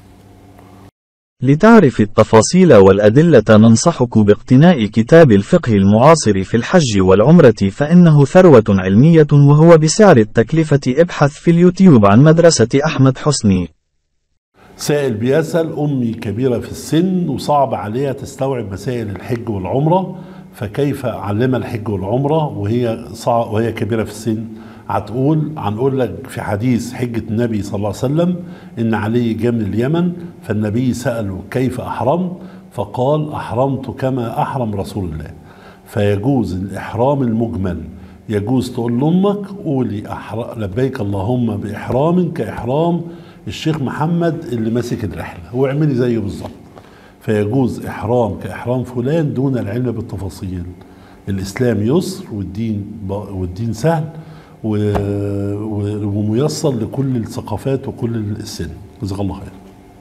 Speaker 2: لتعرف التفاصيل والأدلة ننصحك باقتناء كتاب الفقه المعاصر في الحج والعمرة فإنه ثروة علمية وهو بسعر التكلفة. ابحث في اليوتيوب عن مدرسة أحمد حسني.
Speaker 1: سائل بيسأل أمي كبيرة في السن وصعب عليها تستوعب مسائل الحج والعمرة، فكيف أعلمها الحج والعمرة وهي صعب وهي كبيرة في السن؟ هتقول هنقول لك في حديث حجة النبي صلى الله عليه وسلم إن علي جاء من اليمن فالنبي سأله كيف أحرمت؟ فقال أحرمت كما أحرم رسول الله. فيجوز الإحرام المجمل، يجوز تقول لأمك قولي أحر... لبيك اللهم بإحرام كإحرام الشيخ محمد اللي ماسك الرحلة واعملي زيه بالظبط. فيجوز إحرام كإحرام فلان دون العلم بالتفاصيل. الإسلام يسر والدين والدين سهل وميسر لكل الثقافات وكل السن. جزاك الله خير.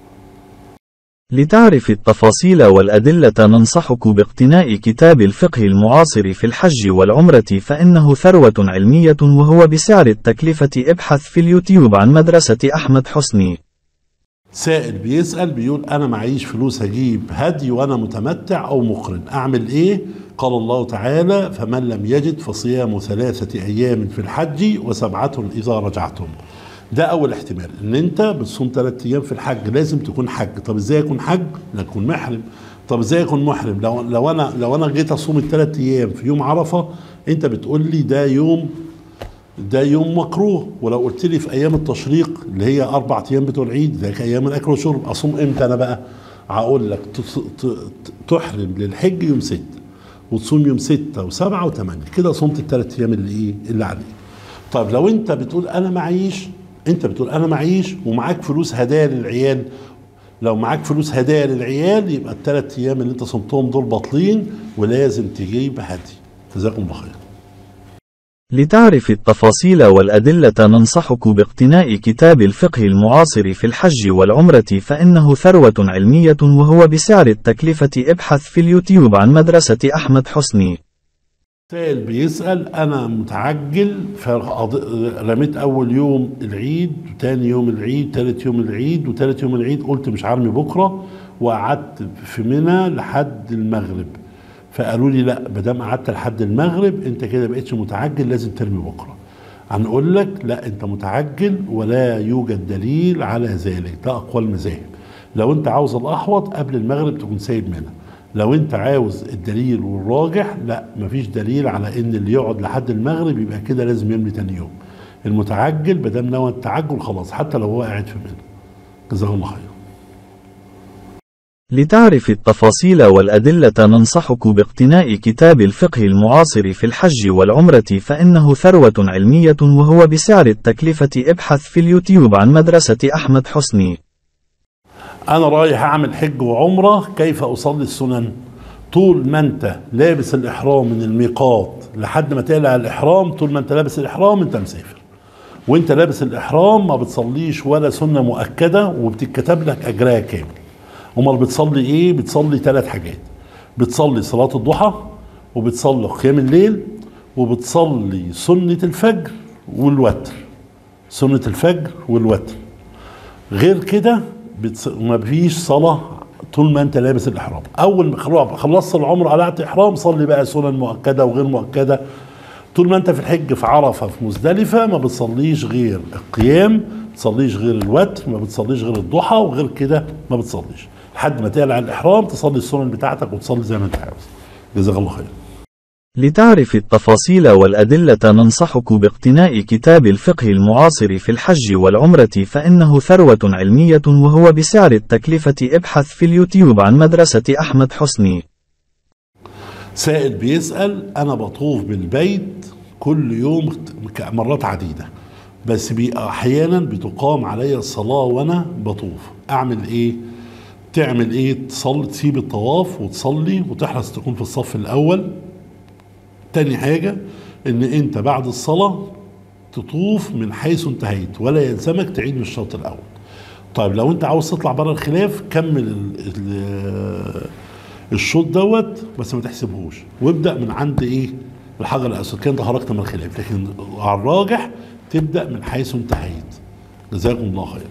Speaker 2: لتعرف التفاصيل والأدلة ننصحك باقتناء كتاب الفقه المعاصر في الحج والعمرة فإنه ثروة علمية وهو بسعر التكلفة. ابحث في اليوتيوب عن مدرسة أحمد حسني.
Speaker 1: سائل بيسأل بيقول أنا معيش فلوس هجيب هدي وأنا متمتع أو مقرن، أعمل إيه؟ قال الله تعالى فمن لم يجد فصيام ثلاثة أيام في الحج وسبعة إذا رجعتم. ده أول احتمال إن أنت بتصوم ثلاثة أيام في الحج، لازم تكون حج. طب إزاي أكون حج؟ لا أكون محرم. طب إزاي أكون محرم؟ لو لو أنا لو أنا جيت أصوم الثلاث أيام في يوم عرفة أنت بتقول لي ده يوم ده يوم مكروه، ولو قلت لي في أيام التشريق اللي هي أربع أيام بتوع العيد ده أيام الأكل والشرب، أصوم إمتى أنا بقى؟ هقول لك تحرم للحج يوم ستة وتصوم يوم ستة وسبعة وثمانية، كده صمت الثلاث أيام اللي إيه اللي عليك. طيب لو أنت بتقول أنا معيش انت بتقول انا معيش ومعاك فلوس هدايا للعيال، لو معاك فلوس هدايا للعيال يبقى الثلاث ايام اللي انت صمتهم دول باطلين ولازم تجيب هدي. جزاكم الله خير.
Speaker 2: لتعرف التفاصيل والأدلة ننصحك باقتناء كتاب الفقه المعاصر في الحج والعمرة فإنه ثروة علمية وهو بسعر التكلفة. ابحث في اليوتيوب عن مدرسة أحمد حسني.
Speaker 1: سائل بيسأل أنا متعجل فرميت أول يوم العيد وتاني يوم العيد تالت يوم العيد وتالت يوم العيد قلت مش هرمي بكرة وقعدت في منى لحد المغرب، فقالوا لي لا مادام قعدت لحد المغرب أنت كده بقيتش متعجل لازم ترمي بكرة. هنقول لك لا أنت متعجل ولا يوجد دليل على ذلك، ده أقوى المذاهب. لو أنت عاوز الأحوط قبل المغرب تكون سايب منى، لو انت عاوز الدليل والراجح لا مفيش دليل على ان اللي يقعد لحد المغرب يبقى كده لازم يرمي تاني يوم. المتعجل بدل نوى التعجل خلاص حتى لو هو قاعد في منى. جزاه الله خير.
Speaker 2: لتعرف التفاصيل والأدلة ننصحك باقتناء كتاب الفقه المعاصر في الحج والعمرة فإنه ثروة علمية وهو بسعر التكلفة. ابحث في اليوتيوب عن مدرسة أحمد حسني.
Speaker 1: أنا رايح أعمل حج وعمرة كيف أصلي السنن؟ طول ما أنت لابس الإحرام من الميقات لحد ما تقلع الإحرام، طول ما أنت لابس الإحرام أنت مسافر. وأنت لابس الإحرام ما بتصليش ولا سنة مؤكدة وبتتكتب لك أجرها كامل. أمال بتصلي إيه؟ بتصلي ثلاث حاجات. بتصلي صلاة الضحى وبتصلي قيام الليل وبتصلي سنة الفجر والوتر. سنة الفجر والوتر. غير كده بتص... ما فيش صلاة طول ما انت لابس الاحرام. اول ما خلصت العمره قلعت احرام صلي بقى سنن مؤكده وغير مؤكده. طول ما انت في الحج في عرفه في مزدلفه ما بتصليش غير القيام، ما بتصليش غير الوتر، ما بتصليش غير الضحى، وغير كده ما بتصليش لحد ما تقلع الاحرام تصلي السنن بتاعتك وتصلي زي ما انت عاوز. جزاك الله خير.
Speaker 2: لتعرف التفاصيل والأدلة ننصحك باقتناء كتاب الفقه المعاصر في الحج والعمرة فإنه ثروة علمية وهو بسعر التكلفة. ابحث في اليوتيوب عن مدرسة أحمد حسني.
Speaker 1: سائل بيسأل أنا بطوف بالبيت كل يوم مرات عديدة بس أحيانا بتقام علي الصلاة وأنا بطوف، أعمل إيه؟ تعمل إيه؟ تصلي تسيب الطواف وتصلي وتحرص تكون في الصف الأول. تاني حاجة ان انت بعد الصلاة تطوف من حيث انتهيت ولا يلزمك تعيد من الشوط الاول. طيب لو انت عاوز تطلع بره الخلاف كمل ال ال الشوط دوت بس ما تحسبهوش، وابدا من عند ايه الحجر الاسود، كان ده خرجت من الخلاف، لكن على الراجح تبدا من حيث انتهيت. جزاكم الله خيرا.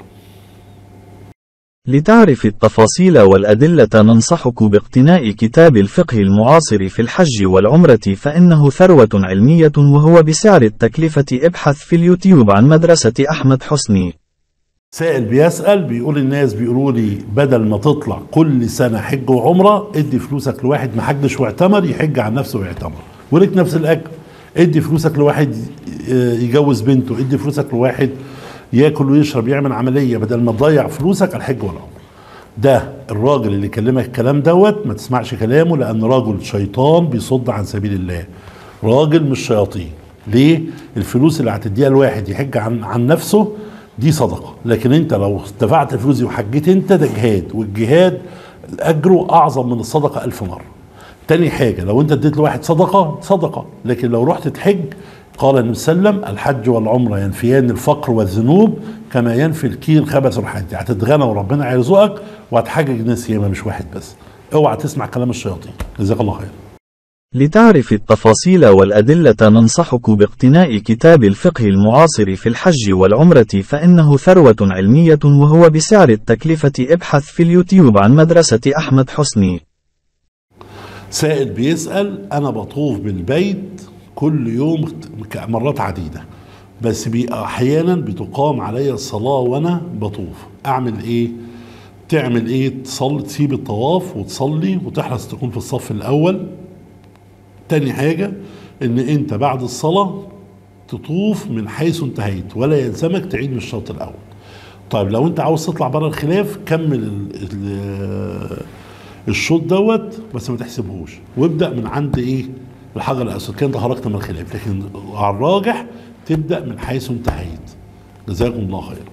Speaker 2: لتعرف التفاصيل والأدلة ننصحك باقتناء كتاب الفقه المعاصر في الحج والعمرة، فإنه ثروة علمية وهو بسعر التكلفة. ابحث في اليوتيوب عن مدرسة أحمد حسني.
Speaker 1: سائل بيسأل بيقول الناس بيقولوا لي بدل ما تطلع كل سنة حج وعمرة ادي فلوسك لواحد ما حجش واعتمر يحج عن نفسه ويعتمر ولك نفس الأجر. ادي فلوسك لواحد يجوز بنته، ادي فلوسك لواحد ياكل ويشرب يعمل عملية، بدل ما تضيع فلوسك على الحج والعمرة. ده الراجل اللي يكلمك الكلام دوت ما تسمعش كلامه، لأن راجل شيطان بيصد عن سبيل الله، راجل مش شياطين. ليه؟ الفلوس اللي هتديها لواحد يحج عن عن نفسه دي صدقة، لكن انت لو دفعت فلوسي وحجيت انت ده جهاد، والجهاد اجره اعظم من الصدقة الف مرة. تاني حاجة لو انت اديت لواحد صدقة صدقة، لكن لو رحت تحج قال النبي صلى الله عليه وسلم الحج والعمرة ينفيان الفقر والذنوب كما ينفي الكير خبث الحج. هتتغنى وربنا هيرزقك وهتحجج ناس ياما مش واحد بس. اوعى تسمع كلام الشياطين. جزاك الله خير.
Speaker 2: لتعرف التفاصيل والأدلة ننصحك باقتناء كتاب الفقه المعاصر في الحج والعمرة، فإنه ثروة علمية وهو بسعر التكلفة. ابحث في اليوتيوب عن مدرسة أحمد حسني.
Speaker 1: سائل بيسأل أنا بطوف بالبيت كل يوم مرات عديدة، بس أحيانا بتقام علي الصلاة وأنا بطوف، أعمل إيه؟ تعمل إيه؟ تصلي، تسيب الطواف وتصلي وتحرص تكون في الصف الأول. تاني حاجة ان انت بعد الصلاة تطوف من حيث انتهيت ولا يلزمك تعيد من الشوط الاول. طيب لو انت عاوز تطلع بره الخلاف كمل ال ال الشوط دوت بس ما تحسبهوش، وابدأ من عند ايه الحجر الاسود، كان ده خرجت من الخلاف، لكن على الراجح تبدأ من حيث انتهيت. جزاكم الله خيرا.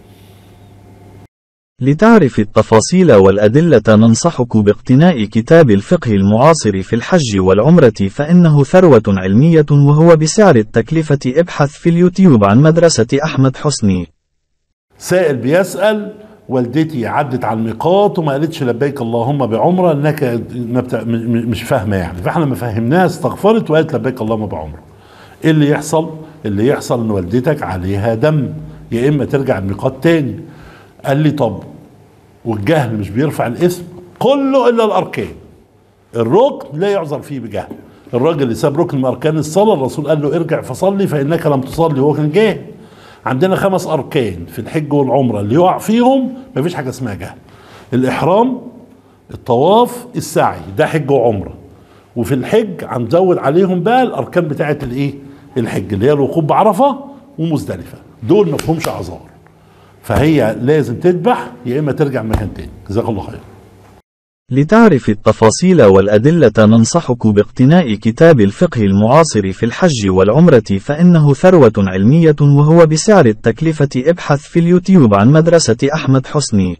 Speaker 2: لتعرف التفاصيل والأدلة ننصحك باقتناء كتاب الفقه المعاصر في الحج والعمرة، فإنه ثروة علمية وهو بسعر التكلفة. ابحث في اليوتيوب عن مدرسة أحمد حسني.
Speaker 1: سائل بيسأل والدتي عدت على الميقات وما قالتش لبيك اللهم بعمرة انك مش فاهمة يعني، فاحنا ما فهمناها استغفرت وقالت لبيك اللهم بعمرة. ايه اللي يحصل؟ اللي يحصل ان والدتك عليها دم، يا اما ترجع الميقات تاني. قال لي طب والجهل مش بيرفع الاسم؟ كله الا الاركان. الركن لا يعذر فيه بجهل. الراجل اللي ساب ركن من اركان الصلاه الرسول قال له ارجع فصلي فانك لم تصلي، هو كان جاهل. عندنا خمس اركان في الحج والعمره اللي يقع فيهم مفيش حاجه اسمها جهل. الاحرام، الطواف، السعي، ده حج وعمره. وفي الحج هنزود عليهم بقى الاركان بتاعه الايه الحج اللي هي الوقوف بعرفه ومزدلفه، دول ما فيهمش اعذار. فهي لازم تذبح يا اما ترجع مكان تاني. جزاك الله خير.
Speaker 2: لتعرف التفاصيل والأدلة ننصحك باقتناء كتاب الفقه المعاصر في الحج والعمرة، فإنه ثروة علمية وهو بسعر التكلفة. ابحث في اليوتيوب عن مدرسة أحمد حسني.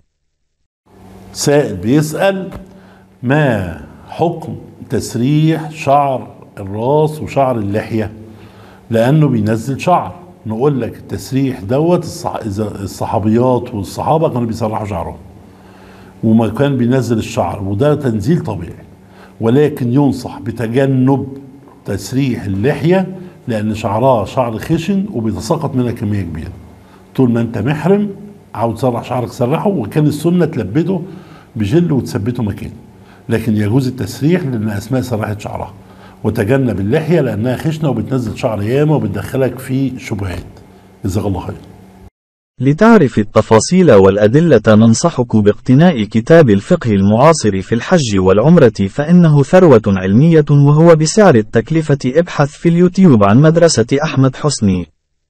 Speaker 1: سائل بيسأل ما حكم تسريح شعر الراس وشعر اللحية لأنه بينزل شعر؟ نقول لك التسريح دوت الصحابيات والصحابة كانوا بيسرحوا شعرهم وما كان بينزل الشعر، وده تنزيل طبيعي، ولكن ينصح بتجنب تسريح اللحية لأن شعرها شعر خشن وبيتساقط منها كمية كبيرة. طول ما أنت محرم عاوز تسرح شعرك سرحه، وكان السنة تلبده بجل وتثبته مكانه، لكن يجوز التسريح لأن أسماء سرحت شعرها. وتجنب اللحية لأنها خشنة وبتنزل شعر ياما وبتدخلك في شبهات. جزاك الله خير.
Speaker 2: لتعرف التفاصيل والأدلة ننصحك باقتناء كتاب الفقه المعاصر في الحج والعمرة، فإنه ثروة علمية وهو بسعر التكلفة. ابحث في اليوتيوب عن مدرسة أحمد حسني.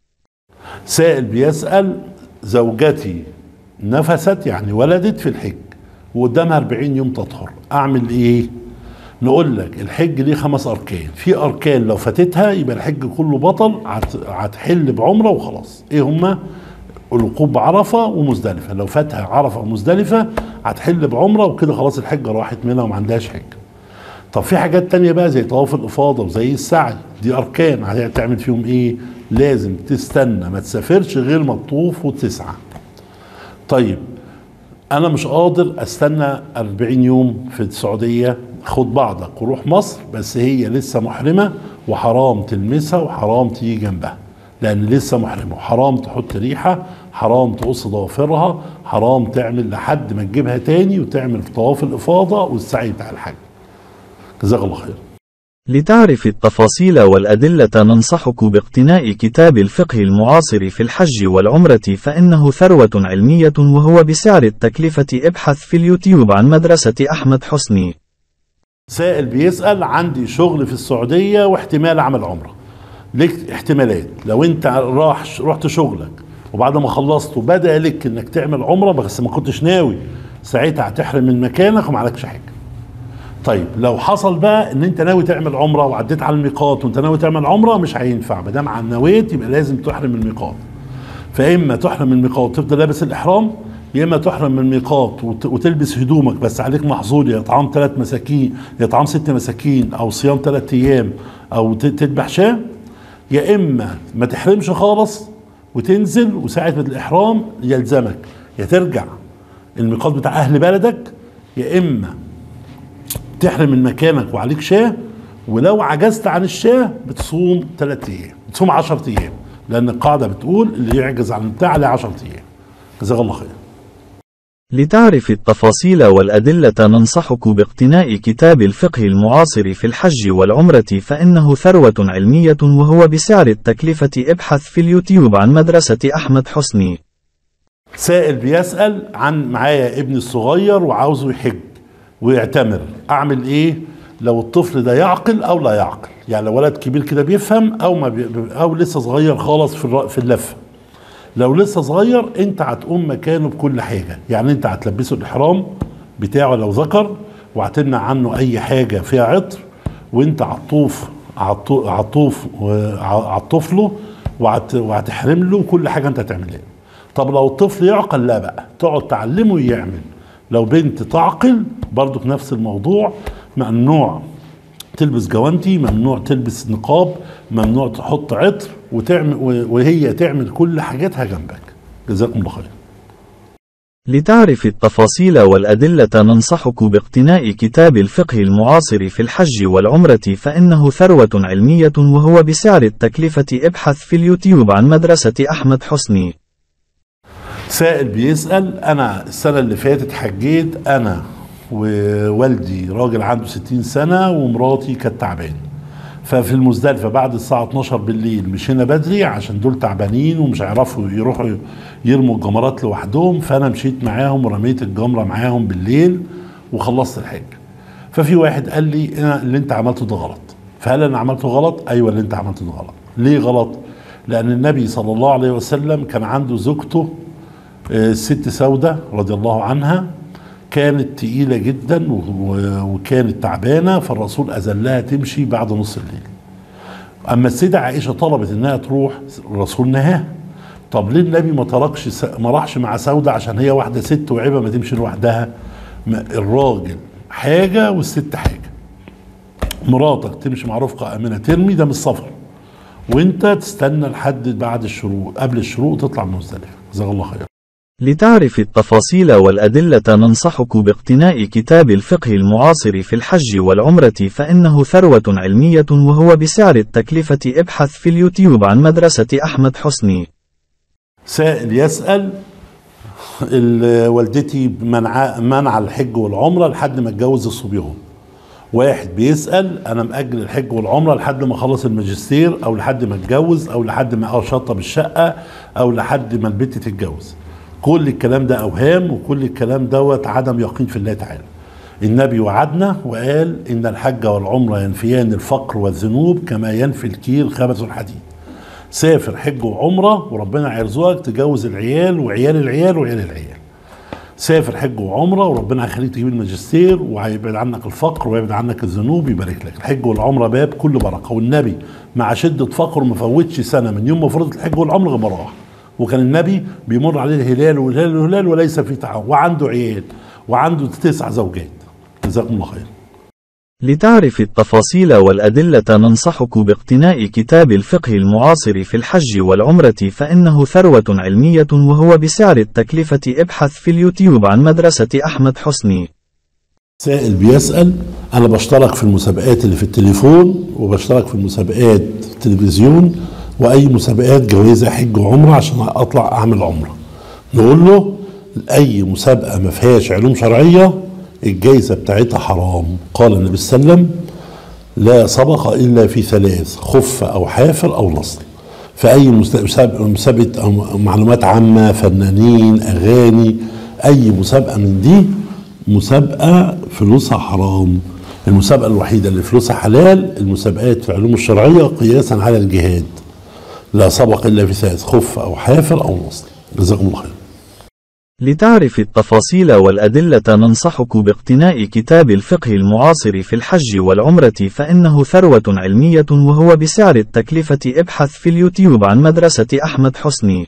Speaker 1: سائل بيسأل زوجتي نفست يعني ولدت في الحج وقدامها أربعين يوم تطهر، أعمل إيه؟ نقول لك الحج ليه خمس أركان، في أركان لو فاتتها يبقى الحج كله بطل، هتحل بعمرة وخلاص. إيه هما؟ الوقوف بعرفة ومزدلفة، لو فاتها عرفة ومزدلفة هتحل بعمرة وكده خلاص الحجة راحت منها وما عندهاش حج. طب في حاجات تانية بقى زي طواف الإفاضة وزي السعي، دي أركان هتعمل فيهم إيه؟ لازم تستنى ما تسافرش غير ما تطوف وتسعى. طيب انا مش قادر استنى أربعين يوم في السعوديه، خد بعضك وروح مصر، بس هي لسه محرمه وحرام تلمسها وحرام تيجي جنبها لان لسه محرمه، وحرام تحط ريحه، حرام تقص ضوافرها، حرام تعمل لحد ما تجيبها تاني وتعمل في طواف الافاضه والسعي بتاع الحج. جزاك الله خير.
Speaker 2: لتعرف التفاصيل والأدلة ننصحك باقتناء كتاب الفقه المعاصر في الحج والعمرة فإنه ثروة علمية وهو بسعر التكلفة. ابحث في اليوتيوب عن مدرسة أحمد حسني.
Speaker 1: سائل بيسأل عندي شغل في السعودية واحتمال أعمل عمرة. لك احتمالات، لو أنت راح رحت شغلك وبعد ما خلصت وبدأ لك إنك تعمل عمرة بس ما كنتش ناوي، ساعتها هتحرم من مكانك وما عليكش حاجة. طيب لو حصل بقى ان انت ناوي تعمل عمره وعديت على الميقات وانت ناوي تعمل عمره، مش هينفع، ما دام على النويت يبقى لازم تحرم من الميقات. فاما تحرم من الميقات وتفضل لابس الاحرام، يا اما تحرم من الميقات وتلبس هدومك بس عليك محظور، يا اطعام ثلاث مساكين يا اطعام ست مساكين او صيام ثلاث ايام او تذبح شاة، يا اما ما تحرمش خالص وتنزل وساعه الاحرام يلزمك يا ترجع الميقات بتاع اهل بلدك، يا اما تحرم من مكانك وعليك شاه، ولو عجزت عن الشاه بتصوم ثلاث ايام، بتصوم عشرة ايام، لان القاعده بتقول اللي يعجز عن البتاع عليه عشرة ايام. جزاك الله خير.
Speaker 2: لتعرف التفاصيل والأدلة ننصحك باقتناء كتاب الفقه المعاصر في الحج والعمرة فإنه ثروة علمية وهو بسعر التكلفة. ابحث في اليوتيوب عن مدرسة أحمد حسني.
Speaker 1: سائل بيسأل عن معايا ابني الصغير وعاوزه يحج ويعتمر، اعمل ايه لو الطفل ده يعقل او لا يعقل؟ يعني لو ولد كبير كده بيفهم او ما بي او لسه صغير خالص في في اللفه. لو لسه صغير انت هتقوم مكانه بكل حاجه، يعني انت هتلبسه الاحرام بتاعه لو ذكر، وهتمنع عنه اي حاجه فيها عطر، وانت هتطوف هتطوف هتطوف له وهتحرم له كل حاجه انت هتعملها. طب لو الطفل يعقل، لا بقى تقعد تعلمه يعمل. لو بنت تعقل برضو في نفس الموضوع، ممنوع تلبس جوانتي، ممنوع تلبس نقاب، ممنوع تحط عطر، وتعمل وهي تعمل كل حاجاتها جنبك. جزاكم الله خير.
Speaker 2: لتعرف التفاصيل والأدلة ننصحك باقتناء كتاب الفقه المعاصر في الحج والعمرة فإنه ثروة علمية وهو بسعر التكلفة. ابحث في اليوتيوب عن مدرسة أحمد حسني.
Speaker 1: سائل بيسأل أنا السنة اللي فاتت حجيت أنا ووالدي راجل عنده ستين سنة ومراتي كانت تعبانة، ففي المزدلفة بعد الساعة اتناشر بالليل مشينا بدري عشان دول تعبانين ومش هيعرفوا يروحوا يرموا الجمرات لوحدهم، فأنا مشيت معاهم ورميت الجمرة معاهم بالليل وخلصت الحج. ففي واحد قال لي أنا اللي أنت عملته ده غلط. فهل أنا عملته غلط؟ أيوة اللي أنت عملته ده غلط. ليه غلط؟ لأن النبي صلى الله عليه وسلم كان عنده زوجته الست سودة رضي الله عنها، كانت تقيلة جدا وكانت تعبانة، فالرسول أذلها تمشي بعد نص الليل. أما السيدة عائشة طلبت إنها تروح، الرسول نهاها. طب ليه النبي ما تركش ما راحش مع سودة عشان هي واحدة ست وعيبة ما تمشي لوحدها؟ الراجل حاجة والست حاجة. مراتك تمشي مع رفقة آمنة ترمي، ده مش سفر، وانت تستنى لحد بعد الشروق، قبل الشروق تطلع من مزدلفة. جزاك الله خير.
Speaker 2: لتعرف التفاصيل والأدلة ننصحك باقتناء كتاب الفقه المعاصر في الحج والعمرة فإنه ثروة علمية وهو بسعر التكلفة. ابحث في اليوتيوب عن مدرسة أحمد حسني.
Speaker 1: سائل يسأل والدتي منع منع الحج والعمرة لحد ما اتجوز الصبيان. واحد بيسأل أنا مأجل الحج والعمرة لحد ما أخلص الماجستير أو لحد ما اتجوز أو لحد ما أشطب الشقة أو لحد ما البنت تتجوز. كل الكلام ده أوهام، وكل الكلام دوت عدم يقين في الله تعالى. النبي وعدنا وقال إن الحج والعمرة ينفيان الفقر والذنوب كما ينفي الكيل خبث الحديد. سافر حج وعمرة وربنا هيرزقك تجوز العيال وعيال العيال وعيال العيال. سافر حج وعمرة وربنا هيخليك تجيب الماجستير وهيبعد عنك الفقر ويبعد عنك الذنوب، يبارك لك. الحج والعمرة باب كل بركة، والنبي مع شدة فقره ما فوتش سنة من يوم ما فرضت الحج والعمرة غير ما راح. وكان النبي بيمر عليه الهلال والهلال والهلال وليس في تعاون، وعنده عيال وعنده تسع زوجات. جزاكم الله خير.
Speaker 2: لتعرف التفاصيل والأدلة ننصحك باقتناء كتاب الفقه المعاصر في الحج والعمرة فإنه ثروة علمية وهو بسعر التكلفة. ابحث في اليوتيوب عن مدرسة أحمد حسني.
Speaker 1: سائل بيسأل: أنا بشترك في المسابقات اللي في التليفون وبشترك في المسابقات التلفزيون وأي مسابقات جوائز حج وعمرة عشان أطلع أعمل عمرة. نقول له أي مسابقة ما فيهاش علوم شرعية الجايزة بتاعتها حرام. قال النبي صلى الله عليه وسلم: لا سبق إلا في ثلاث: خف أو حافر أو نصر. فأي مسابقة أو معلومات عامة، فنانين، أغاني، أي مسابقة من دي مسابقة فلوسها حرام. المسابقة الوحيدة اللي فلوسها حلال المسابقات في العلوم الشرعية قياسا على الجهاد. لا سبق إلا في ثلاث: خف أو حافر أو نصر. جزاكم الله خير.
Speaker 2: لتعرف التفاصيل والأدلة ننصحك باقتناء كتاب الفقه المعاصر في الحج والعمرة فإنه ثروة علمية وهو بسعر التكلفة. ابحث في اليوتيوب عن مدرسة أحمد حسني.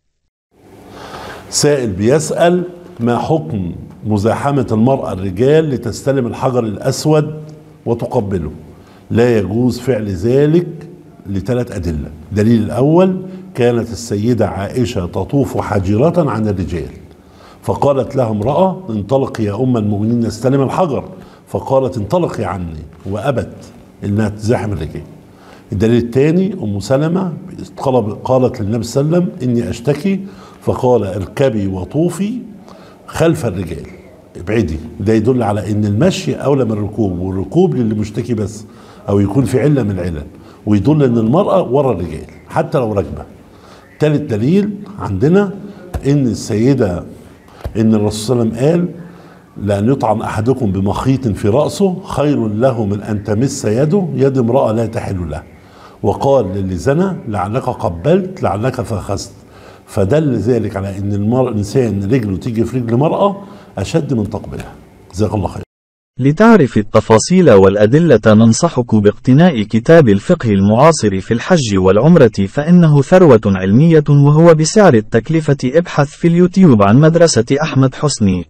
Speaker 1: سائل بيسأل: ما حكم مزاحمة المرأة الرجال لتستلم الحجر الأسود وتقبله؟ لا يجوز فعل ذلك لثلاث أدلة. دليل الأول: كانت السيدة عائشة تطوف حاجرة عن الرجال فقالت لها امرأة: انطلقي يا أم المؤمنين نستلم الحجر، فقالت: انطلقي عني، وأبت إنها تزاحم الرجال. الدليل الثاني: أم سلمة قالت للنبي صلى الله عليه وسلم: إني أشتكي، فقال: اركبي وطوفي خلف الرجال، ابعدي. ده يدل على ان المشي اولى من الركوب، والركوب للي مشتكي بس او يكون في عله من العلل، ويدل ان المراه ورا الرجال حتى لو راكبه. ثالث دليل عندنا ان السيده ان الرسول صلى الله عليه وسلم قال: لأن يطعن أحدكم بمخيط في رأسه خير له من أن تمس يده يد امرأة لا تحل له. وقال للي زنى: لعلك قبلت لعلك فخست. فدل ذلك على ان المرء الانسان رجله تيجي في رجل مرأة اشد من تقبلها. جزاك الله خير.
Speaker 2: لتعرف التفاصيل والأدلة ننصحك باقتناء كتاب الفقه المعاصر في الحج والعمرة فإنه ثروة علمية وهو بسعر التكلفة. ابحث في اليوتيوب عن مدرسة أحمد حسني.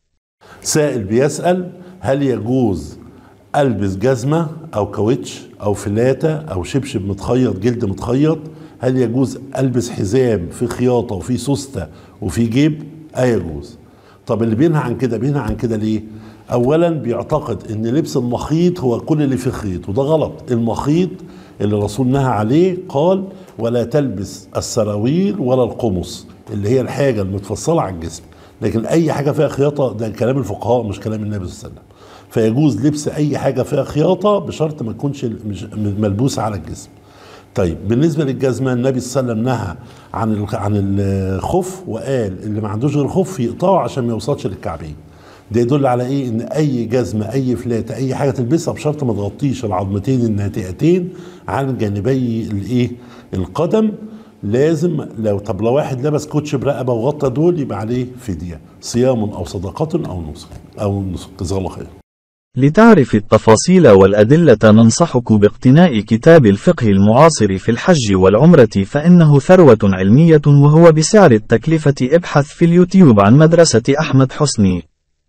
Speaker 1: سائل بيسأل: هل يجوز ألبس جزمة أو كاوتش أو فلاتة أو شبشب متخيط جلد متخيط؟ هل يجوز ألبس حزام في خياطة وفي سوستة وفي جيب؟ اه يجوز. طب اللي بينهى عن كده بينهى عن كده ليه؟ أولا بيعتقد إن لبس المخيط هو كل اللي فيه خيط، وده غلط. المخيط اللي الرسول نهى عليه قال: ولا تلبس السراويل ولا القمص، اللي هي الحاجة المتفصلة على الجسم. لكن أي حاجة فيها خياطة ده كلام الفقهاء مش كلام النبي صلى الله عليه وسلم. فيجوز لبس أي حاجة فيها خياطة بشرط ما تكونش ملبوسة على الجسم. طيب بالنسبه للجزمه النبي صلى الله عليه وسلم نهى عن عن الخف وقال اللي ما عندوش غير خف يقطعه عشان ما يوصلش للكعبين. ده يدل على ايه؟ ان اي جزمه اي فلاته اي حاجه تلبسها بشرط ما تغطيش العظمتين الناتئتين عن جانبي الايه القدم. لازم لو طب لو واحد لبس كوتش برقبه وغطى دول يبقى عليه فديه، صيام او صدقه او نسك او نسك. جزاه الله خير.
Speaker 2: لتعرف التفاصيل والأدلة ننصحك باقتناء كتاب الفقه المعاصر في الحج والعمرة فإنه ثروة علمية وهو بسعر التكلفة. ابحث في اليوتيوب عن مدرسة أحمد حسني.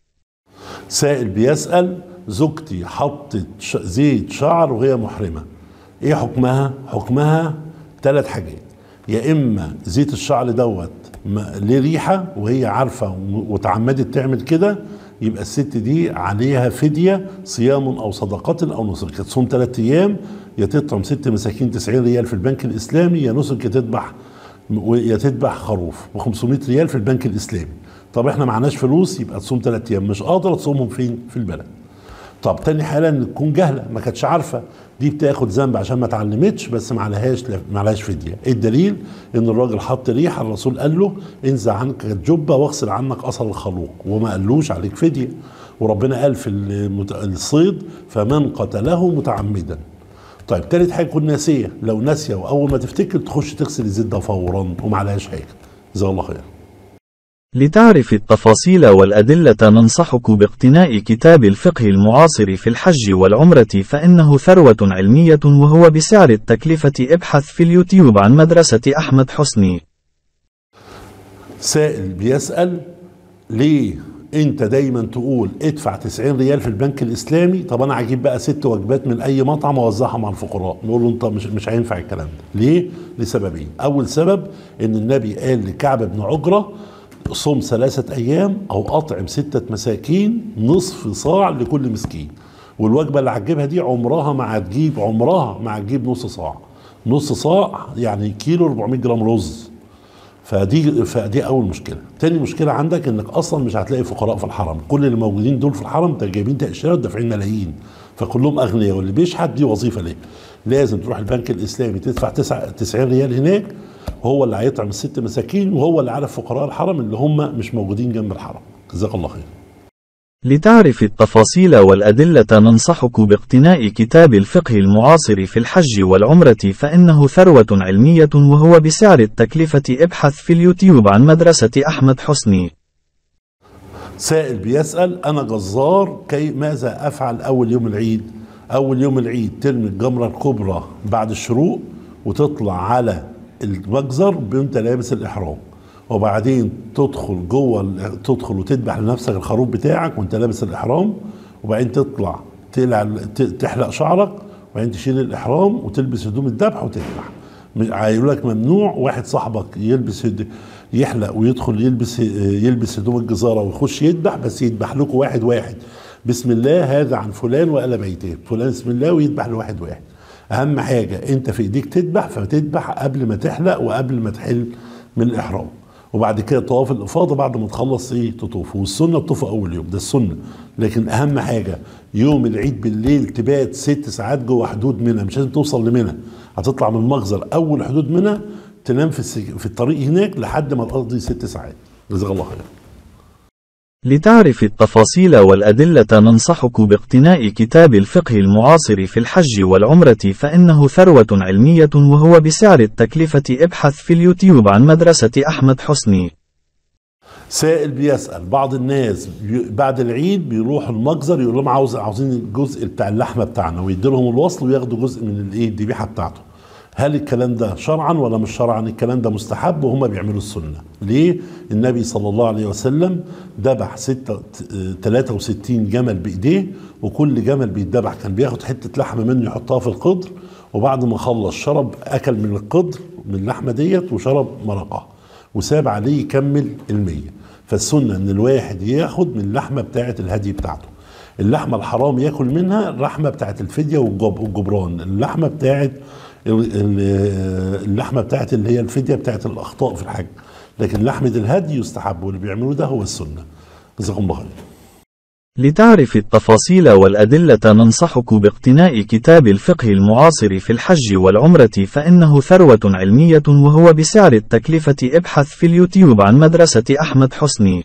Speaker 1: سائل بيسأل: زوجتي حطت زيت شعر وهي محرمة، ايه حكمها؟ حكمها ثلاث حاجات: يا اما زيت الشعر دوت ليه ريحة وهي عارفة وتعمدت تعمل كده، يبقى الست دي عليها فدية صيام أو صدقة أو نسك. تصوم ثلاث أيام، يا تطعم ست مساكين تسعين ريال في البنك الإسلامي، يا نسك يا تذبح يا تذبح خروف ب خمسمائة ريال في البنك الإسلامي. طب احنا معناش فلوس يبقى تصوم ثلاث أيام، مش قادرة تصومهم فين؟ في البلد. طب تاني حالة ان تكون جاهلة ما كانتش عارفة، دي بتاخد ذنب عشان ما اتعلمتش بس ما عليهاش ما عليهاش فدية. ايه الدليل؟ ان الراجل حط ريحة، الرسول قال له: انزع عنك الجبة واغسل عنك اثر الخلوق، وما قالوش عليك فدية. وربنا قال في الصيد: فمن قتله متعمدا. طيب تالت حاجة تكون ناسية، لو ناسية واول ما تفتكر تخش تغسل الزيت ده فورا وما عليهاش حاجة. جزاه الله خير.
Speaker 2: لتعرف التفاصيل والأدلة ننصحك باقتناء كتاب الفقه المعاصر في الحج والعمرة فإنه ثروة علمية وهو بسعر التكلفة. ابحث في اليوتيوب عن مدرسة أحمد حسني.
Speaker 1: سائل بيسأل: ليه انت دايما تقول ادفع تسعين ريال في البنك الاسلامي، طب انا هجيب بقى ست وجبات من اي مطعم واوزعهم على الفقراء، نقول له انت مش مش هينفع الكلام ده. ليه؟ لسببين. اول سبب ان النبي قال لكعب بن عجرة صم ثلاثة ايام او اطعم ستة مساكين نصف صاع لكل مسكين، والوجبة اللي هتجيبها دي عمرها ما هتجيب عمرها ما هتجيب نص صاع. نص صاع يعني كيلو أربعمائة جرام رز. فدي فدي اول مشكله. تاني مشكله عندك انك اصلا مش هتلاقي فقراء في الحرم، كل اللي موجودين دول في الحرم جايبين تاشيرات ودافعين ملايين، فكلهم اغنياء، واللي بيشحت دي وظيفه ليه. لازم تروح البنك الاسلامي تدفع تسعين ريال هناك، وهو اللي هيطعم الست مساكين، وهو اللي عارف فقراء الحرم اللي هم مش موجودين جنب الحرم. جزاك الله خير.
Speaker 2: لتعرف التفاصيل والأدلة ننصحك باقتناء كتاب الفقه المعاصر في الحج والعمرة، فإنه ثروة علمية وهو بسعر التكلفة. ابحث في اليوتيوب عن مدرسة أحمد حسني.
Speaker 1: سائل بيسأل: أنا جزار، كي ماذا أفعل أول يوم العيد؟ أول يوم العيد ترمي الجمرة الكبرى بعد الشروق وتطلع على المجزر وأنت لابس الإحرام، وبعدين تدخل جوه تدخل وتذبح لنفسك الخروف بتاعك وانت لابس الاحرام، وبعدين تطلع تحلق شعرك، وبعدين تشيل الاحرام وتلبس هدوم الذبح وتذبح. هيقول لك ممنوع واحد صاحبك يلبس يحلق ويدخل يلبس يلبس هدوم الجزاره ويخش يذبح، بس يذبح لكم واحد واحد، بسم الله هذا عن فلان وآل بيته، فلان بسم الله، ويذبح لواحد واحد. اهم حاجه انت في ايديك تذبح، فتذبح قبل ما تحلق وقبل ما تحل من الاحرام، وبعد كده طواف الافاضه بعد ما تخلص ايه تطوف. والسنه تطوف اول يوم، ده السنه. لكن اهم حاجه يوم العيد بالليل تبات ست ساعات جوه حدود منى، مش لازم توصل لمنى، هتطلع من المجزر اول حدود منى، تنام في في الطريق هناك لحد ما تقضي ست ساعات. جزاك الله خير.
Speaker 2: لتعرف التفاصيل والأدلة ننصحك باقتناء كتاب الفقه المعاصر في الحج والعمرة، فإنه ثروة علمية وهو بسعر التكلفة. ابحث في اليوتيوب عن مدرسة أحمد حسني.
Speaker 1: سائل بيسأل: بعض الناس بعد العيد بيروحوا المجزر يقول لهم عاوز عاوزين الجزء بتاع اللحمة بتاعنا، ويدي لهم الوصل وياخدوا جزء من الايه الذبيحة بتاعته. هل الكلام ده شرعا ولا مش شرعا؟ الكلام ده مستحب وهم بيعملوا السنة. ليه؟ النبي صلى الله عليه وسلم ذبح ثلاثة وستين جمل بإيديه، وكل جمل بيتذبح كان بياخد حتة لحمة منه يحطها في القدر، وبعد ما خلص شرب أكل من القدر من اللحمة ديت وشرب مرقها، وساب عليه يكمل المية. فالسنة إن الواحد ياخد من اللحمة بتاعة الهدي بتاعته. اللحمة الحرام ياكل منها اللحمة بتاعة الفدية والجبران، اللحمة بتاعة اللحمه بتاعت اللي هي الفديه بتاعت الاخطاء في الحج، لكن لحمه الهدي يستحب، واللي بيعملوه ده هو السنه. جزاكم الله خير.
Speaker 2: لتعرف التفاصيل والأدلة ننصحك باقتناء كتاب الفقه المعاصر في الحج والعمرة، فإنه ثروة علمية وهو بسعر التكلفة. ابحث في اليوتيوب عن مدرسة أحمد حسني.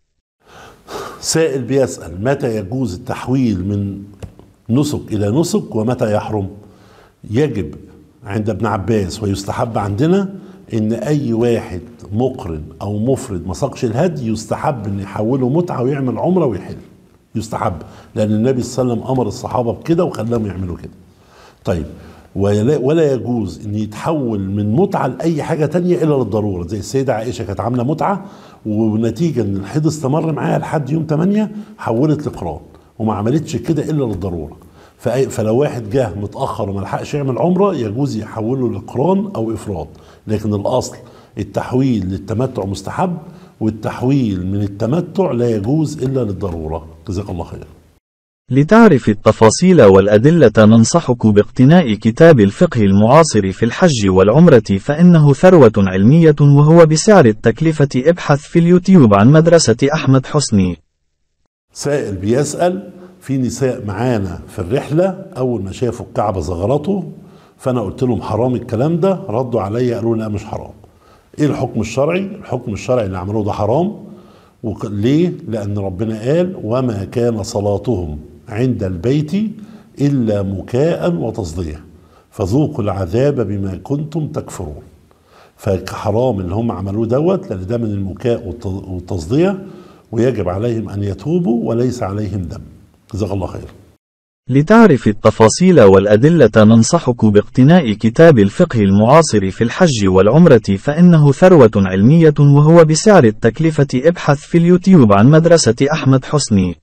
Speaker 1: سائل بيسأل: متى يجوز التحويل من نسك إلى نسك ومتى يحرم؟ يجب عند ابن عباس ويستحب عندنا ان اي واحد مقرن او مفرد ما ساقش الهدي يستحب ان يحوله متعه ويعمل عمره ويحل، يستحب، لان النبي صلى الله عليه وسلم امر الصحابه بكده وخلاهم يعملوا كده. طيب، ولا يجوز ان يتحول من متعه لاي حاجه تانية الا للضروره، زي السيده عائشه كانت عامله متعه ونتيجه ان الحيض استمر معاها لحد يوم ثمانية حولت لقران، وما عملتش كده الا للضروره. فلو واحد جه متاخر وما لحقش يعمل عمره يجوز يحوله لقران او افراد، لكن الاصل التحويل للتمتع مستحب، والتحويل من التمتع لا يجوز الا للضروره. جزاك الله خير.
Speaker 2: لتعرف التفاصيل والأدلة ننصحك باقتناء كتاب الفقه المعاصر في الحج والعمرة، فإنه ثروة علمية وهو بسعر التكلفة. ابحث في اليوتيوب عن مدرسة أحمد حسني.
Speaker 1: سائل بيسأل: في نساء معانا في الرحلة أول ما شافوا الكعبة زغرته، فأنا قلت لهم حرام الكلام ده، ردوا عليا قالوا لا مش حرام. إيه الحكم الشرعي؟ الحكم الشرعي اللي عملوه ده حرام. ليه؟ لأن ربنا قال: وما كان صلاتهم عند البيت إلا مكاء وتصدية فذوقوا العذاب بما كنتم تكفرون. فحرام اللي هم عملوه دوت، لأن ده من المكاء والتصدية، ويجب عليهم أن يتوبوا وليس عليهم دم. جزاك الله خير.
Speaker 2: لتعرف التفاصيل والأدلة ننصحك باقتناء كتاب الفقه المعاصر في الحج والعمرة فإنه ثروة علمية وهو بسعر التكلفة. ابحث في اليوتيوب عن مدرسة أحمد حسني.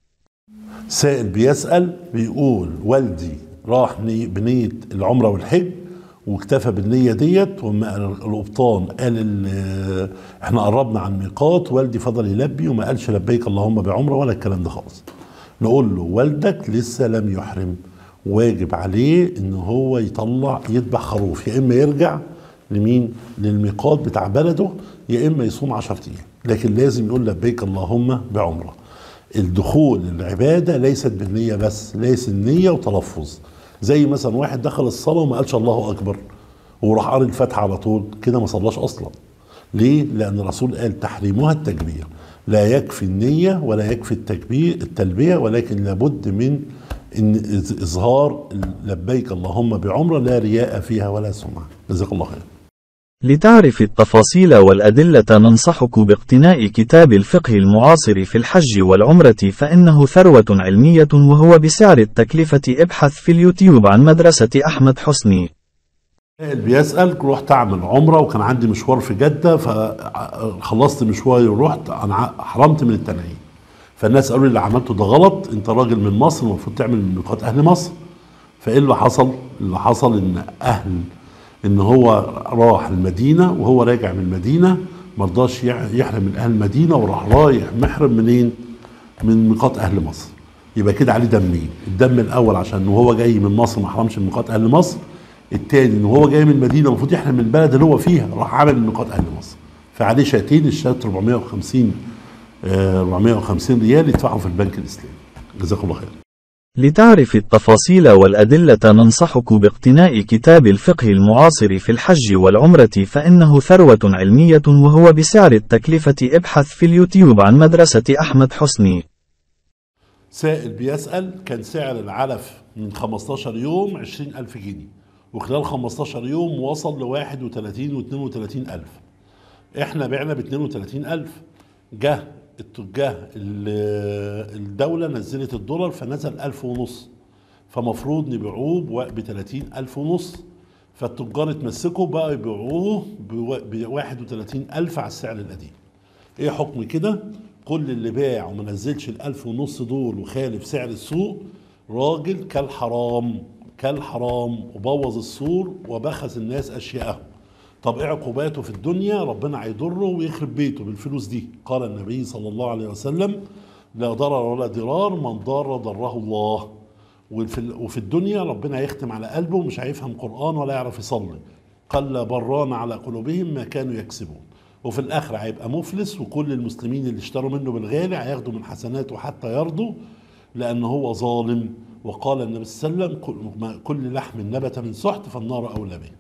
Speaker 1: سائل بيسأل بيقول والدي راح بنية العمرة والحج واكتفى بالنية ديت، وما القبطان قال احنا قربنا عن الميقات، والدي فضل يلبي وما قالش لبيك اللهم بعمرة ولا الكلام ده خالص. نقول له والدك لسه لم يحرم، واجب عليه ان هو يطلع يذبح خروف، يا اما يرجع لمين للميقات بتاع بلده، يا اما يصوم عشرة ايام، لكن لازم يقول لبيك اللهم بعمرة. الدخول العبادة ليست بالنية بس، ليس النية وتلفظ. زي مثلا واحد دخل الصلاة وما قالش الله أكبر وراح قاري الفاتحة على طول، كده ما صلاش أصلا. ليه؟ لأن الرسول قال تحريمها التكبير، لا يكفي النية ولا يكفي التكبير التلبية، ولكن لابد من إن إظهار لبيك اللهم بعمرة لا رياء فيها ولا سمعة. جزاك الله خير.
Speaker 2: لتعرف التفاصيل والأدلة ننصحك باقتناء كتاب الفقه المعاصر في الحج والعمرة فإنه ثروة علمية وهو بسعر التكلفة. ابحث في اليوتيوب عن مدرسة أحمد حسني.
Speaker 1: بيسأل رحت أعمل عمرة وكان عندي مشوار في جدة، فخلصت مشواري ورحت أنا حرمت من التنعيم، فالناس قالوا لي اللي عملته ده غلط، أنت راجل من مصر المفروض تعمل من ميقات أهل مصر. فإيه اللي حصل؟ اللي حصل إن أهل ان هو راح المدينة وهو راجع من المدينة مرضاش يحرم من اهل المدينة وراح رايح محرم منين؟ من ميقات اهل مصر. يبقى كده عليه دمين، الدم الاول عشان وهو جاي من مصر ما حرمش من ميقات اهل مصر، التاني ان هو جاي من المدينة المفروض يحرم من البلد اللي هو فيها، راح عامل من ميقات اهل مصر، فعليه شاتين، الشات أربعمائة وخمسين أربعمائة وخمسين ريال يدفعهم في البنك الاسلامي. جزاك الله خير.
Speaker 2: لتعرف التفاصيل والأدلة ننصحك باقتناء كتاب الفقه المعاصر في الحج والعمرة فإنه ثروة علمية وهو بسعر التكلفة. ابحث في اليوتيوب عن مدرسة أحمد حسني.
Speaker 1: سائل بيسأل كان سعر العلف من خمستاشر يوم عشرين ألف جنيه، وخلال خمستاشر يوم وصل لواحد وتلاتين واثنين وتلاتين ألف، احنا بعنا باثنين وتلاتين ألف. جه التجاه الدولة نزلت الدولار فنزل ألف ونص، فمفروض نبيعوه بتلاتين ألف ونص، فالتجار اتمسكوا بقى يبيعوه بواحد وتلاتين ألف على السعر القديم. ايه حكم كده؟ كل اللي باع وما نزلش الألف ونص دول وخالف سعر السوق راجل كالحرام كالحرام وبوظ السور وبخس الناس أشياءهم. طب ايه عقوباته في الدنيا؟ ربنا هيضره ويخرب بيته بالفلوس دي. قال النبي صلى الله عليه وسلم لا ضرر ولا ضرار، من ضار ضره الله. وفي الدنيا ربنا هيختم على قلبه ومش هيفهم قرآن ولا يعرف يصلي. قال بران على قلوبهم ما كانوا يكسبون. وفي الآخرة هيبقى مفلس، وكل المسلمين اللي اشتروا منه بالغالي هياخدوا من حسناته حتى يرضوا، لأنه هو ظالم. وقال النبي صلى الله عليه وسلم كل لحم نبت من سحت فالنار أولى به.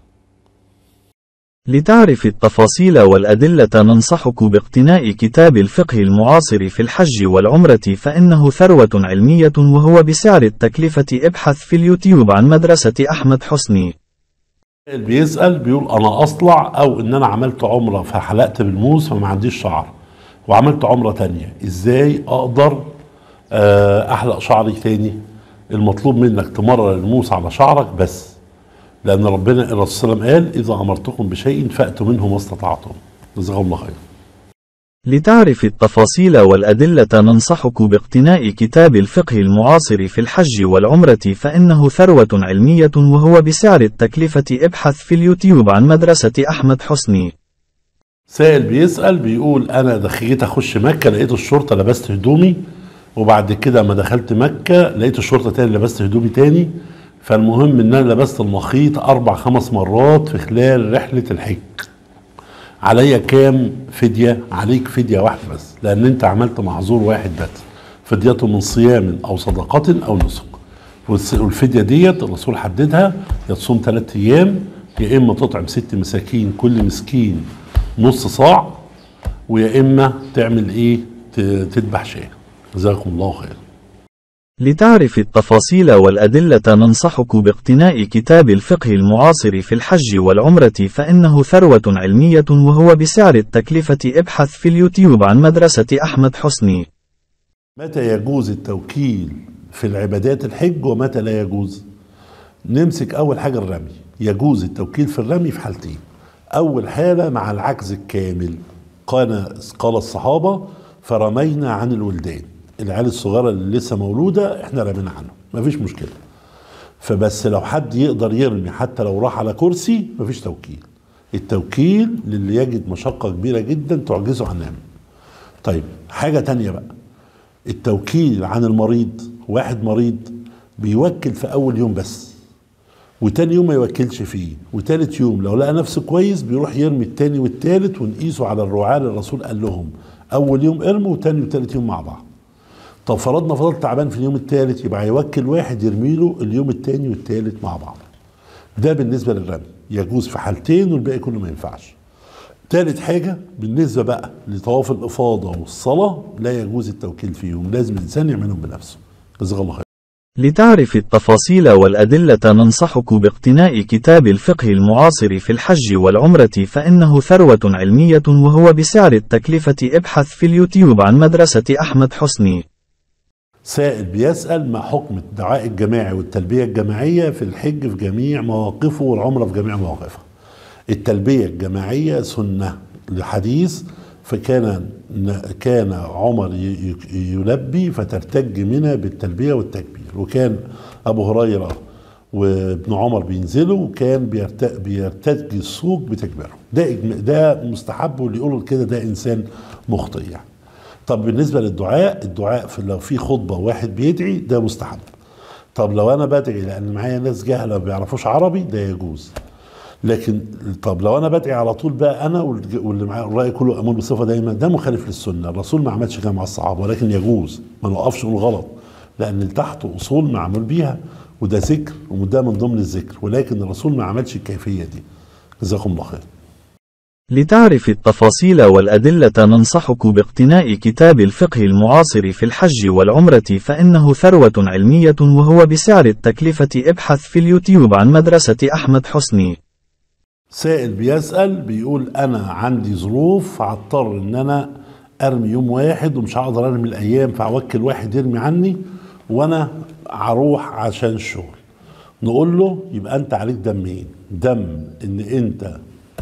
Speaker 2: لتعرف التفاصيل والأدلة ننصحك باقتناء كتاب الفقه المعاصر في الحج والعمرة فإنه ثروة علمية وهو بسعر التكلفة. ابحث في اليوتيوب عن مدرسة أحمد حسني.
Speaker 1: بيسأل بيقول أنا أصلع أو إن أنا عملت عمرة فحلقت بالموس فما عنديش شعر، وعملت عمرة تانية، إزاي أقدر أحلق شعري تاني؟ المطلوب منك تمرر الموس على شعرك بس، لأن ربنا الرسول صلى الله عليه وسلم قال إذا أمرتكم بشيء فأتوا منه ما استطعتم. جزاكم الله خير.
Speaker 2: لتعرف التفاصيل والأدلة ننصحك باقتناء كتاب الفقه المعاصر في الحج والعمرة فإنه ثروة علمية وهو بسعر التكلفة. ابحث في اليوتيوب عن مدرسة أحمد حسني.
Speaker 1: سائل بيسأل بيقول أنا دخلت أخش مكة لقيت الشرطة لبست هدومي، وبعد كده ما دخلت مكة لقيت الشرطة تاني لبست هدومي تاني، فالمهم ان انا لبست المخيط اربع خمس مرات في خلال رحلة الحج. عليا كام فدية؟ عليك فدية واحدة بس، لان انت عملت معذور واحد بس، فديته من صيام او صدقة او نسك. والفدية ديت الرسول حددها، يا تصوم ثلاث ايام يا اما تطعم ست مساكين كل مسكين نص صاع، ويا اما تعمل ايه؟ تذبح شاة. جزاكم الله خير.
Speaker 2: لتعرف التفاصيل والأدلة ننصحك باقتناء كتاب الفقه المعاصر في الحج والعمرة فإنه ثروة علمية وهو بسعر التكلفة. ابحث في اليوتيوب عن مدرسة أحمد حسني.
Speaker 1: متى يجوز التوكيل في العبادات الحج ومتى لا يجوز. نمسك أول حاجة الرمي. يجوز التوكيل في الرمي في حالتين. أول حالة مع العجز الكامل، قال قال الصحابة فرمينا عن الولدان، العيال الصغيرة اللي لسه مولودة احنا رمينا عنهم، مفيش مشكلة. فبس لو حد يقدر يرمي حتى لو راح على كرسي مفيش توكيل. التوكيل للي يجد مشقة كبيرة جدا تعجزه عن الرمي. طيب حاجة تانية بقى، التوكيل عن المريض. واحد مريض بيوكل في أول يوم بس، وتاني يوم ما يوكلش فيه، وتالت يوم لو لقى نفسه كويس بيروح يرمي التاني والتالت، ونقيسه على الرعاة اللي الرسول قال لهم أول يوم ارموا وتاني وتالت يوم مع بعض. طب فرضنا فضل تعبان في اليوم التالت، يبقى يوكل واحد يرمي له اليوم التاني والتالت مع بعض. ده بالنسبة للرمي يجوز في حالتين والباقي كله ما ينفعش. تالت حاجة بالنسبة بقى لطواف الإفاضة والصلاة لا يجوز التوكيل فيهم، لازم الإنسان يعملهم بنفسه. جزاك الله خير.
Speaker 2: لتعرف التفاصيل والأدلة ننصحك باقتناء كتاب الفقه المعاصر في الحج والعمرة، فإنه ثروة علمية وهو بسعر التكلفة. ابحث في اليوتيوب عن مدرسة أحمد حسني.
Speaker 1: سائل بيسأل ما حكم الدعاء الجماعي والتلبية الجماعية في الحج في جميع مواقفه والعمرة في جميع مواقفها. التلبية الجماعية سنة لحديث فكان كان عمر يلبي فترتج منها بالتلبية والتكبير، وكان أبو هريرة وابن عمر بينزلوا وكان بيرتج السوق بتكبيره. ده ده مستحب، واللي يقولوا كده ده إنسان مخطئ يعني. طب بالنسبة للدعاء، الدعاء في لو في خطبة واحد بيدعي ده مستحب. طب لو أنا بدعي لأن معايا ناس جهلة ما بيعرفوش عربي ده يجوز. لكن طب لو انا بدعي على طول بقى انا واللي معايا الراي كله امور بصفه دايما، ده مخالف للسنه. الرسول ما عملش كده مع الصحابه، ولكن يجوز، ما نوقفش نقول غلط، لان اللي تحته اصول معمول بيها وده ذكر وده من ضمن الذكر، ولكن الرسول ما عملش الكيفيه دي. جزاكم الله خير.
Speaker 2: لتعرف التفاصيل والأدلة ننصحك باقتناء كتاب الفقه المعاصر في الحج والعمرة، فإنه ثروة علمية وهو بسعر التكلفة. ابحث في اليوتيوب عن مدرسة أحمد حسني.
Speaker 1: سائل بيسأل بيقول أنا عندي ظروف فهضطر إن أنا أرمي يوم واحد ومش هقدر أرمي الأيام، فأوكل واحد يرمي عني وأنا هروح عشان الشغل. نقول له يبقى أنت عليك دمين، دم إن أنت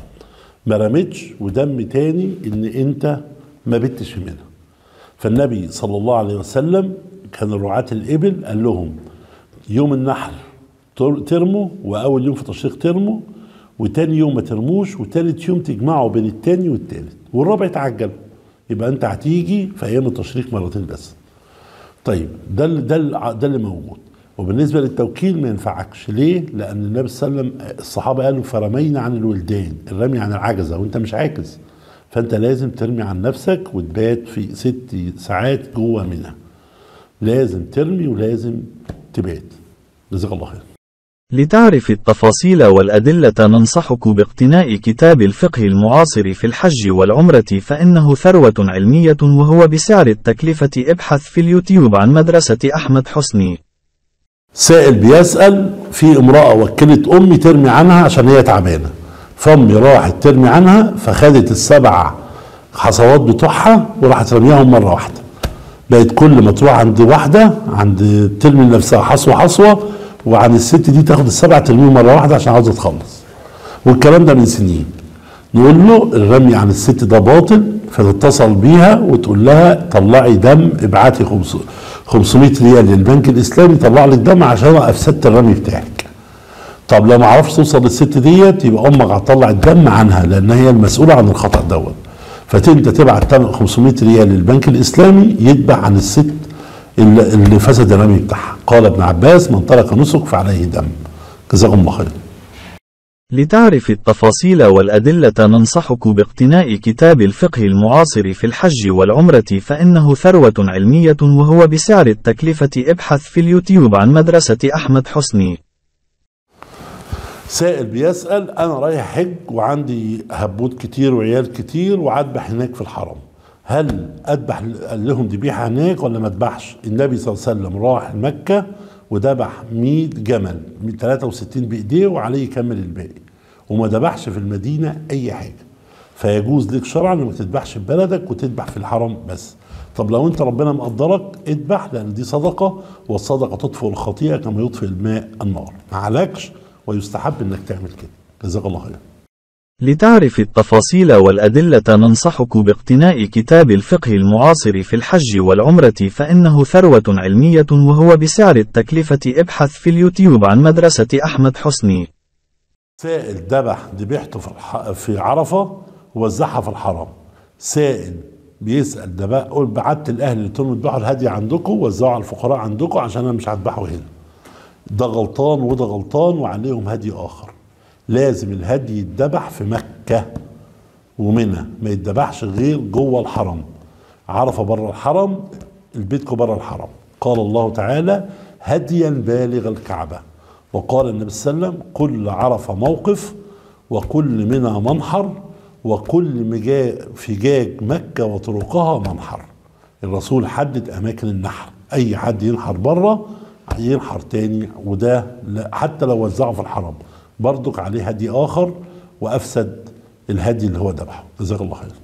Speaker 1: ما رميتش، ودم تاني إن أنت ما بتش منها. فالنبي صلى الله عليه وسلم كان رعاة الإبل قال لهم يوم النحر ترموا، وأول يوم في تشريق ترموا، وتاني يوم ما ترموش، وتالت يوم تجمعوا بين التاني والتالت، والرابع يتعجل. يبقى انت هتيجي في ايام التشريق مرتين بس. طيب ده اللي ده اللي ده اللي موجود. وبالنسبه للتوكيل ما ينفعكش. ليه؟ لان النبي صلى الله عليه وسلم الصحابه قالوا فرمينا عن الولدان، الرمي عن العجزه، وانت مش عاجز، فانت لازم ترمي عن نفسك وتبات في ست ساعات جوه منها. لازم ترمي ولازم تبات. جزاك الله خير.
Speaker 2: لتعرف التفاصيل والأدلة ننصحك باقتناء كتاب الفقه المعاصر في الحج والعمرة، فإنه ثروة علمية وهو بسعر التكلفة. ابحث في اليوتيوب عن مدرسة أحمد حسني.
Speaker 1: سائل بيسأل في امرأة وكلت أمي ترمي عنها عشان هي تعبانة، فأمي راحت ترمي عنها فخدت السبع حصوات بتوعها وراحت رميهم مرة واحدة. بقت كل ما تروح عند واحدة عند ترمي لنفسها حصوة حصوة، وعن الست دي تاخد السبع ترميهم مرة واحدة عشان عاوزة تخلص. والكلام ده من سنين. نقول له الرمي عن الست ده باطل، فتتصل بيها وتقول لها طلعي دم، ابعتي خمسمائة ريال للبنك الإسلامي طلع لك دم عشان أفسدت الرمي بتاعك. طب لو ما عرفش توصل للست ديت يبقى أمك هتطلع الدم عنها، لأن هي المسؤولة عن الخطأ دوت. فانت تبعت خمسمائة ريال للبنك الإسلامي يتبع عن الست اللي فسد الرمي بتاعها. قال ابن عباس من ترك نسك فعليه دم. جزاكم الله خير.
Speaker 2: لتعرف التفاصيل والأدلة ننصحك باقتناء كتاب الفقه المعاصر في الحج والعمرة، فإنه ثروة علمية وهو بسعر التكلفة. ابحث في اليوتيوب عن مدرسة أحمد حسني.
Speaker 1: سائل بيسأل أنا رايح حج وعندي هبوت كتير وعيال كتير وأذبح هناك في الحرم، هل أذبح لهم ذبيحة هناك ولا ما أذبحش؟ النبي صلى الله عليه وسلم راح مكة وذبح مئة جمل، ثلاثة وستين بإيديه وعليه يكمل الباقي، وما ذبحش في المدينة أي حاجة. فيجوز لك شرعا إنك ما تذبحش في بلدك وتذبح في الحرم بس. طب لو انت ربنا مقدرك اذبح، لان دي صدقه، والصدقه تطفئ الخطيئه كما يطفئ الماء النار. ما عليكش ويستحب انك تعمل كده. جزاك الله خير.
Speaker 2: لتعرف التفاصيل والأدلة ننصحك باقتناء كتاب الفقه المعاصر في الحج والعمرة، فإنه ثروة علمية وهو بسعر التكلفة. ابحث في اليوتيوب عن مدرسة أحمد حسني.
Speaker 1: سائل ذبح ذبيحته في الح... في عرفة ووزعها في الحرم. سائل بيسأل ده بقى، قول بعت الأهل اللي تم يذبحوا الهدي عندكم وزعوا على الفقراء عندكم عشان أنا مش هذبحه هنا. ده غلطان وده غلطان وعليهم هدي آخر. لازم الهدي يتذبح في مكة ومنى، ما يتذبحش غير جوه الحرم. عرفة بره الحرم، البيتكم بره الحرم. قال الله تعالى هديا بالغ الكعبة، وقال النبي صلى الله عليه وسلم كل عرفة موقف وكل منى منحر وكل مجا فجاج مكة وطرقها منحر. الرسول حدد أماكن النحر، أي حد ينحر بره ينحر تاني، وده حتى لو وزعه في الحرم برضك عليه هدي آخر وأفسد الهدي اللي هو ذبحه. جزاك الله خير.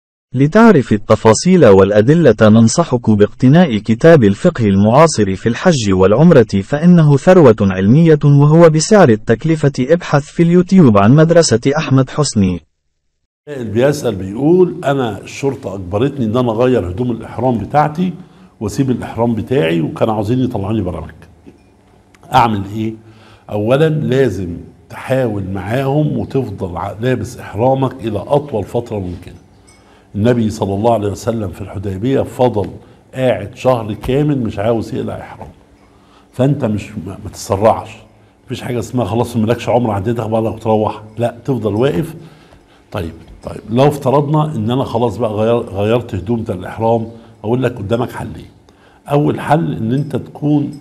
Speaker 2: لتعرف التفاصيل والأدلة ننصحك باقتناء كتاب الفقه المعاصر في الحج والعمرة، فإنه ثروة علمية وهو بسعر التكلفة. ابحث في اليوتيوب عن مدرسة أحمد حسني.
Speaker 1: اللي بيسأل بيقول أنا الشرطة أجبرتني إن أنا أغير هدوم الإحرام بتاعتي وأسيب الإحرام بتاعي، وكانوا عاوزين يطلعوني برا مكة. أعمل إيه؟ أولا لازم تحاول معاهم وتفضل لابس إحرامك إلى أطول فترة ممكنة. النبي صلى الله عليه وسلم في الحديبية فضل قاعد شهر كامل مش عاوز يقلع إحرام. فأنت مش ما تسرعش، مفيش حاجة اسمها خلاص مالكش عمر عديتها بقى وتروح، لا تفضل واقف. طيب طيب لو افترضنا ان انا خلاص بقى غير غيرت هدوم الاحرام، اقول لك قدامك حلين. اول حل ان انت تكون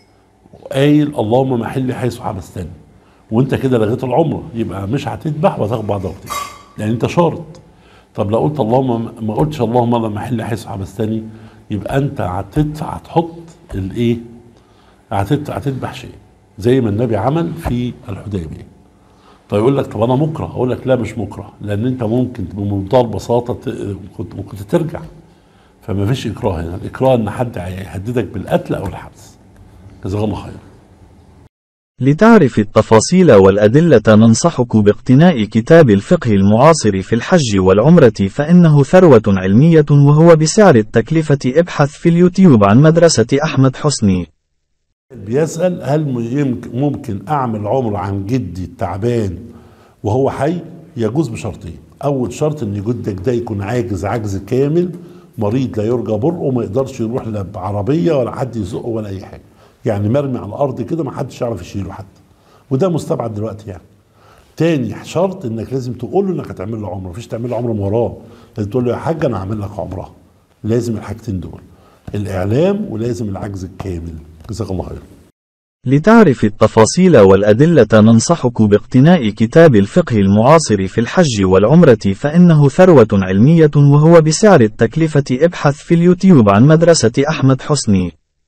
Speaker 1: قايل اللهم محلي حيث حبستني، وانت كده لغيت العمره، يبقى مش هتذبح وتاخد بعضها وتمشي لان انت شارط. طب لو قلت اللهم ما قلتش اللهم محلي حيث حبستني، يبقى انت هتدفع هتحط الايه؟ هتذبح شيء زي ما النبي عمل في الحديبيه. طيب يقول لك طب انا مكره، اقول لك لا مش مكره، لان انت ممكن بمنتهى البساطه كنت ممكن ترجع، فما فيش اكراه هنا. الاكراه ان حد هيهددك بالقتل او الحبس. جزاك الله خير.
Speaker 2: لتعرف التفاصيل والأدلة ننصحك باقتناء كتاب الفقه المعاصر في الحج والعمرة، فإنه ثروة علمية وهو بسعر التكلفة. ابحث في اليوتيوب عن مدرسة أحمد حسني.
Speaker 1: بيسأل هل ممكن أعمل عمرة عن جدي التعبان وهو حي؟ يجوز بشرطين. أول شرط إن جدك ده يكون عاجز عجز كامل، مريض لا يرجى برؤه، وما يقدرش يروح لا بعربية ولا حد يزقه ولا أي حاجة، يعني مرمي على الأرض كده ما حدش يعرف يشيله حتى، وده مستبعد دلوقتي يعني. تاني شرط إنك لازم تقول له إنك هتعمل له عمرة، مفيش تعمل له عمرة من وراه، لازم تقول له يا حاج أنا هعمل لك عمرة. لازم الحاجتين دول، الإعلام ولازم العجز الكامل. جزاك الله خير.
Speaker 2: لتعرف التفاصيل والأدلة ننصحك باقتناء كتاب الفقه المعاصر في الحج والعمرة، فإنه ثروة علمية وهو بسعر التكلفة. ابحث في اليوتيوب عن مدرسة أحمد حسني.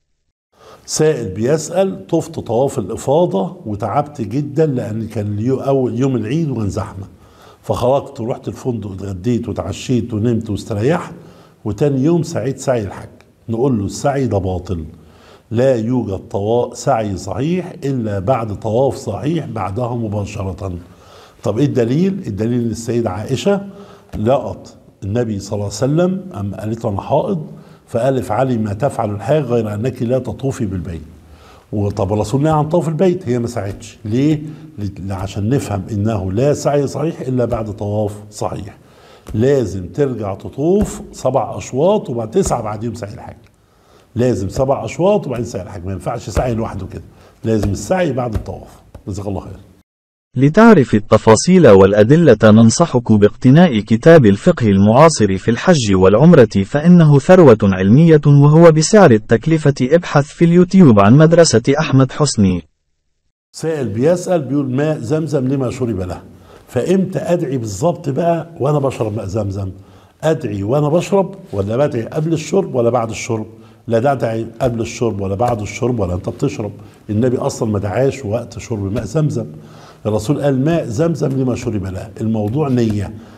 Speaker 1: سائل بيسأل طفت طواف الإفاضة وتعبت جدا لأن كان أول يوم العيد وكان زحمة، فخرجت ورحت الفندق اتغديت وتعشيت ونمت واستريحت، وتاني يوم سعيت سعي الحج. نقول له السعي ده باطل، لا يوجد طواف سعي صحيح إلا بعد طواف صحيح بعدها مباشرة. طب إيه الدليل؟ الدليل إن السيدة عائشة لقت النبي صلى الله عليه وسلم أم قالت له أنا حائض، فقال افعلي ما تفعل الحاج غير أنك لا تطوفي بالبيت. وطب الرسول نهى عن طواف البيت، هي ما سعتش ليه؟ عشان نفهم إنه لا سعي صحيح إلا بعد طواف صحيح. لازم ترجع تطوف سبع أشواط وبعد تسعة بعدين سعي الحج. لازم سبع أشواط وبعدين سعي الحج، ما ينفعش سعي لوحده كده، لازم السعي بعد الطواف. جزاك الله خير.
Speaker 2: لتعرف التفاصيل والأدلة ننصحك باقتناء كتاب الفقه المعاصر في الحج والعمرة، فإنه ثروة علمية وهو بسعر التكلفة. ابحث في اليوتيوب عن مدرسة أحمد حسني.
Speaker 1: سائل بيسأل بيقول ماء زمزم لما شرب له، فإمتى أدعي بالظبط بقى وأنا بشرب ماء زمزم؟ أدعي وأنا بشرب ولا بدعي قبل الشرب ولا بعد الشرب؟ لا تدعي قبل الشرب ولا بعد الشرب ولا أنت بتشرب. النبي أصلا ما دعاش وقت شرب ماء زمزم. الرسول قال ماء زمزم لما شرب له. الموضوع نية،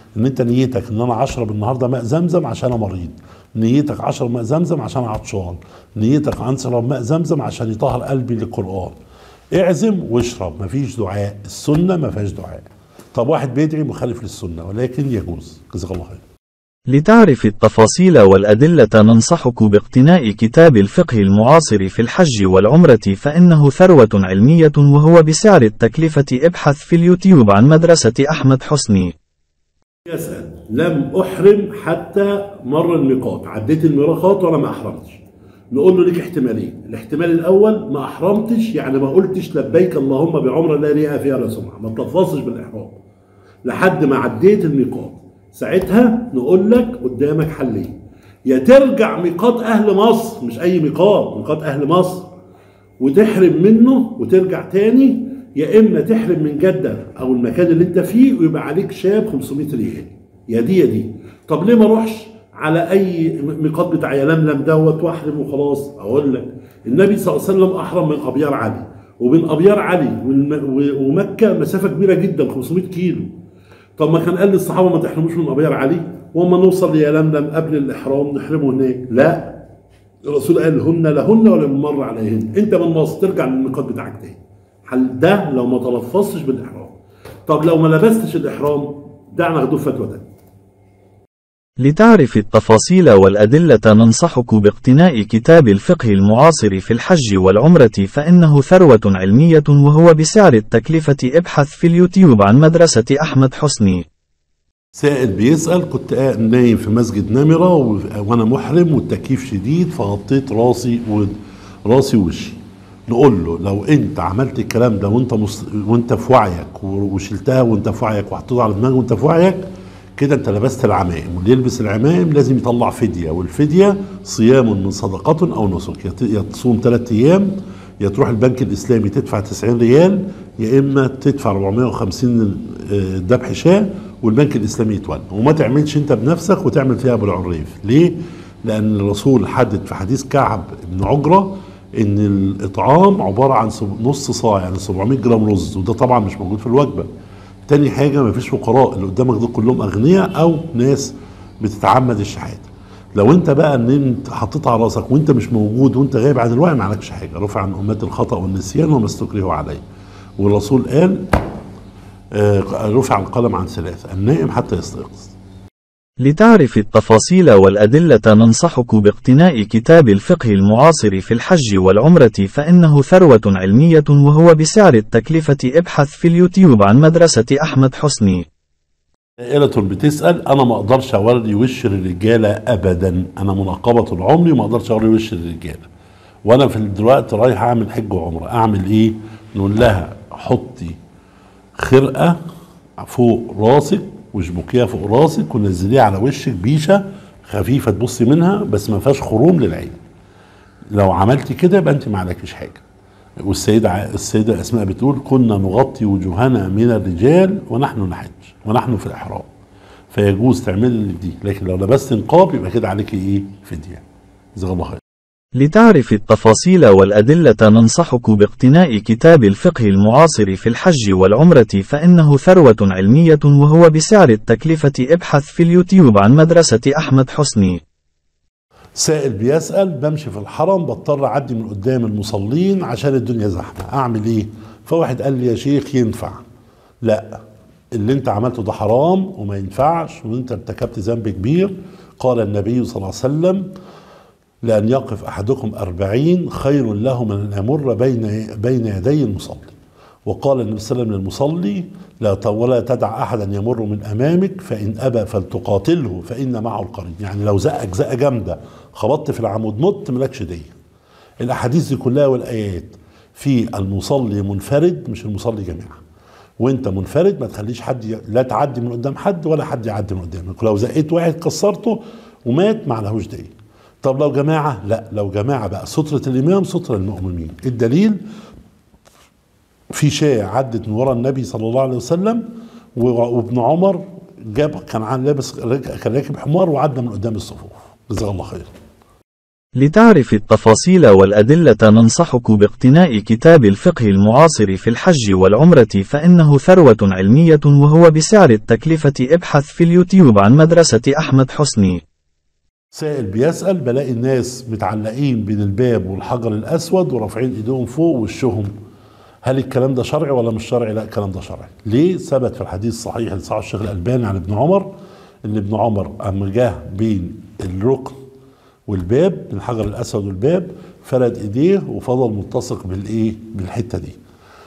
Speaker 1: ان انت نيتك ان انا اشرب النهارده ماء زمزم عشان انا مريض، نيتك اشرب ماء زمزم عشان عطشان، نيتك اشرب ماء زمزم عشان يطهر قلبي للقران. اعزم واشرب، مفيش دعاء، السنه ما فيهاش دعاء. طب واحد بيدعي مخالف للسنه ولكن يجوز. جزاك الله خير.
Speaker 2: لتعرف التفاصيل والأدلة ننصحك باقتناء كتاب الفقه المعاصر في الحج والعمرة فإنه ثروة علمية وهو بسعر التكلفة. ابحث في اليوتيوب عن مدرسة أحمد حسني.
Speaker 1: يسأل: لم أحرم حتى مر الميقات، عديت الميقات وأنا ما أحرمتش. نقول له ليك احتمالين، الاحتمال الأول ما أحرمتش يعني ما قلتش لبيك اللهم بعمرة لا رياء فيها ولا سمعة، ما تلفظش بالإحرام لحد ما عديت الميقات. ساعتها نقول لك قدامك حلين: يا ترجع ميقات أهل مصر، مش أي ميقات، ميقات أهل مصر، وتحرم منه وترجع تاني، يا إما تحرم من جدة أو المكان اللي أنت فيه ويبقى عليك شاب خمسمائة ريال. يا دي يا دي. طب ليه ما أروحش على أي ميقات بتاع يلملم دوت وأحرم وخلاص؟ أقول لك النبي صلى الله عليه وسلم أحرم من أبيار علي، وبين أبيار علي ومكة مسافة كبيرة جدا خمسمائة كيلو. طب ما كان قال للصحابه ما تحرموش من ابيار علي، وما نوصل ليلملم قبل الاحرام نحرمه هناك؟ لا، الرسول قال هن لهن ولمن مر عليهن. انت من مصر ترجع للميقات بتاعك تاني. حل ده لو ما تلفظتش بالاحرام. طب لو ما لبستش الاحرام دعنا ناخده فتوى تانية.
Speaker 2: لتعرف التفاصيل والأدلة ننصحك باقتناء كتاب الفقه المعاصر في الحج والعمرة فإنه ثروة علمية وهو بسعر التكلفة. ابحث في اليوتيوب عن مدرسة أحمد حسني.
Speaker 1: سائل بيسأل: كنت نايم في مسجد نمرة وأنا محرم والتكييف شديد فغطيت راسي وراسي ووشي. نقول له لو أنت عملت الكلام ده وأنت مص... وأنت في وعيك وشلتها وأنت في وعيك وحطيتها على دماغك وأنت في وعيك كده انت لبست العمائم، واللي يلبس العمائم لازم يطلع فديه، والفديه صيام من صدقه او نسك، يا تصوم ثلاث ايام، يا تروح البنك الاسلامي تدفع تسعين ريال، يا اما تدفع أربعمائة وخمسين ذبح شاه والبنك الاسلامي يتولى. وما تعملش انت بنفسك وتعمل فيها ابو العريف. ليه؟ لان الرسول حدد في حديث كعب بن عجره ان الاطعام عباره عن نص صاع يعني سبعمائة جرام رز، وده طبعا مش موجود في الوجبه. تاني حاجة مفيش فقراء، اللي قدامك دول كلهم أغنياء أو ناس بتتعمد الشحاتة. لو أنت بقى إن أنت حطيتها على راسك وأنت مش موجود وأنت غايب عن الوعي ما عليكش حاجة، رفع عن أمات الخطأ والنسيان وما استكرهوا عليه. والرسول قال آه رفع القلم عن ثلاثة: النائم حتى يستيقظ.
Speaker 2: لتعرف التفاصيل والأدلة ننصحك باقتناء كتاب الفقه المعاصر في الحج والعمرة فإنه ثروة علمية وهو بسعر التكلفة. ابحث في اليوتيوب عن مدرسة أحمد حسني.
Speaker 1: سائلة بتسأل: أنا ما أقدرش أوري وش الرجالة أبدا، أنا منقبة طول عمري وما أقدرش أوري وش الرجالة، وأنا في دلوقتي رايح أعمل حج وعمرة، أعمل إيه؟ نقول لها حطي خرقة فوق راسك وشبكيها فوق راسك ونزليها على وشك بيشه خفيفه تبصي منها بس ما فيهاش خروم للعين. لو عملتي كده يبقى انت ما عليكيش حاجه. والسيده السيده اسماء بتقول: كنا نغطي وجوهنا من الرجال ونحن نحج ونحن في الاحرام. فيجوز تعملي دي، لكن لو لبست نقاب يبقى كده عليكي ايه؟ فديه. جزاك الله خير.
Speaker 2: لتعرف التفاصيل والأدلة ننصحك باقتناء كتاب الفقه المعاصر في الحج والعمرة فإنه ثروة علمية وهو بسعر التكلفة. ابحث في اليوتيوب عن مدرسة أحمد حسني.
Speaker 1: سائل بيسأل: بمشي في الحرم بضطر أعدي من قدام المصلين عشان الدنيا زحمة، أعمل إيه؟ فواحد قال لي: يا شيخ ينفع. لا، اللي أنت عملته ده حرام وما ينفعش وأنت ارتكبت ذنب كبير. قال النبي صلى الله عليه وسلم: لأن يقف أحدكم أربعين خير له من أن يمر بين بين يدي المصلي. وقال النبي صلى الله عليه وسلم للمصلي: لا ولا تدع أحدا يمر من أمامك فإن أبى فلتقاتله فإن معه القرين. يعني لو زقك زقة جامدة خبطت في العمود مت ملكش دية. الأحاديث دي كلها والآيات في المصلي منفرد مش المصلي جماعة. وانت منفرد ما تخليش حد، لا تعدي من قدام حد ولا حد يعدي من قدامك. لو زقيت واحد كسرته ومات ما عليهوش دية. طب لو جماعة؟ لا، لو جماعة بقى سترة الإمام سترة المؤمنين. الدليل في شاة عدت من ورا النبي صلى الله عليه وسلم وابن عمر جاب كان لابس كان راكب حمار وعدى من قدام الصفوف. جزاه الله خير.
Speaker 2: لتعرف التفاصيل والأدلة ننصحك باقتناء كتاب الفقه المعاصر في الحج والعمرة فإنه ثروة علمية وهو بسعر التكلفة. ابحث في اليوتيوب عن مدرسة أحمد حسني.
Speaker 1: سائل بيسأل: بلاقي الناس متعلقين بين الباب والحجر الأسود ورافعين إيديهم فوق وشهم، هل الكلام ده شرعي ولا مش شرعي؟ لا، الكلام ده شرعي. ليه؟ ثبت في الحديث الصحيح لصحيح الشيخ الألباني عن ابن عمر إن ابن عمر أما جه بين الركن والباب، الحجر الأسود والباب، فرد إيديه وفضل ملتصق بالإيه؟ بالحتة دي.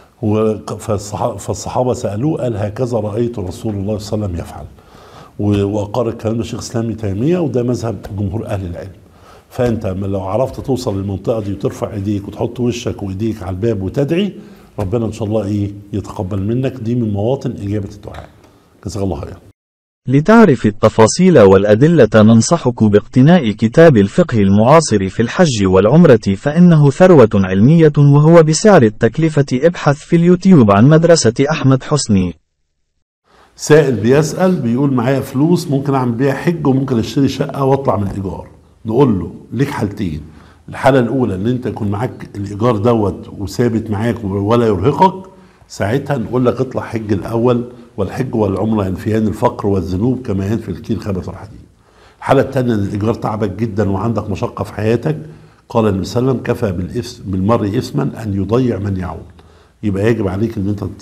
Speaker 1: فالصحابة سألوه قال: هكذا رأيت رسول الله صلى الله عليه وسلم يفعل. وأقر الكلام ده الشيخ الإسلام ابن تيمية، وده مذهب جمهور أهل العلم. فأنت لو عرفت توصل للمنطقة دي وترفع إيديك وتحط وشك وإيديك على الباب وتدعي، ربنا إن شاء الله إيه يتقبل منك. دي من مواطن إجابة الدعاء. جزاك الله خير.
Speaker 2: لتعرف التفاصيل والأدلة ننصحك باقتناء كتاب الفقه المعاصر في الحج والعمرة فإنه ثروة علمية وهو بسعر التكلفة. ابحث في اليوتيوب عن مدرسة أحمد حسني.
Speaker 1: سائل بيسأل بيقول: معايا فلوس ممكن أعمل بيها حج وممكن أشتري شقة وأطلع من الإيجار. نقول له: ليك حالتين. الحالة الأولى إن أنت يكون معاك الإيجار دوت وثابت معاك ولا يرهقك، ساعتها نقول لك اطلع حج الأول، والحج والعمرة ينفيان الفقر والذنوب كما ينفي الكيل خبث الحديد. الحالة الثانية إن الإيجار تعبك جدا وعندك مشقة في حياتك، قال النبي صلى الله عليه وسلم: كفى بالإثم بالمرء إثما أن يضيع من يعول. يبقى يجب عليك إن أنت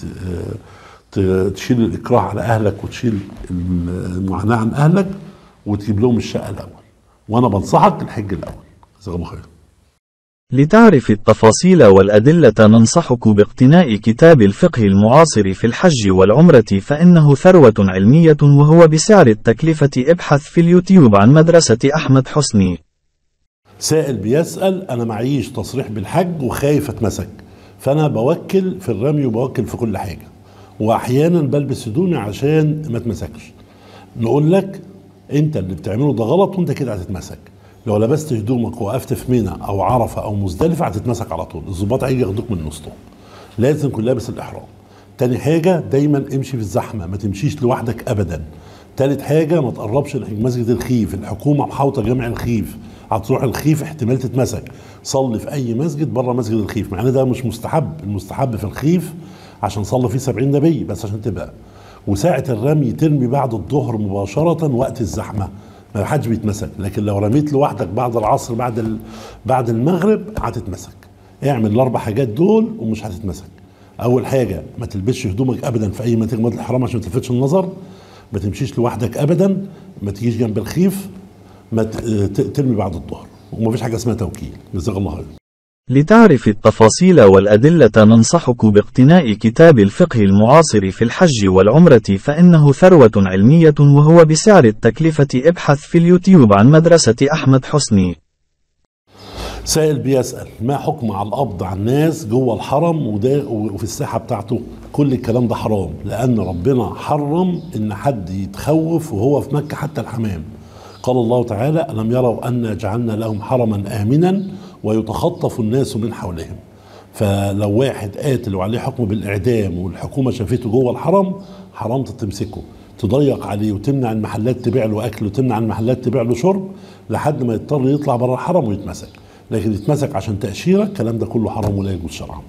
Speaker 1: تشيل الإكراه على أهلك وتشيل المعاناة عن أهلك وتجيب لهم الشقة الأول، وأنا بنصحك الحج الأول. جزاك الله خير.
Speaker 2: لتعرف التفاصيل والأدلة ننصحك باقتناء كتاب الفقه المعاصر في الحج والعمرة فإنه ثروة علمية وهو بسعر التكلفة. ابحث في اليوتيوب عن مدرسة أحمد حسني.
Speaker 1: سائل بيسأل: أنا معيش تصريح بالحج وخايف أتمسك، فأنا بوكل في الرمي وبوكل في كل حاجة، وأحيانا بلبس هدومي عشان ما اتمسكش. نقول لك: أنت اللي بتعمله ده غلط وأنت كده هتتمسك. لو لبست هدومك ووقفت في منى او عرفه او مزدلفه هتتمسك على طول، الظباط هيجي ياخدوك من نصهم. لازم تكون لابس الاحرام. تاني حاجه دايما امشي في الزحمه، ما تمشيش لوحدك ابدا. تالت حاجه ما تقربش مسجد الخيف، الحكومه محاوطه جامع الخيف، هتروح الخيف احتمال تتمسك. صلي في اي مسجد بره مسجد الخيف، مع ان ده مش مستحب، المستحب في الخيف عشان صلي فيه سبعين نبي بس عشان تبقى. وساعه الرمي ترمي بعد الظهر مباشره وقت الزحمه، ما حدش بيتمسك. لكن لو رميت لوحدك بعد العصر بعد ال... بعد المغرب هتتمسك. اعمل الاربع حاجات دول ومش هتتمسك. اول حاجه ما تلبسش هدومك ابدا في اي منطقه من الحرام عشان ما تلفتش النظر، ما تمشيش لوحدك ابدا، ما تجيش جنب الخيف، ما ت... ترمي بعد الظهر، ومفيش حاجه اسمها توكيل. جزاك الله خير.
Speaker 2: لتعرف التفاصيل والأدلة ننصحك باقتناء كتاب الفقه المعاصر في الحج والعمرة فإنه ثروة علمية وهو بسعر التكلفة. ابحث في اليوتيوب عن مدرسة أحمد حسني.
Speaker 1: سائل بيسأل: ما حكم على القبض على الناس جوه الحرم وده وفي الساحة بتاعته؟ كل الكلام ده حرام، لأن ربنا حرم إن حد يتخوف وهو في مكة حتى الحمام. قال الله تعالى: ألم يروا أنا جعلنا لهم حرما آمنا ويتخطف الناس من حولهم. فلو واحد قاتل وعليه حكم بالإعدام والحكومة شافته جوه الحرم، حرام تمسكه، تضيق عليه وتمنع المحلات تبيع له أكل وتمنع المحلات تبيع له شرب لحد ما يضطر يطلع بره الحرم ويتمسك. لكن يتمسك عشان تأشيرة، الكلام ده كله حرام ولا يجوز شرعا.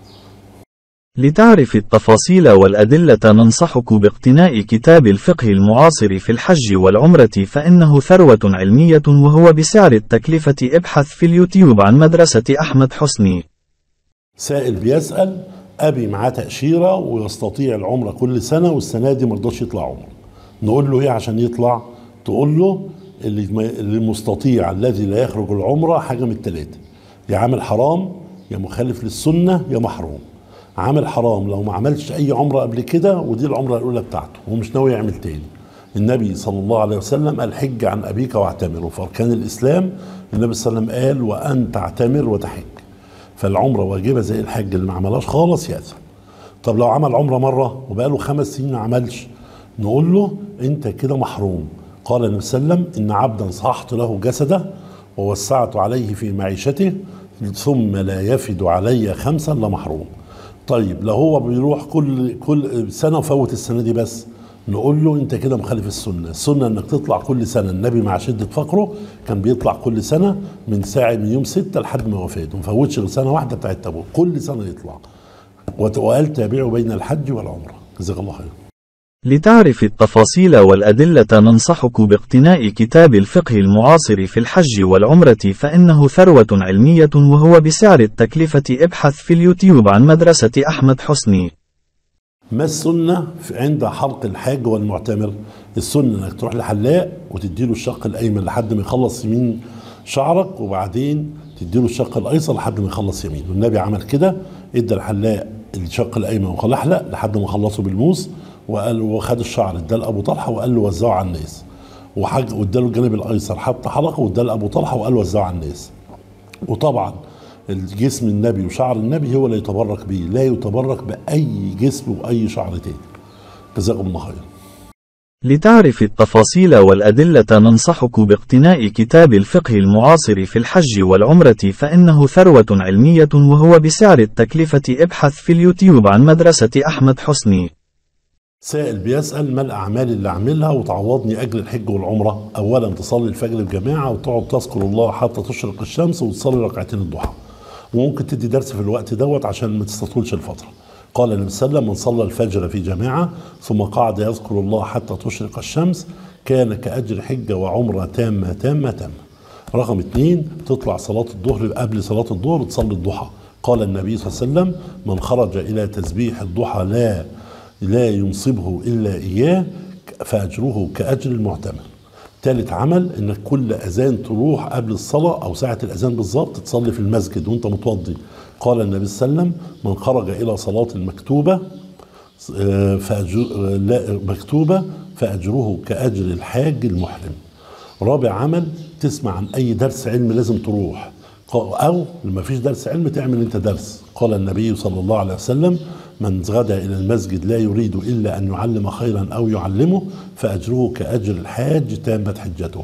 Speaker 2: لتعرف التفاصيل والأدلة ننصحك باقتناء كتاب الفقه المعاصر في الحج والعمرة فإنه ثروة علمية وهو بسعر التكلفة. ابحث في اليوتيوب عن مدرسة أحمد حسني.
Speaker 1: سائل بيسأل: أبي معاه تأشيرة ويستطيع العمرة كل سنة والسنة دي مرضاش يطلع عمرة، نقول له إيه عشان يطلع؟ تقول له: اللي المستطيع الذي لا يخرج العمرة حاجة من الثلاثة، يا عامل حرام يا مخالف للسنة يا محروم. عامل حرام لو ما عملش اي عمره قبل كده ودي العمره الاولى بتاعته ومش ناوي يعمل تاني. النبي صلى الله عليه وسلم قال: حج عن ابيك واعتمر. وفي اركان الاسلام النبي صلى الله عليه وسلم قال: وان تعتمر وتحج. فالعمره واجبه زي الحج، اللي ما عملهاش خالص يأثم. طب لو عمل عمره مره وبقاله خمس سنين ما عملش، نقول له: انت كده محروم. قال النبي صلى الله عليه وسلم: ان عبدا صححت له جسده ووسعت عليه في معيشته ثم لا يفد علي خمسا لمحروم. طيب لو هو بيروح كل كل سنه وفوت السنه دي بس، نقول له انت كده مخالف السنه، السنه انك تطلع كل سنه، النبي مع شده فقره كان بيطلع كل سنه من ساعه من يوم ستة لحد ما وفاته، ما فوتش غير سنه واحده بتاعت تبوك، كل سنه يطلع. وقال تابعوا بين الحج والعمره. جزاك الله خير.
Speaker 2: لتعرف التفاصيل والأدلة ننصحك باقتناء كتاب الفقه المعاصر في الحج والعمرة فإنه ثروة علمية وهو بسعر التكلفة. ابحث في اليوتيوب عن مدرسة أحمد حسني.
Speaker 1: ما السنة عند حلق الحاج والمعتمر؟ السنة انك تروح لحلاق وتديله الشق الايمن لحد ما يخلص يمين شعرك، وبعدين تديله الشق الايسر لحد ما يخلص يمين، والنبي عمل كده، ادى الحلاق الشق الايمن وقال احلق لحد ما خلصه بالموس، وقال وخد الشعر اداه لابو طلحه وقال له وزعه على الناس، وحاج واداله الجانب الايسر حط حلقه واداه لابو طلحه وقال وزعه على الناس. وطبعا الجسم النبي وشعر النبي هو اللي يتبرك به، لا يتبرك باي جسم واي شعر تاني. جزاكم الله خير.
Speaker 2: لتعرف التفاصيل والأدلة ننصحك باقتناء كتاب الفقه المعاصر في الحج والعمرة فإنه ثروة علمية وهو بسعر التكلفة. ابحث في اليوتيوب عن مدرسة أحمد حسني.
Speaker 1: سائل بيسأل ما الأعمال اللي أعملها وتعوضني أجر الحج والعمرة؟ أولا تصلي الفجر بجماعة وتقعد تذكر الله حتى تشرق الشمس وتصلي ركعتين الضحى، وممكن تدي درس في الوقت دوت عشان ما تستطولش الفترة. قال النبي صلى الله عليه وسلم من صلى الفجر في جماعة ثم قعد يذكر الله حتى تشرق الشمس كان كأجر حجة وعمرة تامة تامة تامة. رقم اثنين تطلع صلاة الظهر قبل صلاة الظهر وتصلي الضحى. قال النبي صلى الله عليه وسلم من خرج إلى تسبيح الضحى لا لا ينصبه إلا إياه فأجره كأجر المعتمر. ثالث عمل انك كل اذان تروح قبل الصلاه او ساعه الاذان بالظبط تصلي في المسجد وانت متوضي. قال النبي صلى الله عليه وسلم من خرج الى صلاه المكتوبه فأجر لا مكتوبه فاجره كاجر الحاج المحرم. رابع عمل تسمع عن اي درس علم لازم تروح، او لما فيش درس علم تعمل انت درس. قال النبي صلى الله عليه وسلم من غدا الى المسجد لا يريد الا ان يعلم خيرا او يعلمه فاجره كاجر الحاج تامت حجته.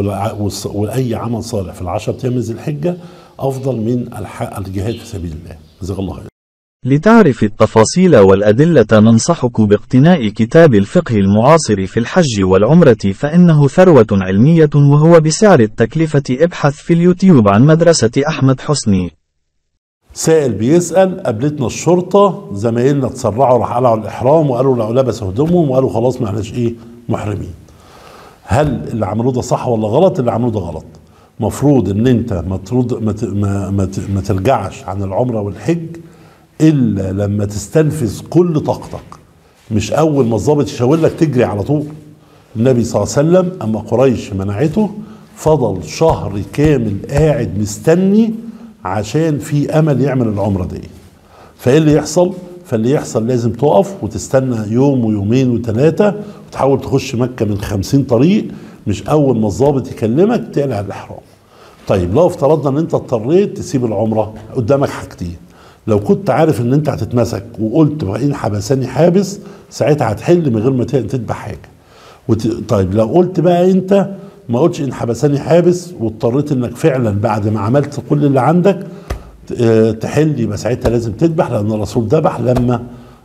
Speaker 1: واي عمل صالح في العشر ايام ذي الحجه افضل من الجهاد في سبيل الله. جزاك الله خير.
Speaker 2: لتعرف التفاصيل والأدلة ننصحك باقتناء كتاب الفقه المعاصر في الحج والعمرة فإنه ثروة علمية وهو بسعر التكلفة. ابحث في اليوتيوب عن مدرسة أحمد حسني.
Speaker 1: سائل بيسأل قابلتنا الشرطة زمايلنا اتسرعوا راح قلعوا الإحرام وقالوا لو لبسوا هدومهم وقالوا خلاص ما احناش إيه محرمين. هل اللي عملوه ده صح ولا غلط؟ اللي عملوه ده غلط. مفروض إن أنت ما ما ما, ما ترجعش عن العمرة والحج إلا لما تستنفذ كل طاقتك، مش أول ما الضابط يشاور لك تجري على طول. النبي صلى الله عليه وسلم أما قريش منعته فضل شهر كامل قاعد مستني عشان في امل يعمل العمره دي. فايه اللي يحصل؟ فاللي يحصل لازم تقف وتستنى يوم ويومين وثلاثه وتحاول تخش مكه من خمسين طريق، مش اول ما الضابط يكلمك تقلع الاحرام. طيب لو افترضنا ان انت اضطريت تسيب العمره قدامك حاجتين. لو كنت عارف ان انت هتتمسك وقلت ان حبسني حابس ساعتها هتحل من غير ما تذبح حاجه. وت... طيب لو قلت بقى انت ما قلتش ان حبسني حابس واضطريت انك فعلا بعد ما عملت كل اللي عندك تحل، يبقى ساعتها لازم تذبح لان الرسول ذبح لما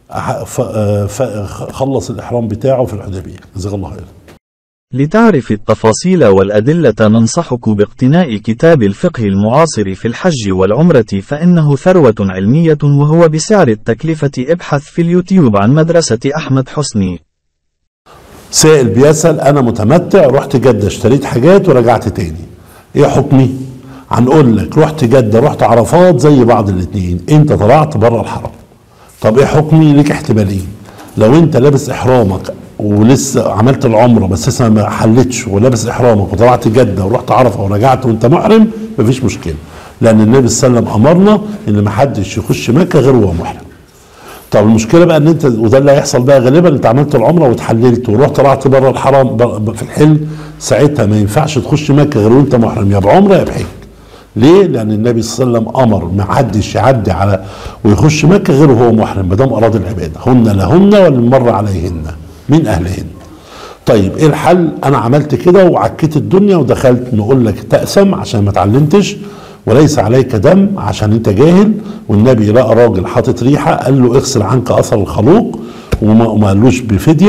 Speaker 1: خلص الاحرام بتاعه في الحديبيه. جزاك الله خير.
Speaker 2: لتعرف التفاصيل والأدلة ننصحك باقتناء كتاب الفقه المعاصر في الحج والعمرة فإنه ثروة علمية وهو بسعر التكلفة. ابحث في اليوتيوب عن مدرسة أحمد حسني.
Speaker 1: سائل بيسأل أنا متمتع رحت جدة اشتريت حاجات ورجعت تاني، إيه حكمي؟ هنقول لك رحت جدة رحت عرفات زي بعض الاتنين، أنت طلعت بره الحرم. طب إيه حكمي؟ ليك احتمالين. لو أنت لابس إحرامك ولسه عملت العمرة بس لسه ما حلتش ولابس إحرامك وطلعت جدة ورحت عرفة ورجعت وأنت محرم مفيش مشكلة، لأن النبي صلى الله عليه وسلم أمرنا إن محدش يخش مكة غير وهو محرم. طب المشكله بقى ان انت وده اللي هيحصل بقى غالبا انت عملت العمره واتحللت ورحت طلعت بره الحرم في الحل، ساعتها ما ينفعش تخش مكه غير وانت محرم يا بعمره يا بحج. ليه؟ لان النبي صلى الله عليه وسلم امر ما حدش يعدي على ويخش مكه غير وهو محرم ما دام اراد العباده، هن لهن وللمر عليهن من اهلهن. طيب ايه الحل؟ انا عملت كده وعكيت الدنيا ودخلت، نقول لك تأسم عشان ما اتعلمتش وليس عليك دم عشان انت جاهل. والنبي لقى راجل حاطط ريحه قال له اغسل عنك اثر الخلوق وما قالوش بفديه،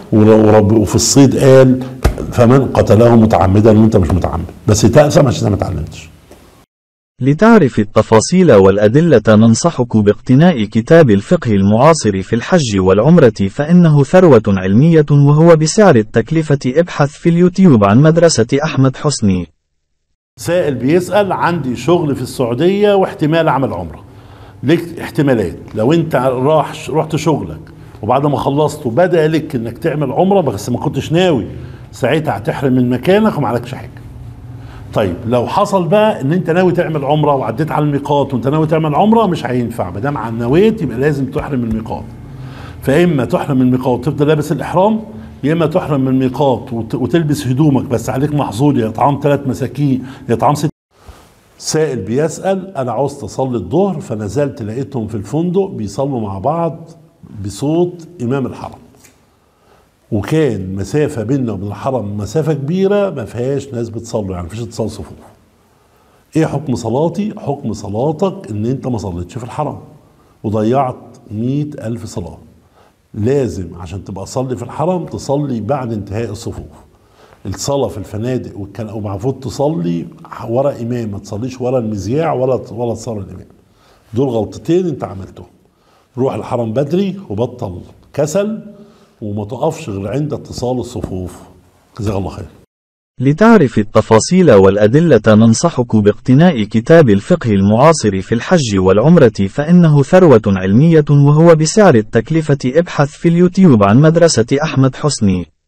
Speaker 1: ورب وفي الصيد قال فمن قتله متعمدا وانت مش متعمد، بس تأثم عشان ما اتعلمتش.
Speaker 2: لتعرف التفاصيل والأدلة ننصحك باقتناء كتاب الفقه المعاصر في الحج والعمرة فإنه ثروة علمية وهو بسعر التكلفة. ابحث في اليوتيوب عن مدرسة أحمد حسني.
Speaker 1: سائل بيسأل عندي شغل في السعودية واحتمال أعمل عمرة. ليك احتمالات، لو انت راح رحت شغلك وبعد ما خلصت وبدأ لك انك تعمل عمرة بس ما كنتش ناوي، ساعتها هتحرم من مكانك وما عليكش حاجة. طيب لو حصل بقى ان انت ناوي تعمل عمره وعديت على الميقات وانت ناوي تعمل عمره، مش هينفع، ما دام على النويت يبقى لازم تحرم من الميقات. فاما تحرم من الميقات وتفضل لابس الاحرام، يا اما تحرم من الميقات وتلبس هدومك بس عليك محظور يا اطعام ثلاث مساكين يا اطعام ست. سائل بيسال انا عاوز اصلي الظهر فنزلت لقيتهم في الفندق بيصلوا مع بعض بصوت امام الحرم، وكان مسافة بيننا وبين الحرم مسافة كبيرة ما فيهاش ناس بتصلوا، يعني مفيش اتصال صفوف. ايه حكم صلاتي؟ حكم صلاتك ان انت ما صليتش في الحرم وضيعت مئة الف صلاة. لازم عشان تبقى تصلي في الحرم تصلي بعد انتهاء الصفوف. الصلاة في الفنادق ومفروض تصلي ورا امام، ما تصليش ورا المذياع ولا ولا تصلي الامام. دول غلطتين انت عملتهم. روح الحرم بدري وبطل كسل وما تقفش غير عند اتصال الصفوف. جزاك الله خير.
Speaker 2: لتعرف التفاصيل والأدلة ننصحك باقتناء كتاب الفقه المعاصر في الحج والعمرة فإنه ثروة علمية وهو بسعر التكلفة. ابحث في اليوتيوب عن مدرسة أحمد حسني.